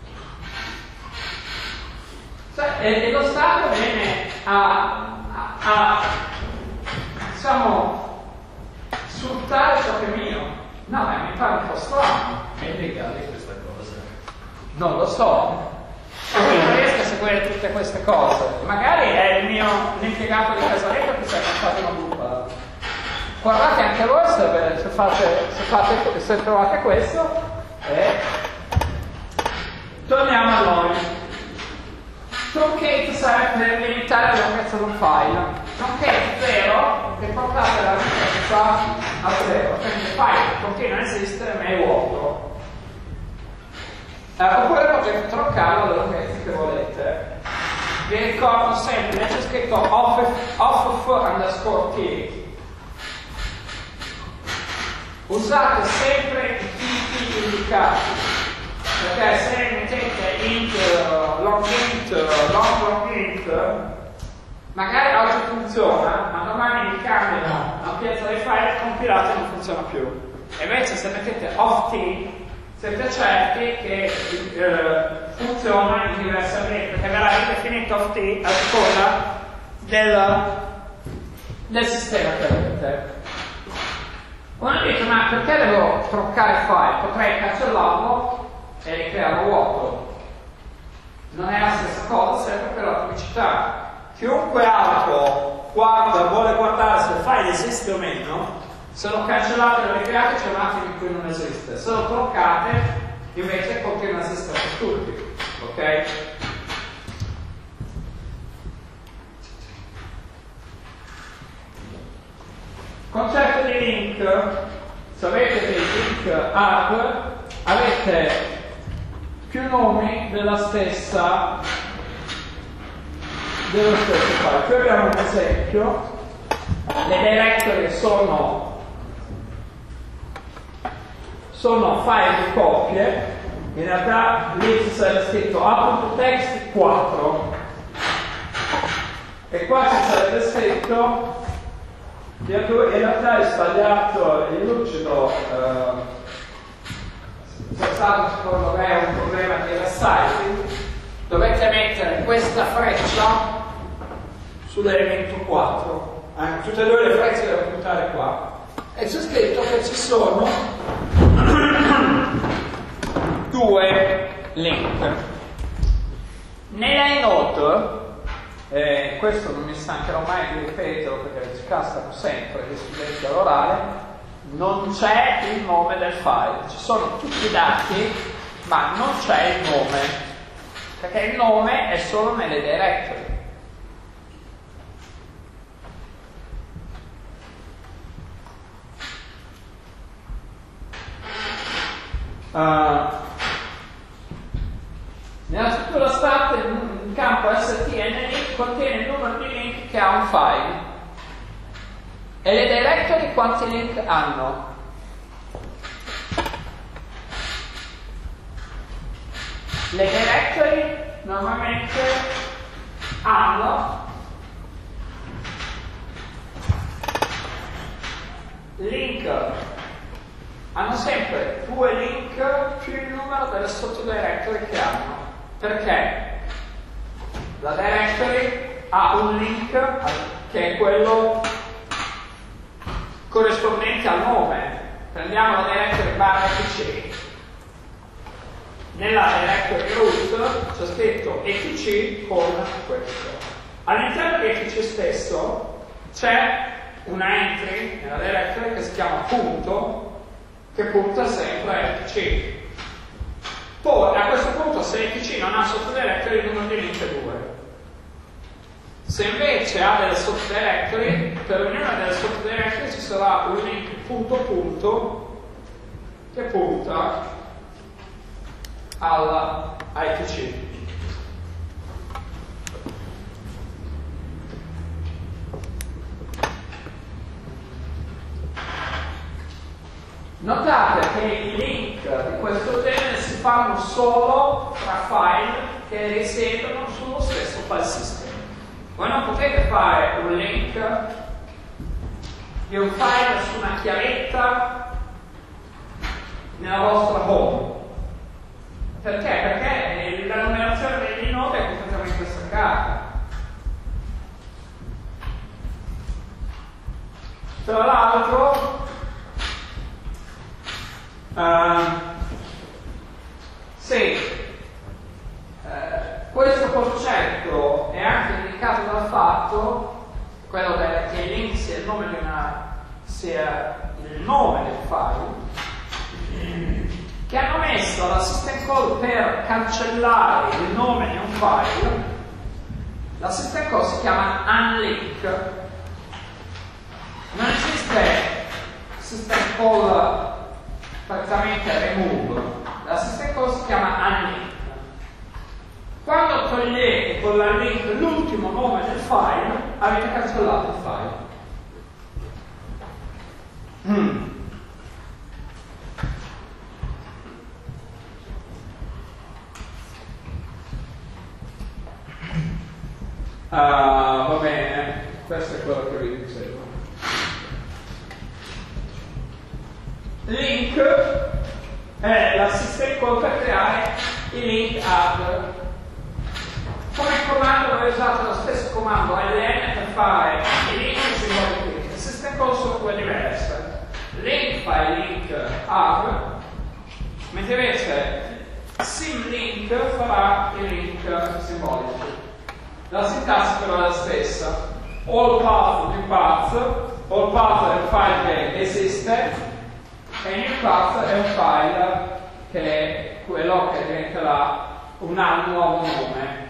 Cioè, e lo Stato viene a diciamo, sfruttare ciò che è mio. No, ma mi pare un po' strano. È illegale questa cosa? Non lo so. Non riesco a seguire tutte queste cose. Magari è l'impiegato di Casalecchio che si è passato una buca. Guardate anche voi se trovate questo. Torniamo a noi. Truncate serve per limitare la lunghezza di un file. Truncate 0 e portate la lunghezza a 0. Quindi il file continua a esistere ma è vuoto. Oppure potete troccarlo alle lunghezze che volete. Vi ricordo sempre, c'è scritto off underscore t. Usate sempre i tipi indicati, perché se mettete int, long int, magari oggi funziona, ma domani vi cambiano a l'ampiezza dei file compilati non funziona più. E invece se mettete off t siete certi che funziona in diversi ambienti, perché verrà ridefinito off t a seconda del sistema che avete. Uno dice, ma perché devo troccare il file? Potrei cancellarlo e ricrearlo vuoto. Non è la stessa cosa, sempre per l'atomicità. Chiunque altro vuole guardare se il file esiste o meno, se lo cancellate e lo ricreate c'è un attimo in cui non esiste. Se lo troccate invece continua a esistere per tutti. Ok? Concetto di link, se avete dei link hub avete più nomi dello stesso file. Qui abbiamo un esempio, le directory sono file di copie, in realtà lì ci sarebbe scritto a.text 4 e qua ci sarebbe scritto, in realtà è sbagliato il lucido, c'è stato secondo me un problema di resizing, dovete mettere questa freccia sull'elemento 4, tutte e due le frecce devono puntare qua, e c'è scritto che ci sono due link. Nella inode, questo non mi stancherò mai di ripeterlo perché ci cascano sempre gli studenti all'orale, non c'è il nome del file, ci sono tutti i dati ma non c'è il nome, perché il nome è solo nelle directory. Nella struttura stat il campo stnlink contiene il numero di link che ha un file e le directory quanti link hanno? Le directory normalmente hanno link, hanno sempre due link più il numero delle sottodirectory che hanno. Perché? La directory ha un link che è quello corrispondente al nome. Prendiamo la directory /etc. Nella directory root c'è scritto etc con questo. All'interno di etc stesso c'è una entry nella directory che si chiama punto, che punta sempre a etc. Poi a questo punto se etc non ha sottodirectory il numero di link è 2. Se invece ha delle sottodirectory, per ognuna delle sottodirectory ci sarà un link punto punto che punta a etc. Notate che i link di questo genere si fanno solo tra file che risiedono sullo stesso file system. Voi non potete fare un link di un file su una chiavetta nella vostra home. Perché? Perché la numerazione degli nodi è completamente staccata. Tra l'altro, questo concetto è anche indicato dal fatto, quello che il link sia il nome del file, che hanno messo la system call per cancellare il nome di un file. La system call si chiama unlink. Non esiste system call praticamente remove, la system call si chiama unlink. Quando togliete con la link l'ultimo nome del file, avete cancellato il file. Va bene, questo è quello che vi dicevo. link è la system call per creare i link add. Come comando ho usato lo stesso comando ln per fare i link e simboli link. Le system call sono due diverse. Link fa i link add, mentre invece symlink farà i link simbolici. La sintassi però è la stessa. All path, new path. All path è un file che esiste e new path è un file che è quello che diventerà un nuovo nome.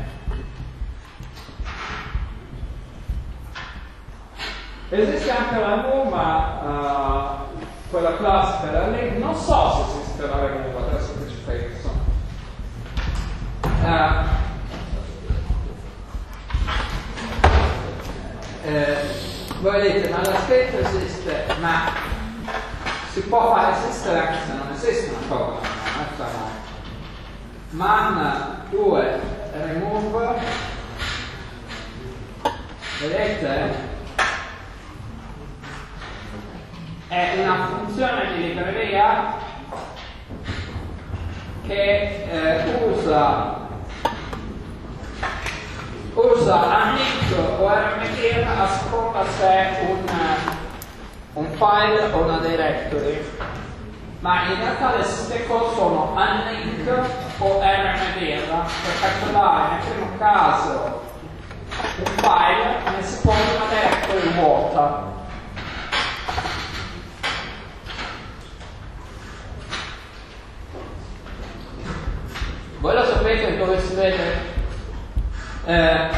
Esiste anche la NUMA, quella classe per la link, non so se esiste la NUMA, adesso che ci penso. Voi vedete, ma l'aspetto esiste, ma si può fare esistere anche se non esiste una cosa. Man 2 remove, vedete? È una funzione di libreria che usa unlink o rmdir a seconda se è un file o una directory, ma in realtà le system call sono unlink o rmdir per calcolare nel primo caso un file e nel secondo una directory vuota. Voi lo sapete dove si vede? Le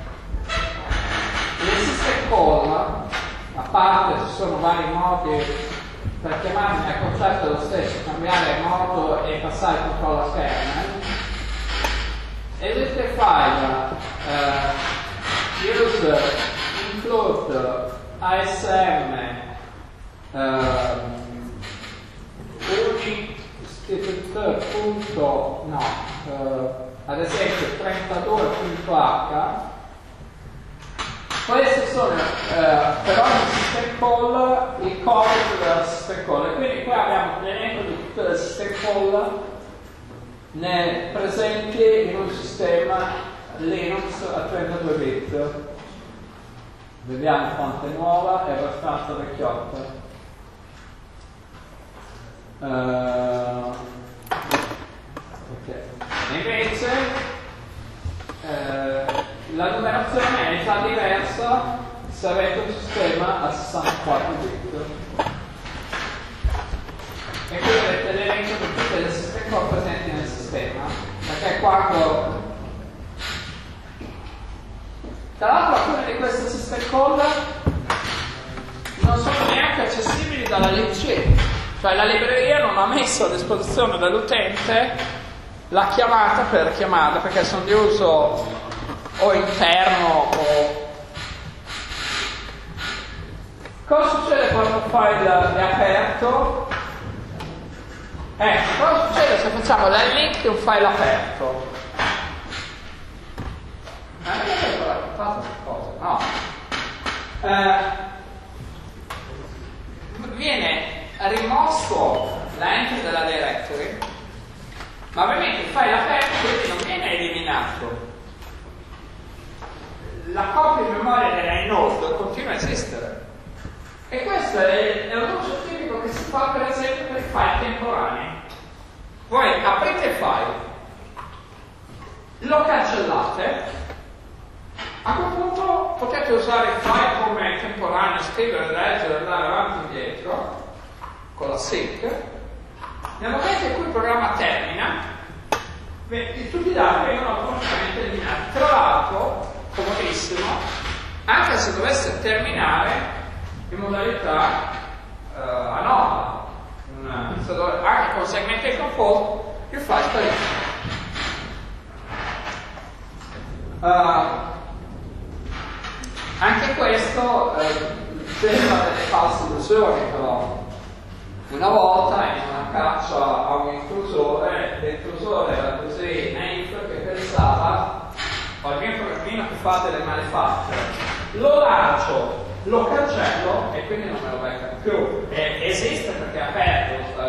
system call, a parte ci sono vari modi per chiamarli, il concetto è lo stesso, cambiare modo e passare il controllo a kernel. Esiste il file user include asm ad esempio 32.h. Questi sono per ogni system call il codice della system call, e quindi qua abbiamo l'elenco di tutte le system call presenti in un sistema Linux a 32 bit. Vediamo quanto è nuova, è abbastanza vecchiotta. Invece la numerazione è già diversa se avete un sistema a 64 bit, e qui avete l'elenco di tutte le system call presenti nel sistema, perché quando tra l'altro alcune di queste system call non sono neanche accessibili dalla libc, cioè la libreria non ha messo a disposizione dell'utente la chiamata per chiamarla, perché sono di uso o interno o... Cosa succede quando un file è aperto? Cosa succede se facciamo l'link di un file aperto? Non è che ho fatto questa cosa, no. Viene rimosso l'entry della directory, ma ovviamente il file aperto quindi non viene eliminato. La copia di memoria dell'inode continua a esistere. E questo è un uso tipico che si fa per esempio per i file temporanei. Voi aprite il file, lo cancellate, a quel punto potete usare il file come temporaneo, scrivere, leggere, andare avanti e indietro con la sync. Nel momento in cui il programma termina, tutti i dati vengono automaticamente eliminati. Tra l'altro, comodissimo, anche se dovesse terminare in modalità anomala, anche con segmentation fault, il file sparisce. Anche questo sembra delle false illusioni, però. Una volta in una caccia a un intrusore, l'intrusore era così naif che pensava: ho il mio programmino che fa delle malefatte, lo lancio, lo cancello e quindi non me lo beccano più. Esiste perché è aperto,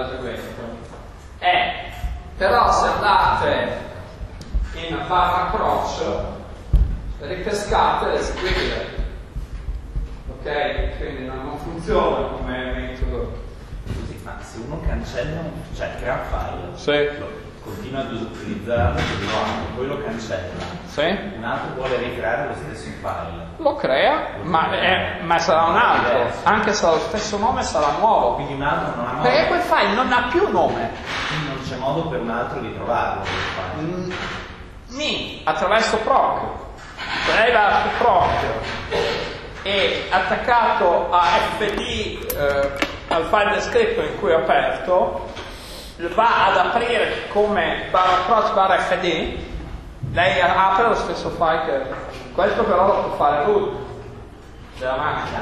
Però se andate in barra approach ripescate l'eseguibile, ok? Quindi non funziona come metodo. Scusi, ma se uno cancella, cioè crea un file, Sì. continua ad utilizzarlo, poi lo cancella, Sì. un altro vuole ricreare lo stesso file, Lo crea, ma sarà un altro, anche se ha lo stesso nome sarà nuovo. quindi un altro non ha modo, Perché quel file non ha più nome. quindi non c'è modo per un altro di trovarlo quel file. Attraverso proc. Se lei va su proc e attaccato a fd al file descritto in cui è aperto, va ad aprire come approach barra fd, lei apre lo stesso file che questo però lo può fare root della macchina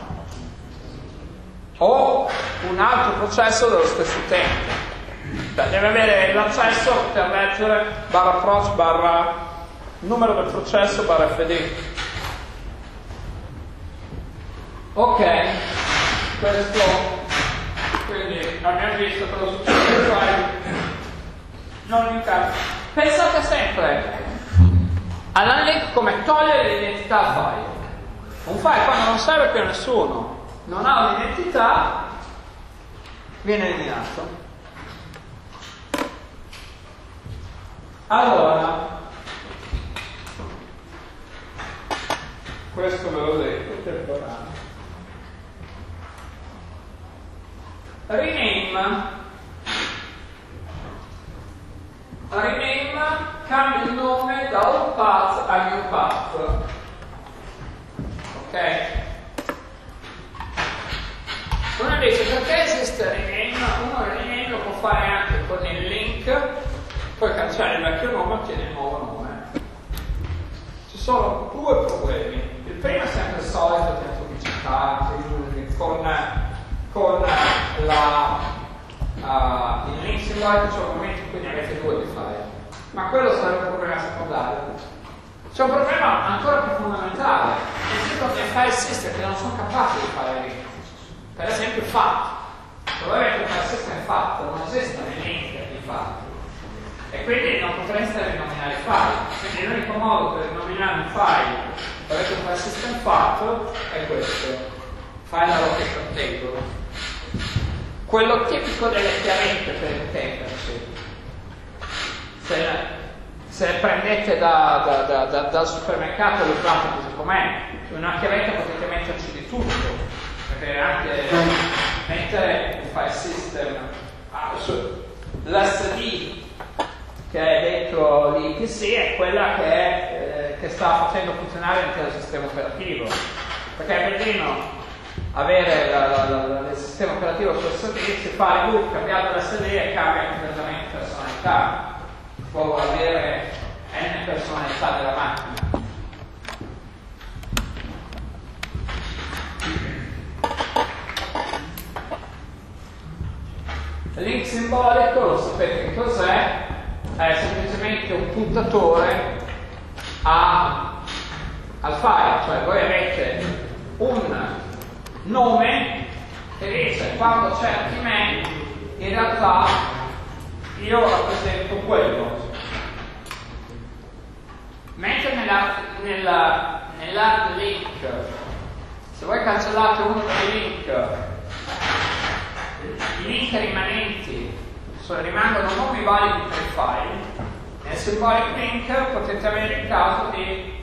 o un altro processo dello stesso utente. Deve avere l'accesso per leggere barra approach barra numero del processo barra fd. Ok, questo quindi abbiamo visto che lo successo del file non incarica. Pensate sempre all'unlink come togliere l'identità al file. Un file quando non serve più a nessuno, non ha un'identità, viene eliminato. Allora, questo ve l'ho detto, temporale. Rename cambia il nome da old path a new path. Ok? Uno dice perché esiste rename? Uno rename lo può fare anche con il link, poi cancella il vecchio nome e ottiene il nuovo nome. Ci sono due problemi. Il primo è sempre il solito che ho citato con il link simbolico c'è un momento in cui ne avete due di file, ma quello sarebbe un problema secondario. C'è un problema ancora più fondamentale, esistono dei file system che non sono capaci di fare link. Per esempio FAT. Probabilmente il file system FAT non esistono i link di FAT e quindi non potreste rinominare i file. Quindi l'unico modo per rinominare un file avete un file system FAT è questo, file allocation table. Quello tipico delle chiavette per intenderci. Se prendete dal supermercato e lo usate così com'è, una chiavetta potete metterci di tutto, perché anche mettere il file system, l'SD che è dentro l'IPC è quella che sta facendo funzionare l'intero sistema operativo, perché è bellino avere il sistema operativo su SD, si fa reboot cambiando l'SD e cambia completamente personalità. Può avere n personalità della macchina. Il link simbolico, lo sapete che cos'è? È semplicemente un puntatore al file, cioè voi avete un nome che dice quando cerchi me in realtà io rappresento quello, mentre nell'hard link se voi cancellate uno dei link, i link rimanenti rimangono nomi validi per il file. Nel symbolic link potete avere il caso di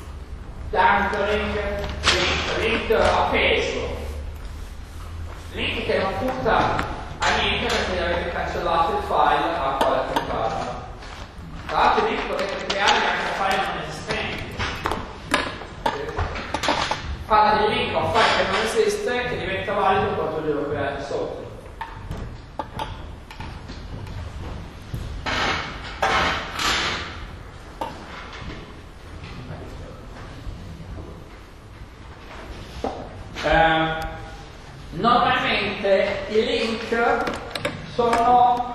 link appeso, link che non punta a niente perché avete cancellato il file al quale puntava. Tra l'altro link potete creare anche file non esistenti. Fate il link a un file che non esiste che diventa valido quando glielo create sotto. Normalmente i link sono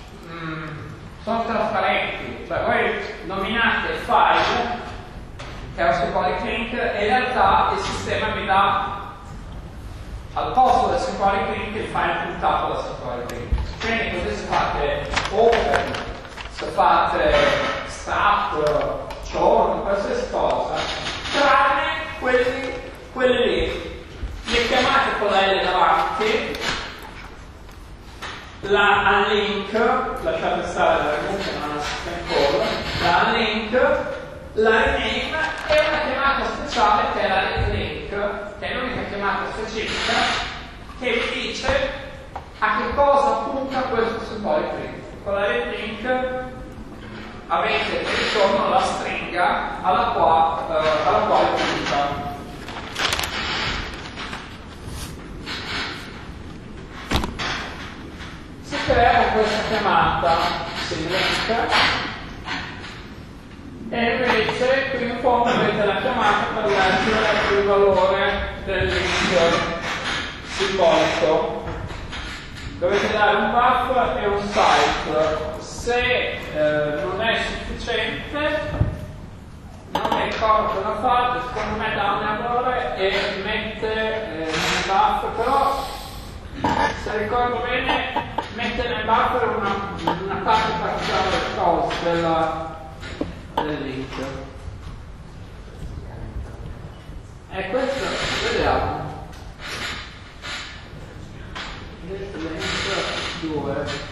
trasparenti, cioè voi nominate il file che è un symbolic link e in realtà il sistema vi dà al posto del symbolic link il file puntato dal symbolic link. Quindi potete fare open fate SAP, CHORN, qualsiasi cosa, tranne quelli lì. Le chiamate con la L davanti, la unlink, lasciate stare la remove che non assistent call, la unlink, la rename e una chiamata speciale che è la retlink, che è l'unica chiamata specifica che vi dice a che cosa punta questo symbolic print. Con la retlink avete di ritorno la stringa alla quale punta. Si crea questa chiamata symlink e invece qui in fondo avete la chiamata per leggere il valore del link simbolico. Dovete dare un buff e un cycle. Se non è sufficiente, non mi ricordo cosa fate, secondo me dà un errore e mette nel buff, però se ricordo bene mette nel buffer una parte particolare del cose del link. E questo vediamo. Link 2.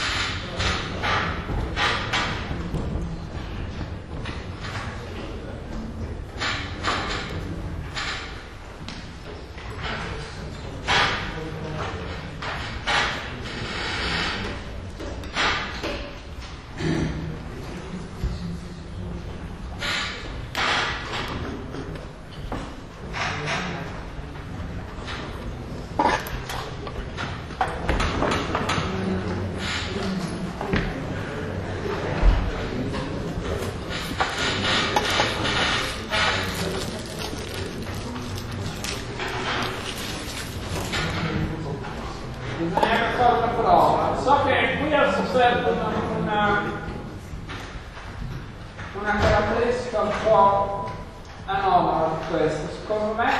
Una caratteristica un po' anomala di questo, secondo me.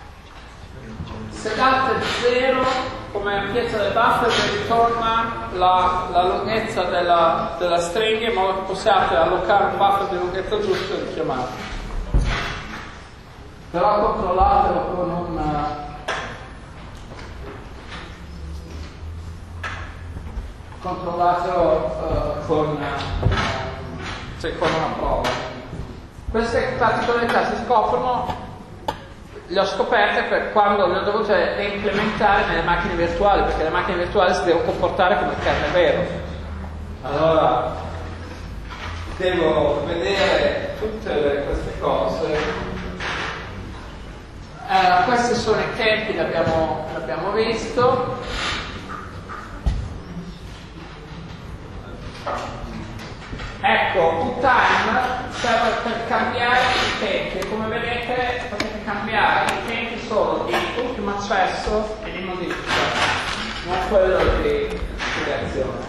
Se date 0 come ampiezza del buffer vi ritorna la lunghezza della stringa in modo che possiate allocare un buffer di lunghezza giusta e richiamare. Però controllatelo con con una prova. Queste particolarità si scoprono, le ho scoperte per quando le ho dovute implementare nelle macchine virtuali, perché le macchine virtuali si devono comportare come il kernel vero. Allora devo vedere tutte queste cose. Questi sono i tempi, l'abbiamo visto. Ecco, QTime serve per cambiare i tempi e come vedete potete cambiare i tempi solo di ultimo accesso e di modifica, non quello di creazione.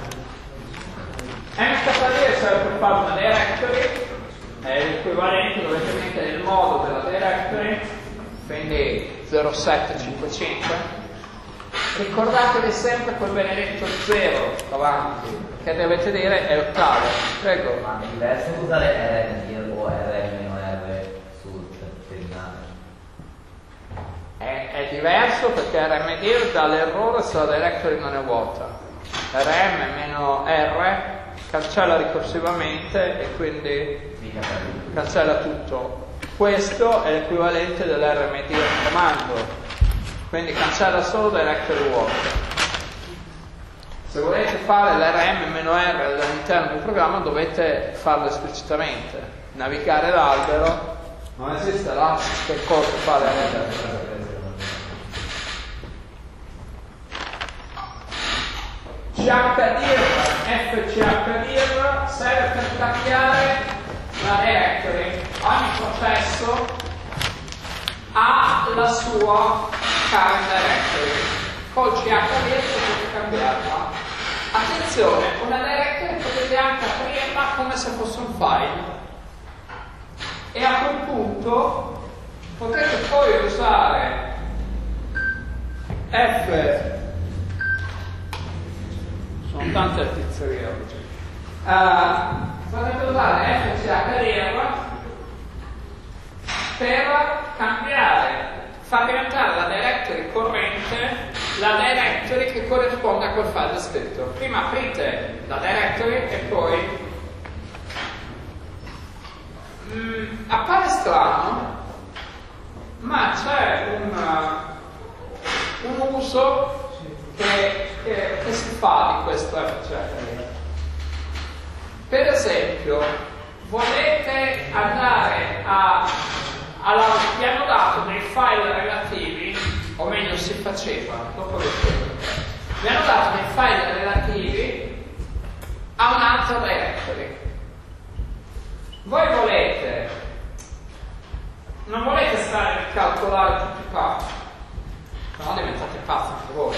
MKD serve per fare una directory, è l'equivalente, dovete mettere il modo della directory, quindi 0755. Ricordatevi sempre quel benedetto 0 davanti, che dovete dire è ottavo. Prego. Ma è diverso usare RMDIR o RM-R sul terminale? È diverso perché RMDIR dà l'errore se la directory non è vuota. RM-R cancella ricorsivamente e quindi cancella tutto. Questo è l'equivalente dell'RMDIR comando. Quindi cancella solo directory vuoto. Se volete fare l'RM-R all'interno del programma dovete farlo esplicitamente. Navigare l'albero, non esiste l'ASCII che corre fare CHDIR, FCHDIR serve per cambiare la directory. Ogni processo ha la sua current directory. Col CHDIR potete cambiarla. Attenzione, una directory potete anche aprirla come se fosse un file. E a quel punto potete poi usare F. Sono tante le pizzerie oggi. potete usare fchdir per cambiare, far diventare la directory corrente la directory che corrisponde a quel file descritto. Prima aprite la directory e poi appare strano, ma c'è un uso che si fa di questo fchdir. Per esempio, volete andare vi hanno dato dei file relativi, o meglio si faceva, dopo vi spiego. Vi hanno dato dei file relativi a un'altra directory. Voi non volete stare a calcolare tutti i path, no diventate pazzi anche voi.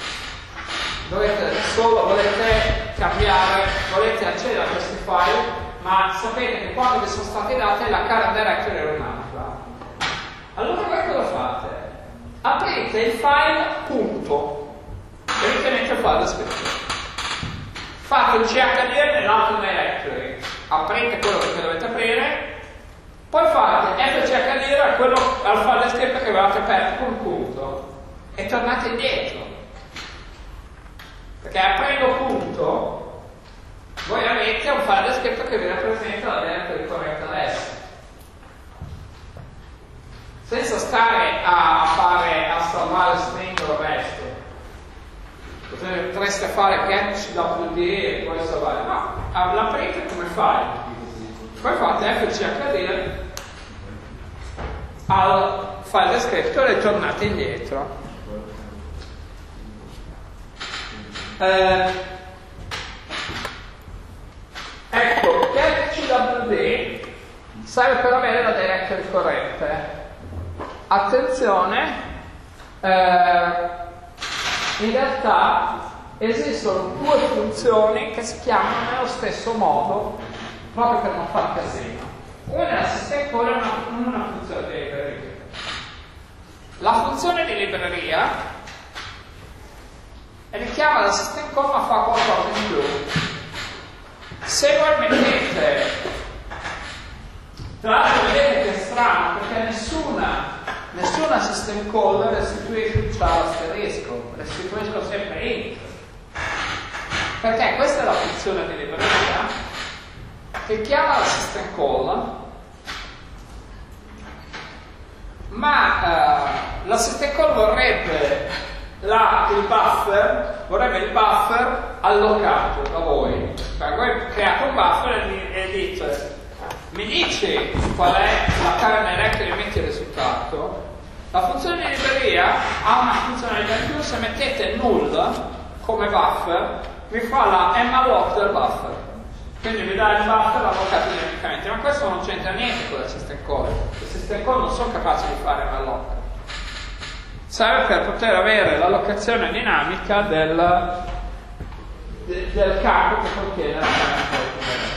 Volete cambiare, volete accedere a questi file, ma sapete che quando vi sono stati dati la current directory era un'altra. Allora voi cosa fate? Aprite il file punto e ritenete il file descritto. Fate un chdir nell'altra directory, aprite quello che dovete aprire, poi fate fchdir al file descritto che avevate aperto con punto e tornate indietro. Perché aprendo punto voi avete un file descritto che vi rappresenta la directory corretta adesso. Senza stare a salvare string o il resto. Potreste fare catch.wd e poi salvare. No, l'aprite come file. Poi fate fchdir al file descritto e tornate indietro. Ecco, catch.wd serve per avere la directory corretta. Attenzione, in realtà esistono due funzioni che si chiamano nello stesso modo proprio per non far casino. Una è la system call e una funzione di libreria. La funzione di libreria richiama la system call ma fa qualcosa in più. Se voi mettete, tra l'altro vedete che è strano perché nessuna system call restituisce un char asterisco, restituisco sempre int, perché questa è la funzione di libreria che chiama la system call, ma la system call vorrebbe il buffer allocato da voi. Cioè voi create un buffer e dite mi dici qual è la current directory e metti il risultato. La funzione di libreria ha una funzionalità in più: se mettete null come buffer vi fa la malloc del buffer, quindi vi dà il buffer allocato dinamicamente, ma questo non c'entra niente con la system call. Le system call non sono capaci di fare malloc, serve per poter avere l'allocazione dinamica del campo che contiene la current.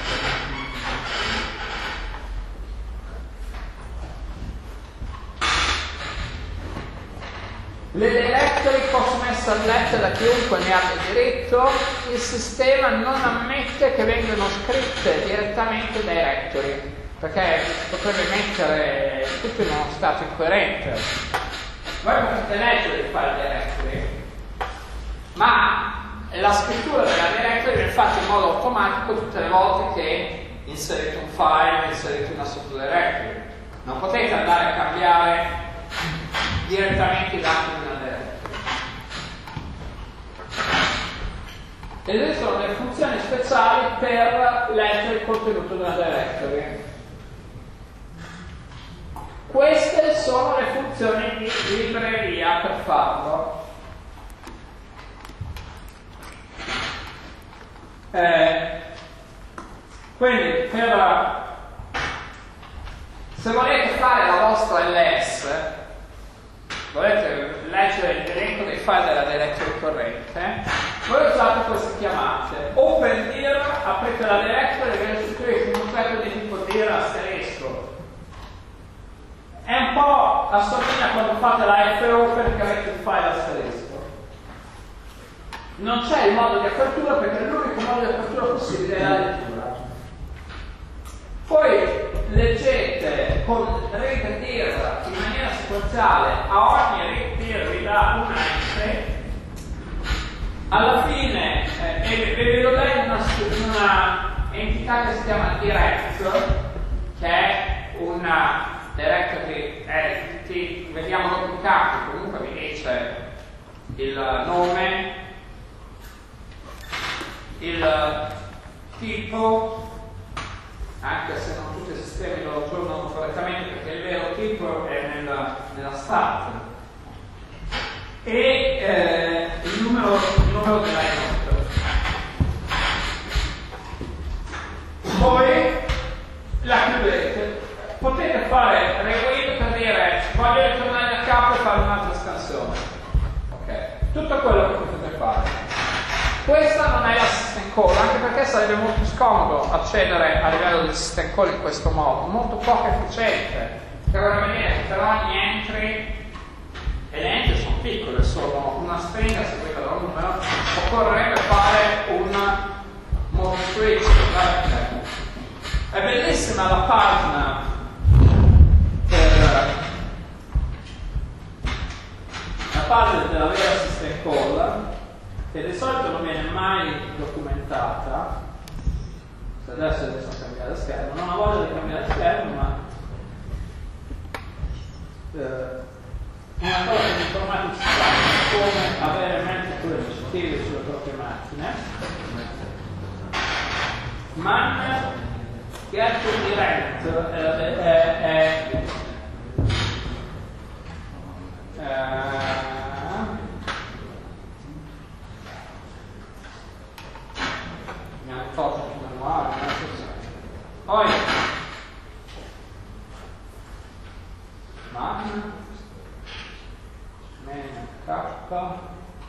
Le directory possono essere lette da chiunque ne abbia diritto, il sistema non ammette che vengano scritte direttamente directory, perché potrebbe mettere tutto in uno stato incoerente. Voi potete leggere il file directory, ma la scrittura della directory viene fatta in modo automatico tutte le volte che inserite un file, inserite una sottodirectory. Non potete andare a cambiare direttamente i dati di una directory. Esistono delle funzioni speciali per leggere il contenuto della directory. Queste sono le funzioni di libreria per farlo. Quindi se volete fare la vostra ls, volete leggere l'elenco dei file della directory corrente, voi usate queste chiamate. Open-dir, aprite la directory e vi restituisce un oggetto di tipo dir asterisco. È un po' assomiglia quando fate la fopen che avete il file asterisco. Non c'è il modo di apertura perché l'unico modo di apertura possibile è la lettura. leggete con read dir in maniera sequenziale a ogni read dir vi dà un entry, alla fine vi do una entità che si chiama direct, che è una directory entity, vediamo dopo i campi, comunque vi dice il nome, il tipo, anche se non tutti i sistemi lo aggiornano correttamente perché il vero tipo è nella stat, e il numero della input. Poi la chiudete. Potete fare read per dire voglio ritornare a capo e fare un'altra scansione. Ok, tutto quello che potete fare. Questa non è la system call, anche perché sarebbe molto scomodo accedere a livello del system call in questo modo, molto poco efficiente. Per vedere che per ogni entry, e le entry sono piccole, sono una stringa seguita da un numero, occorrerebbe fare un mode switch. È bellissima la pagina della vera system call, che di solito non viene mai documentata. Adesso riesco a cambiare schermo, non ho voglia di cambiare schermo, ma una cosa che gli informatici sanno come avere mente sulle iniziative sulle proprie macchine. Man get direct mi hanno tolto il manuale, poi man meno k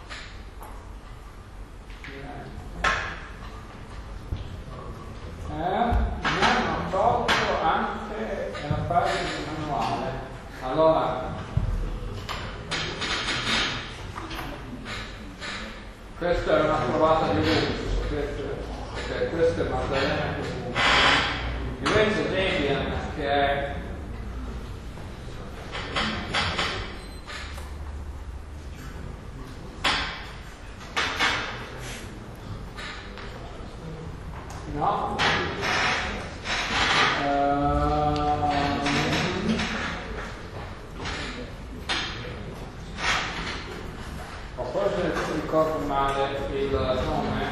mi hanno tolto anche nella pagina del manuale. Allora questa è una trovata di lusso, perché questa è Maddalena comune. Invece Debian, che è no, forse si ricordo male il nome.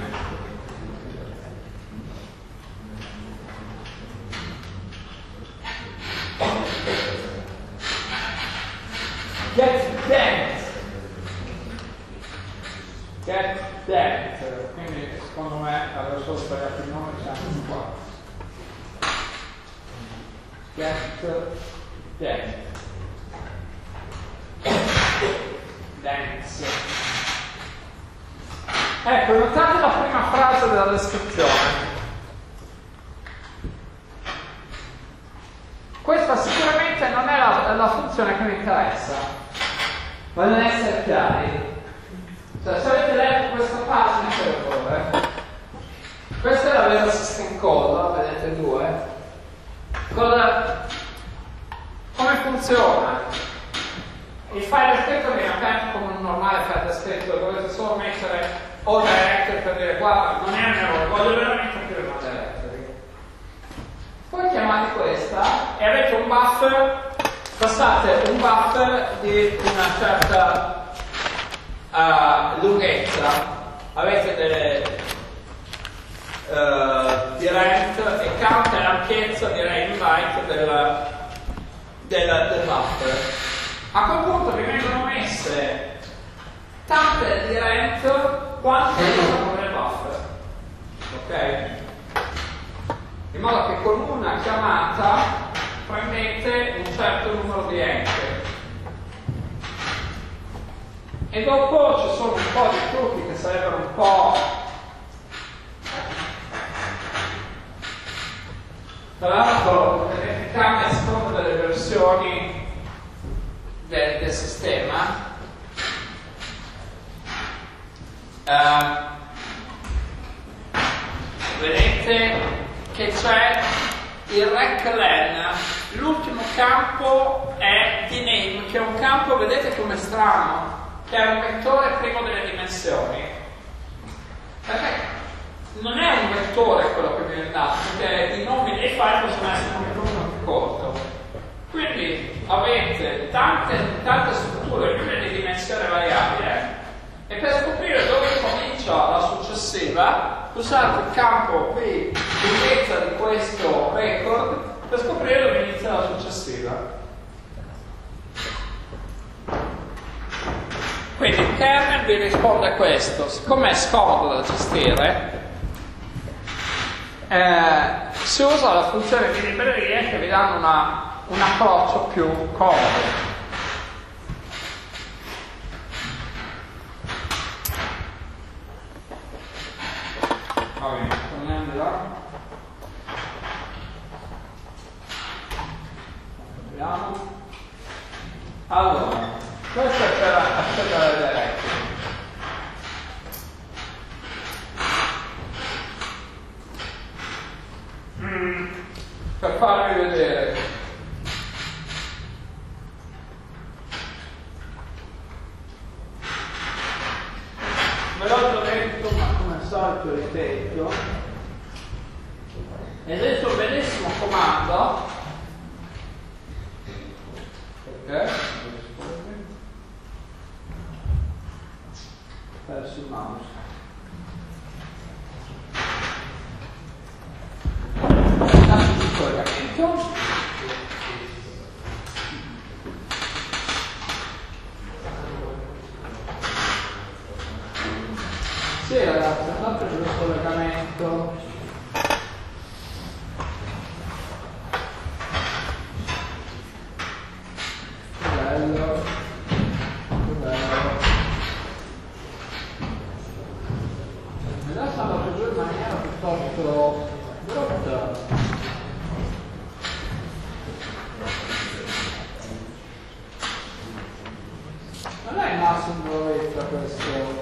Get that, quindi secondo me avevo solo sbagliato il nome, siamo qua. Get that. Dance. Ecco, notate la prima frase della descrizione. Questa sicuramente non è la funzione che mi interessa. Voglio essere chiari. Cioè, se avete letto questa pagina, per favore, questa è la vera system call, vedete due. Come funziona? Il file descritto viene aperto come un normale file descritto, dovete solo mettere o directory per dire guarda, non è un errore, voglio veramente aprire una directory. Poi chiamate questa e avete un buffer, passate un buffer di una certa lunghezza, avete delle direct e count l'ampiezza, direi in byte del buffer. A quel punto vi vengono messe tante direct quanto sono nel buffer, ok? In modo che con una chiamata prendete un certo numero di entry. E dopo ci sono un po' di trucchi che sarebbero un po'... Tra l'altro cambia a seconda delle versioni del sistema. Vedete che c'è il rec-len, l'ultimo campo è dname, che è un campo, vedete come strano, che è un vettore primo delle dimensioni. Perché non è un vettore quello che viene dato, perché i nomi dei file possono essere anche lungo che corto. Quindi avete tante strutture, ognuna di dimensione variabile, e per scoprire dove comincia la successiva usate il campo qui lunghezza di questo record per scoprire dove inizia la successiva. Quindi il kernel vi risponde a questo. Siccome è scomodo da gestire, si usa la funzione di librerie che vi danno un approccio più comodo. Va bene, torniamo di là. Vediamo. Allora, questo è per accedere alle dirette. Per farvi vedere. Ve l'ho già detto, ma come al solito ripeto. Ed è un bellissimo comando. Perché? Perso il mouse. Collegamento. Sì ragazzi, andate per il collegamento. Bello. Adesso andate giù in maniera piuttosto brutta. Non è il massimo dove questo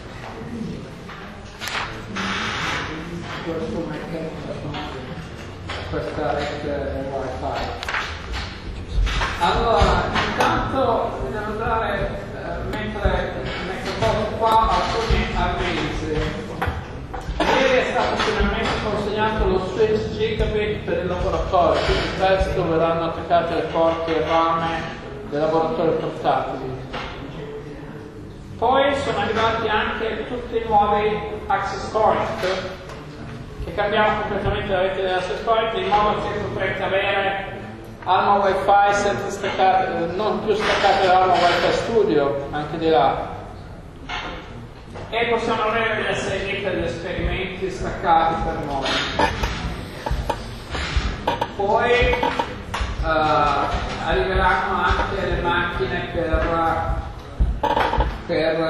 meccanismo, questa rete wifi. Allora, intanto vi devo dare, mentre metto qua, alcuni avvisi. Ieri è stato finalmente consegnato lo switch gigabit per il laboratorio, quindi presto verranno attaccate le porte rame dei laboratori portatili. Poi sono arrivati anche tutti i nuovi access point, che cambiamo completamente la rete dell'access point, in modo che potrete avere Alma Wi-Fi senza staccare, non più staccate dall'Alma Wi-Fi Studio, anche di là. E possiamo avere delle serie degli esperimenti staccati per noi. Poi arriveranno anche le macchine per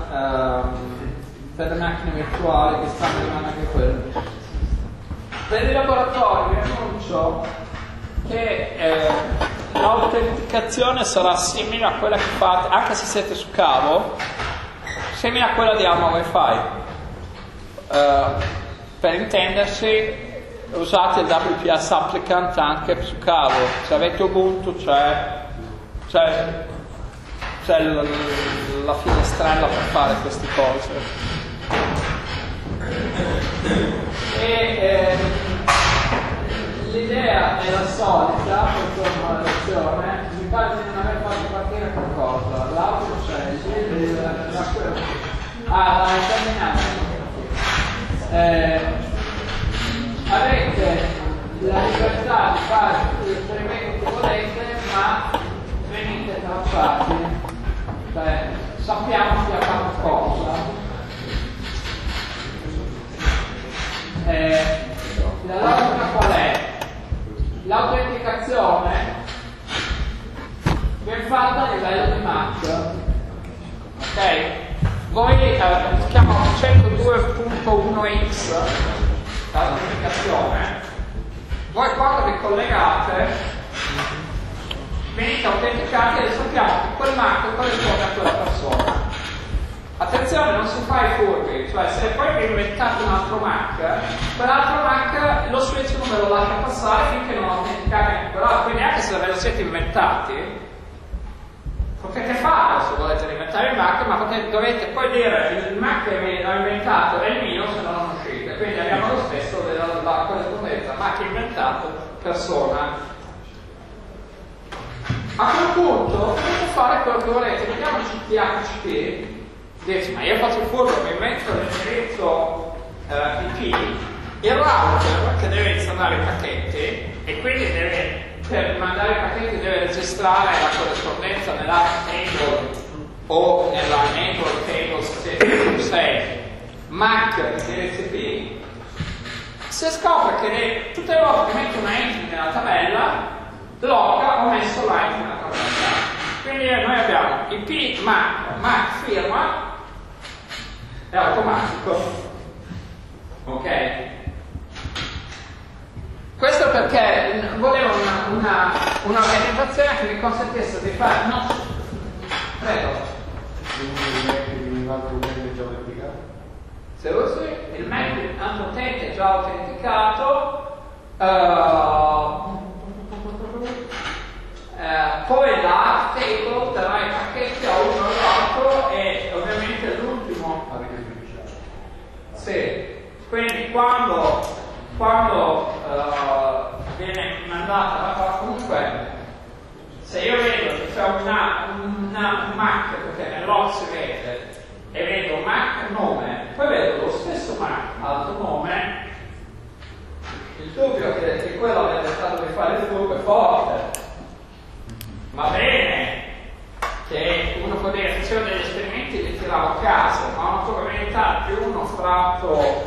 le macchine virtuali, che stanno arrivando anche quelle. Per i laboratori vi annuncio che l'autenticazione sarà simile a quella che fate, anche se siete su cavo, simile a quella di Alma Wi-Fi. Per intendersi, usate il WPS applicant anche su cavo. Se avete Ubuntu c'è la finestrella per fare queste cose. E l'idea è la solita per tornare alla lezione. Mi pare di non aver fatto partire qualcosa. L'audio c'è, l'hai terminato. Avete la libertà di fare tutti gli esperimenti che volete, ma venite tracciati. Cioè, sappiamo chi ha fatto cosa. La logica qual è? L'autenticazione viene fatta a livello di Mac. Ok? Voi si chiama 102.1x l'autenticazione. Voi quando vi collegate venite autenticati e sappiamo che quel Mac corrisponde a quella persona. Attenzione, non si fa i furbi, cioè se poi vi inventate un altro Mac, quell'altro Mac lo switch non ve lo lascia passare finché lo siete inventati, potete farlo se volete inventare il Mac, ma dovete poi dire il Mac che ho inventato è il mio, se no non uscite. Quindi abbiamo lo stesso della corrispondenza Mac inventato, persona. A quel punto potete fare quello che volete, vediamo THCP, dici ma io faccio il furbo, mi invento l'indirizzo IP, il router che deve installare i pacchetti e quindi per mandare i pacchetti deve registrare la corrispondenza nell'app table o nella enable table se siete 6 Mac indirizzo IP. Se scopre che tutte le volte che metto una entry nella tabella logga ho messo l'entry nella tabella. Quindi noi abbiamo IP Mac firma, è automatico, ok? Questo perché volevo un'organizzazione che mi consentisse di fare, no, prego. Se usi il Mac di un altro utente già autenticato, poi la table darà i pacchetti a uno o all'altro e ovviamente l'ultimo. Sì, quindi quando viene mandata comunque, se io vedo che c'è un Mac, perché nel log si vede, e vedo Mac nome, poi vedo lo stesso Mac altro nome, il dubbio che quello abbia stato di fare il furbo è forte. Va bene che uno può dire facevo degli esperimenti e li tiravo a casa, ma una probabilità più uno fratto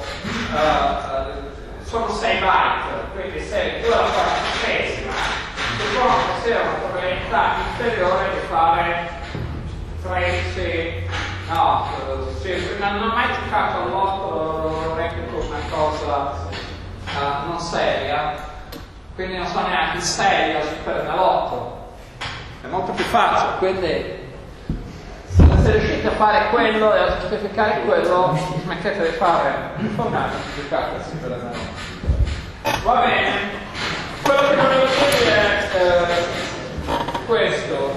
sono 6 byte, quindi se tu la 40esima, suppongo che sia una probabilità inferiore di fare 13, no, non ho mai giocato all'otto, lo reputo una cosa non seria, quindi non so neanche il 6 a Super 8. È molto più facile, quindi se riuscite a fare quello e a giustificare quello, smettete di fare informatica, giustificatesi per esempio. Va bene, quello che volevo dire è questo.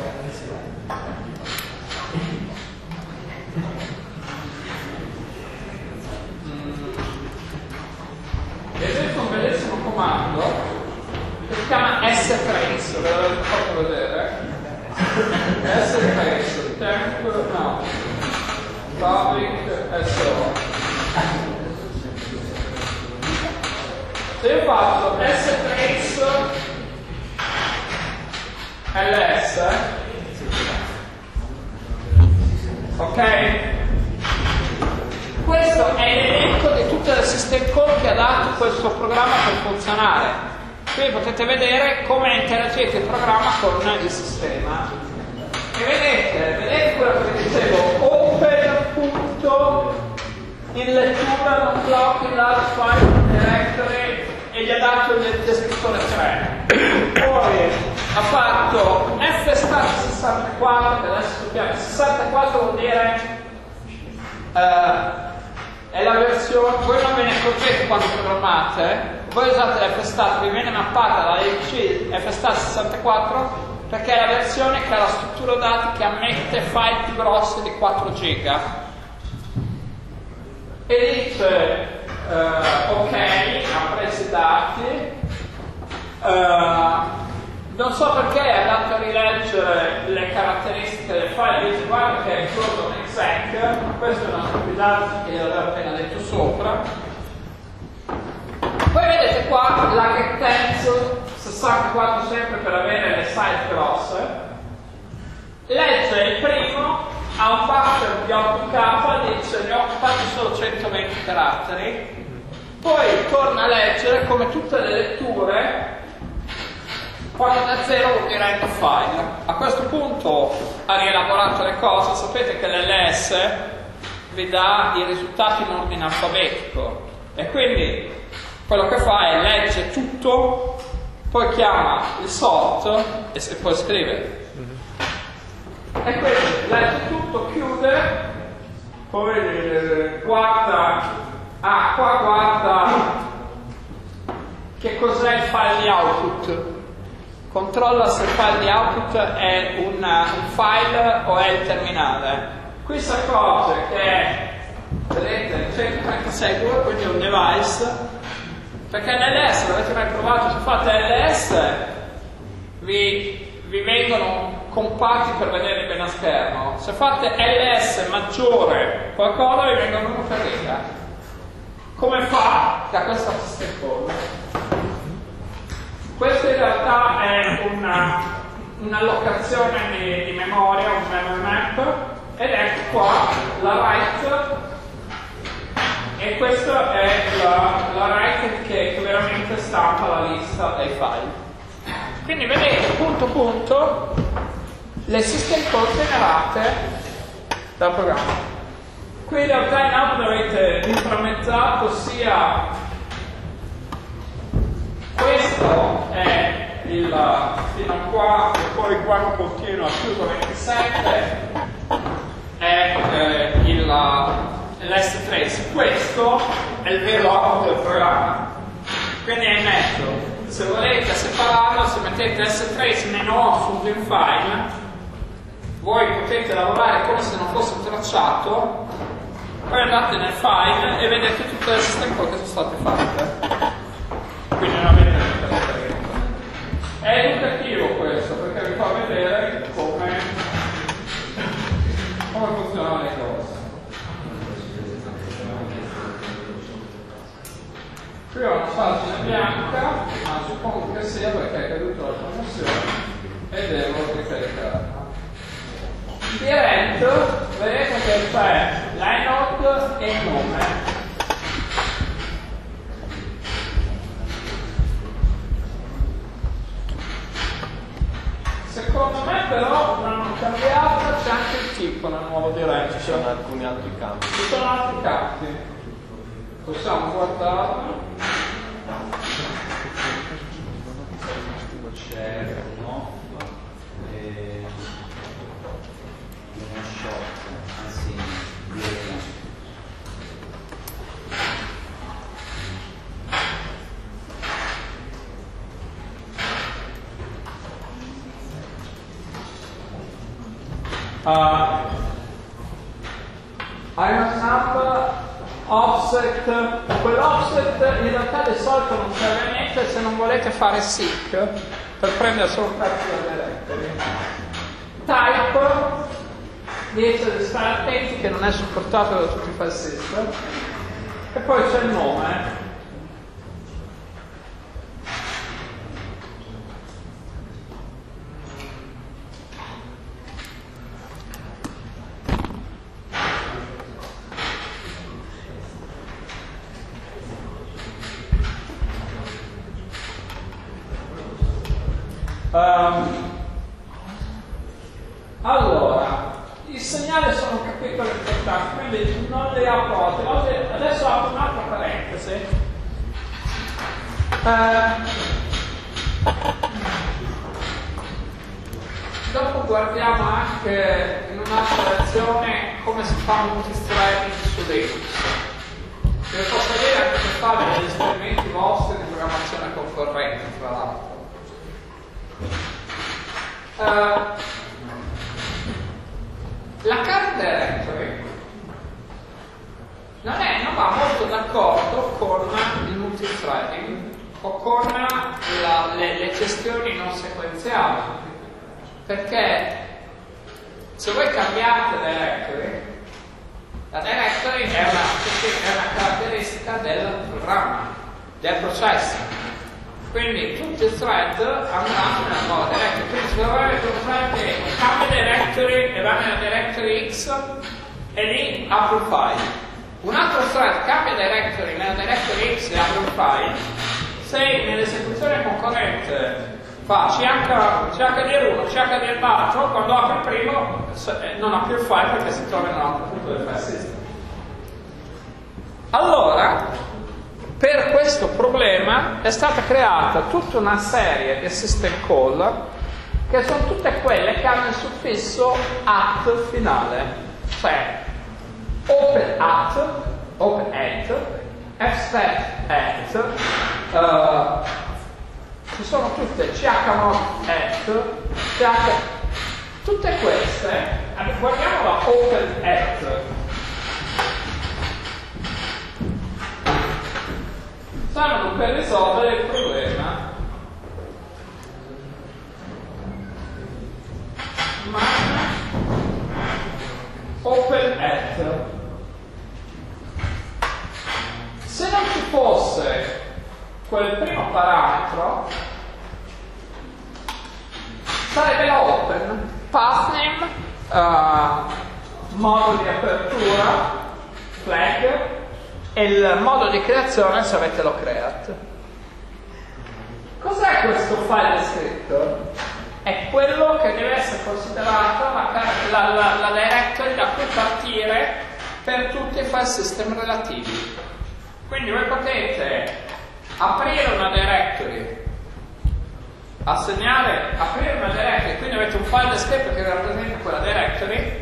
Esiste un bellissimo comando che si chiama strace, ve l'avete fatto vedere? strace, temp, no, public SO. Se io faccio strace ls, ok? Questo è l'elenco di tutte le system call che ha dato questo programma per funzionare. Quindi potete vedere come interagite il programma con il sistema. E vedete quello che dicevo, open punto in lettura non block in large file directory e gli ha dato il descrittore 3. Poi ha fatto fstat64, che adesso sappiamo, 64 vuol dire è la versione, voi non ve ne accorgete quando programmate, voi usate l'fstat, vi viene mappata la IC fstat64 perché è la versione che ha la struttura dati che ammette file più grossi di 4 giga e dice ok, ha preso i dati, non so perché è andato a rileggere le caratteristiche del file, dice guarda che è incluso un exec, questa è una stupidata che gli avevo appena detto sopra. Poi vedete qua la getTens 64 sempre per avere le size grosse, legge il primo, ha un buffer di 8k, dice ne ho occupati solo 120 caratteri, poi torna a leggere come tutte le letture. Poi da 0 vuol dire end of file. A questo punto ha rielaborato le cose, sapete che l'LS vi dà i risultati in ordine alfabetico e quindi quello che fa è legge tutto, poi chiama il sort e poi scrive. E quindi legge tutto, chiude, poi guarda, qua guarda che cos'è il file di output. controlla se il file di output è un file o è il terminale. Qui si accorge che, vedete, 136.2, quindi è un device, perché l'LS, l'avete mai provato? Se fate LS vi vengono compatti per vedere bene a schermo. Se fate LS maggiore qualcosa vi vengono uno per riga. Come fa da questa system call? Questa in realtà è un'allocazione di memoria, un memory map, ed ecco qua la write, e questa è la write che veramente stampa la lista dei file. Quindi vedete punto punto le system call generate dal programma. Qui in realtà in output avete implementato sia questo è il fino a qua e poi qua continua chiuso 27 è l'S3. Questo è il vero output del programma, quindi è in mezzo. Se volete separarlo, se mettete S3-O su un file, voi potete lavorare come se non fosse tracciato, poi andate nel file e vedete tutte le system call che sono state fatte. Quindi non avete niente da vedere. È educativo questo, perché vi fa vedere come funzionano le cose. Qui ho una pagina bianca, ma suppongo che sia perché è caduta la connessione e devo ricaricarla. Di evento vedete che c'è l'inode e il nome. Secondo me però non hanno cambiato, c'è anche il tipo nel nuovo diretto. Ci sono alcuni altri campi. Ci sono altri campi. Possiamo guardarlo. C'è un off e uno short, anzi Iron number, offset, quell'offset in realtà di solito non serve a niente se non volete fare seek per prendere solo un pezzo da directory. Type, dice di stare attenti che non è supportato da tutti i file system, e poi c'è il nome. Allora, i segnali sono capitoli importanti, quindi non li apro. Adesso apro un'altra parentesi. Dopo guardiamo anche in un'altra lezione come si fa un multithreading su Linux. Vi posso dire anche per fare degli esperimenti vostri di programmazione concorrente, tra l'altro. La current directory non va molto d'accordo con il multithreading o con le gestioni non sequenziali, perché se voi cambiate directory, la directory è una caratteristica del programma, del processo. Quindi tutti i thread andranno nella nuova directory. Quindi se avete un thread che cambia directory e va nella directory X e lì apre un file. Un altro thread cambia directory nella directory X e apre un file. Se nell'esecuzione concorrente fa CHDR1, CHDR4, quando apre il primo non ha più il file perché si trova in un altro punto del file system. Allora, per questo problema è stata creata tutta una serie di system call che sono tutte quelle che hanno il suffisso at finale, cioè open at, fstat at, ci sono tutte chmod@, tutte queste, guardiamo la open@, servono per risolvere il problema open@. Se non ci fosse quel primo parametro, sarebbe la open, pathname, modo di apertura, flag, e il modo di creazione se avete lo create. Cos'è questo file descriptor? È quello che deve essere considerato la directory da cui partire per tutti i file system relativi. Quindi voi potete aprire una directory, aprire una directory, quindi avete un file descriptor che rappresenta quella directory,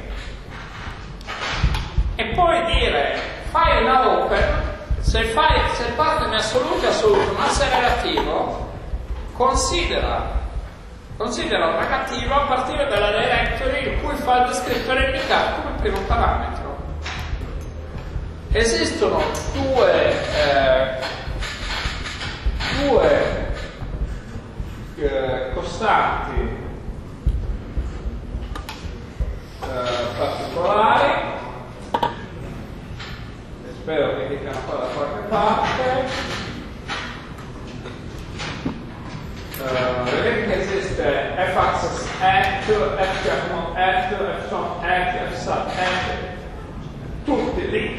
e poi dire fai una open, se il path è assoluto, ma se è relativo, considera un negativo a partire dalla directory in cui il file descriptor è indicato come primo parametro. Esistono due costanti particolari, spero che dicano qua da qualche parte. Vedete che esiste faccess fchmod, fsum, fsub, tutti link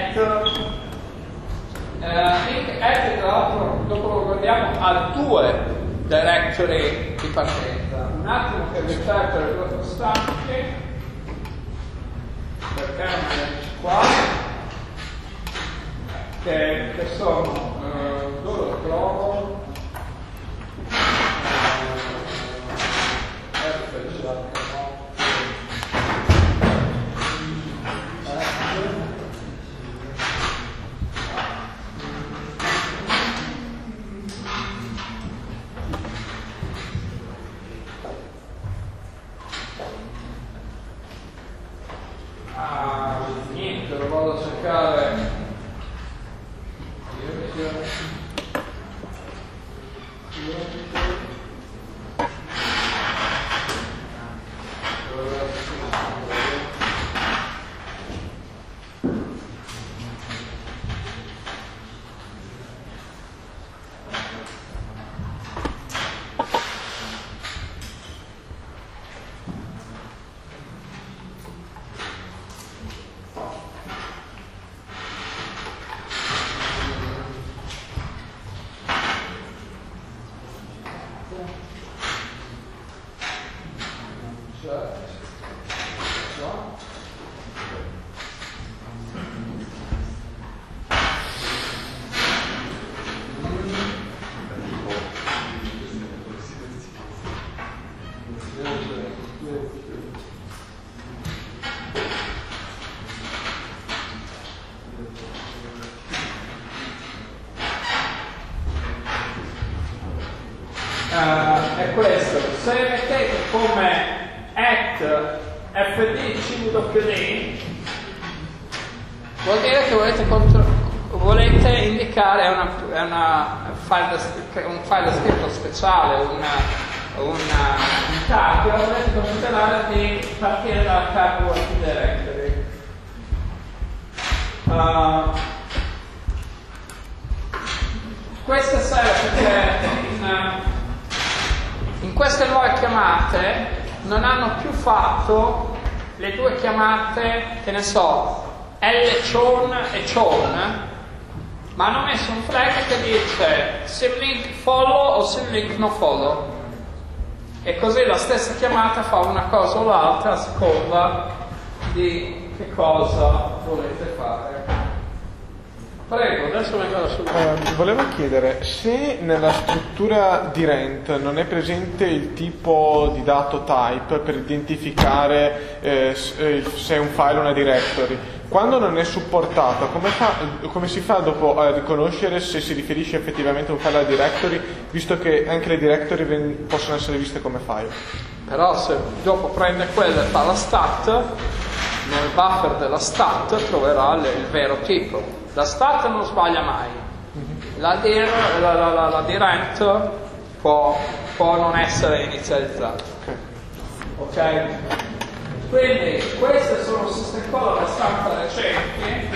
link tra l'altro dopo lo guardiamo, ha due directory di partenza. Un attimo che vi cerco le due costanti, perché non qua, che sono dove lo trovo? Niente, lo vado a cercare. È questo. Se mettete come @fd vuol dire che volete indicare un file descriptor speciale, un cambio, volete considerare di partire dal card working directory. Questo serve perché in queste nuove chiamate non hanno più fatto le due chiamate, che ne so, lchown e chown, ma hanno messo un flag che dice symlink follow o symlink no follow, e così la stessa chiamata fa una cosa o l'altra a seconda di che cosa volete fare. Prego, adesso vengo da subito. Volevo chiedere, se nella struttura di rent non è presente il tipo di dato type per identificare se è un file o una directory, quando non è supportato, come si fa dopo a riconoscere se si riferisce effettivamente a un file directory, visto che anche le directory possono essere viste come file? Però se dopo prende quella e fa la stat, nel buffer della stat troverà il vero tipo. La stat non sbaglia mai. La direct può non essere inizializzata. Ok? Quindi queste sono system call abbastanza recenti.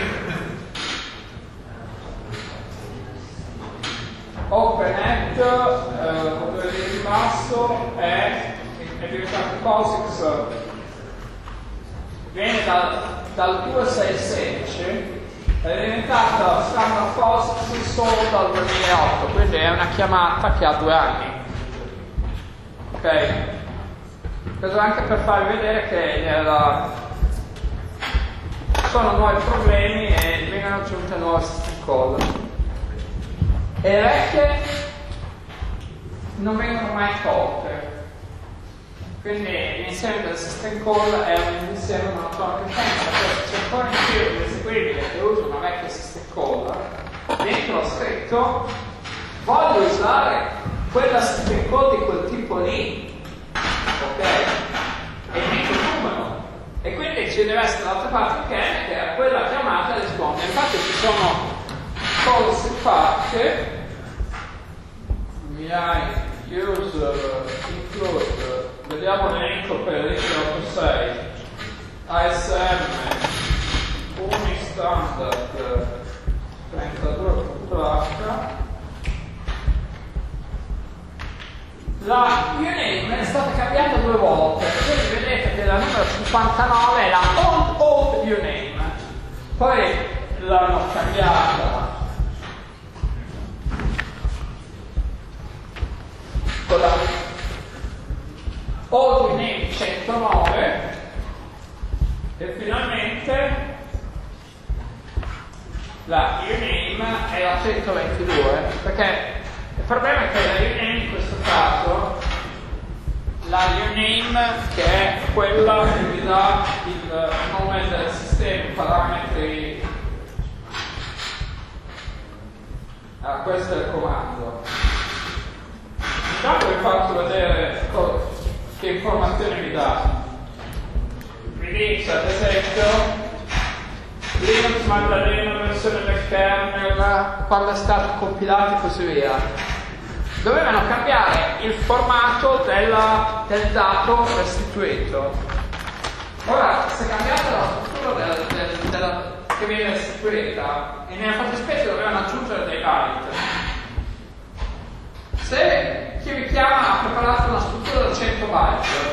OpenNet, dove in basso è diventato POSIX, viene dal 2.6.16, è diventata standard POSIX solo dal 2008, quindi è una chiamata che ha 2 anni. Ok? Questo anche per farvi vedere che sono nuovi problemi e vengono aggiunte nuove system call. E le vecchie non vengono mai tolte. Quindi l'insieme del system call è un insieme monotonico che pensa che c'è ancora in più di eseguibile che usa una vecchia system call, dentro ho scritto voglio usare quella system call di quel tipo lì, ok? E metto il numero. E quindi ci deve essere dall'altra parte che a quella chiamata risponde. Infatti ci sono call simpatiche, user include, vediamo l'elenco per l'X86, ASM, uni standard 32.h. La uname è stata cambiata 2 volte, quindi vedete che la numero 59 è la old uname, poi l'hanno cambiata con la old uname 109 e finalmente la uname è la 122, perché il problema è che la uname in questo caso, la uname che è quella che vi dà il nome del sistema, i parametri, questo è il comando. Intanto vi faccio vedere che informazioni vi dà. Vi dice ad esempio Linux Magdalena versione del kernel, quando è stato compilato e così via. Dovevano cambiare il formato del dato restituito. Ora, se cambiate la struttura che viene restituita, e nella fattispecie dovevano aggiungere dei byte. Se chi vi chiama ha preparato una struttura da 100 byte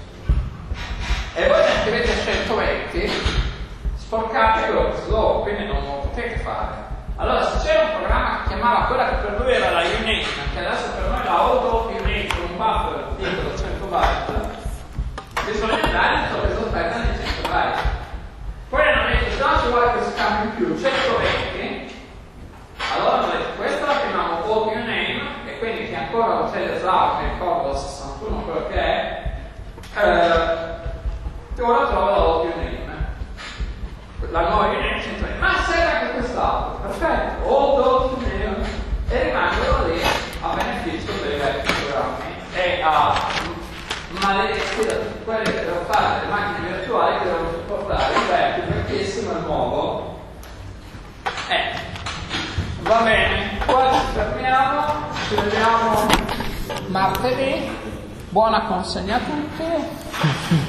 e voi ne scrivete 120, sporcate quello slow, quindi non lo potete fare. Allora, se c'era un programma che chiamava quella che per lui era la uname, che adesso per noi è la old uname con un buffer dietro da 100 byte, bisogna andare sul risultato di 100 byte. Poi hanno detto, se non ci vuole che si cambi in più 120, allora hanno detto, questa la chiamiamo old uname, e quindi che ancora non c'è l'esatto, che ricordo 61 quello che è, ora trova la old uname. La nuova uname 120, ma serve anche quest'altro, perfetto, old uname, e rimangono lì a beneficio dei vecchi programmi e a maledetti da tutti quelli che devono fare le macchine virtuali che devono supportare il vecchio, perché il nuovo. Va bene, qua ci fermiamo, ci vediamo martedì, buona consegna a tutti.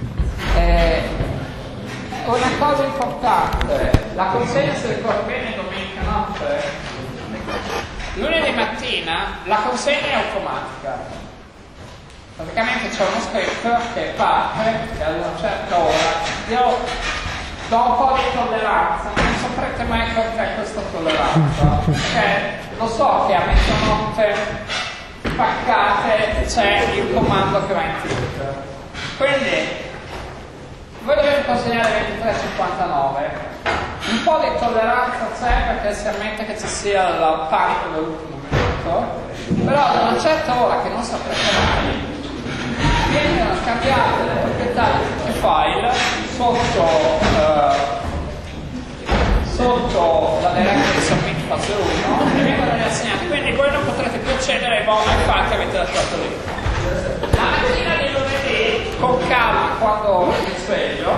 Una cosa importante, la consegna, se ricordo bene, domenica notte. Lunedì mattina la consegna è automatica. Praticamente c'è uno script che parte e ad una certa ora. Io do un po' di tolleranza, non saprete mai perché questa tolleranza. Perché lo so che a mezzanotte paccate c'è il comando che va in tilt. Quindi voi dovete consegnare 23.59. Un po' di tolleranza c'è perché si ammette che ci sia il panico dell'ultimo minuto, però ad una certa ora che non saprete mai vengono scambiate le proprietà di tutti i file sotto sotto la directory submit fase 1 e vengono riassegnati, quindi voi non potrete più accedere ai file che avete lasciato lì. La mattina di lunedì, con calma, quando mi sveglio,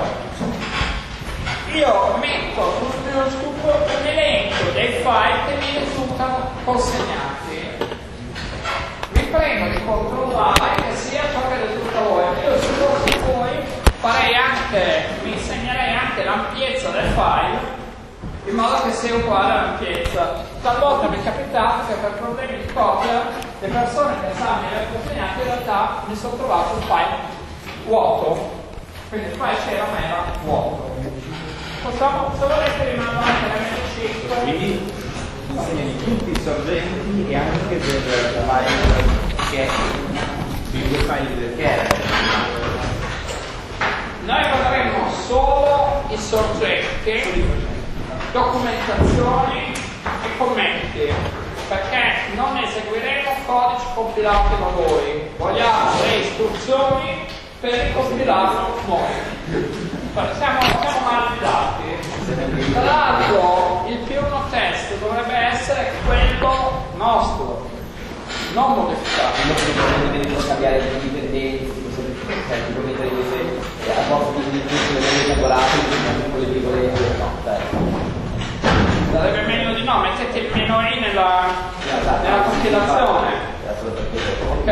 io metto sul mio scoop un elenco dei file che mi risultano consegnati. Vi prego di controllare che sia ciò che risulta a voi. Io se fossi voi mi insegnerei anche l'ampiezza del file in modo che sia uguale all'ampiezza. Talvolta mi è capitato che per problemi di copia le persone pensavano di aver consegnato, in realtà mi sono trovato un file vuoto, quindi il file c'era ma era vuoto. Possiamo, se volete rimando anche l'MD5. Quindi insegnano tutti i sorgenti e anche del file che di due file che erano. Noi guarderemo solo i sorgenti, documentazioni e commenti, perché non eseguiremo codici compilati da voi, vogliamo le istruzioni per ricompilarlo noi. Siamo mal guidati. Tra l'altro il P1 test dovrebbe essere quello nostro, non modificato. Non devono cambiare i dipendenti, tipo mettere a posto di le regolate, con le virgolette, no, dai. Sarebbe meglio di no, mettete il meno i nella compilazione. Ok?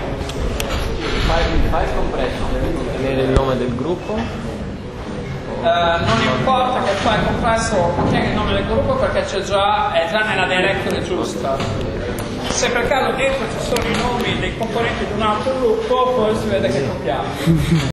Il file compresso deve contenere il nome del gruppo. Non importa che il file compresso contenga il nome del gruppo perché è già nella directory giusta. Se per caso dentro ci sono i nomi dei componenti di un altro gruppo, poi si vede che copiamo.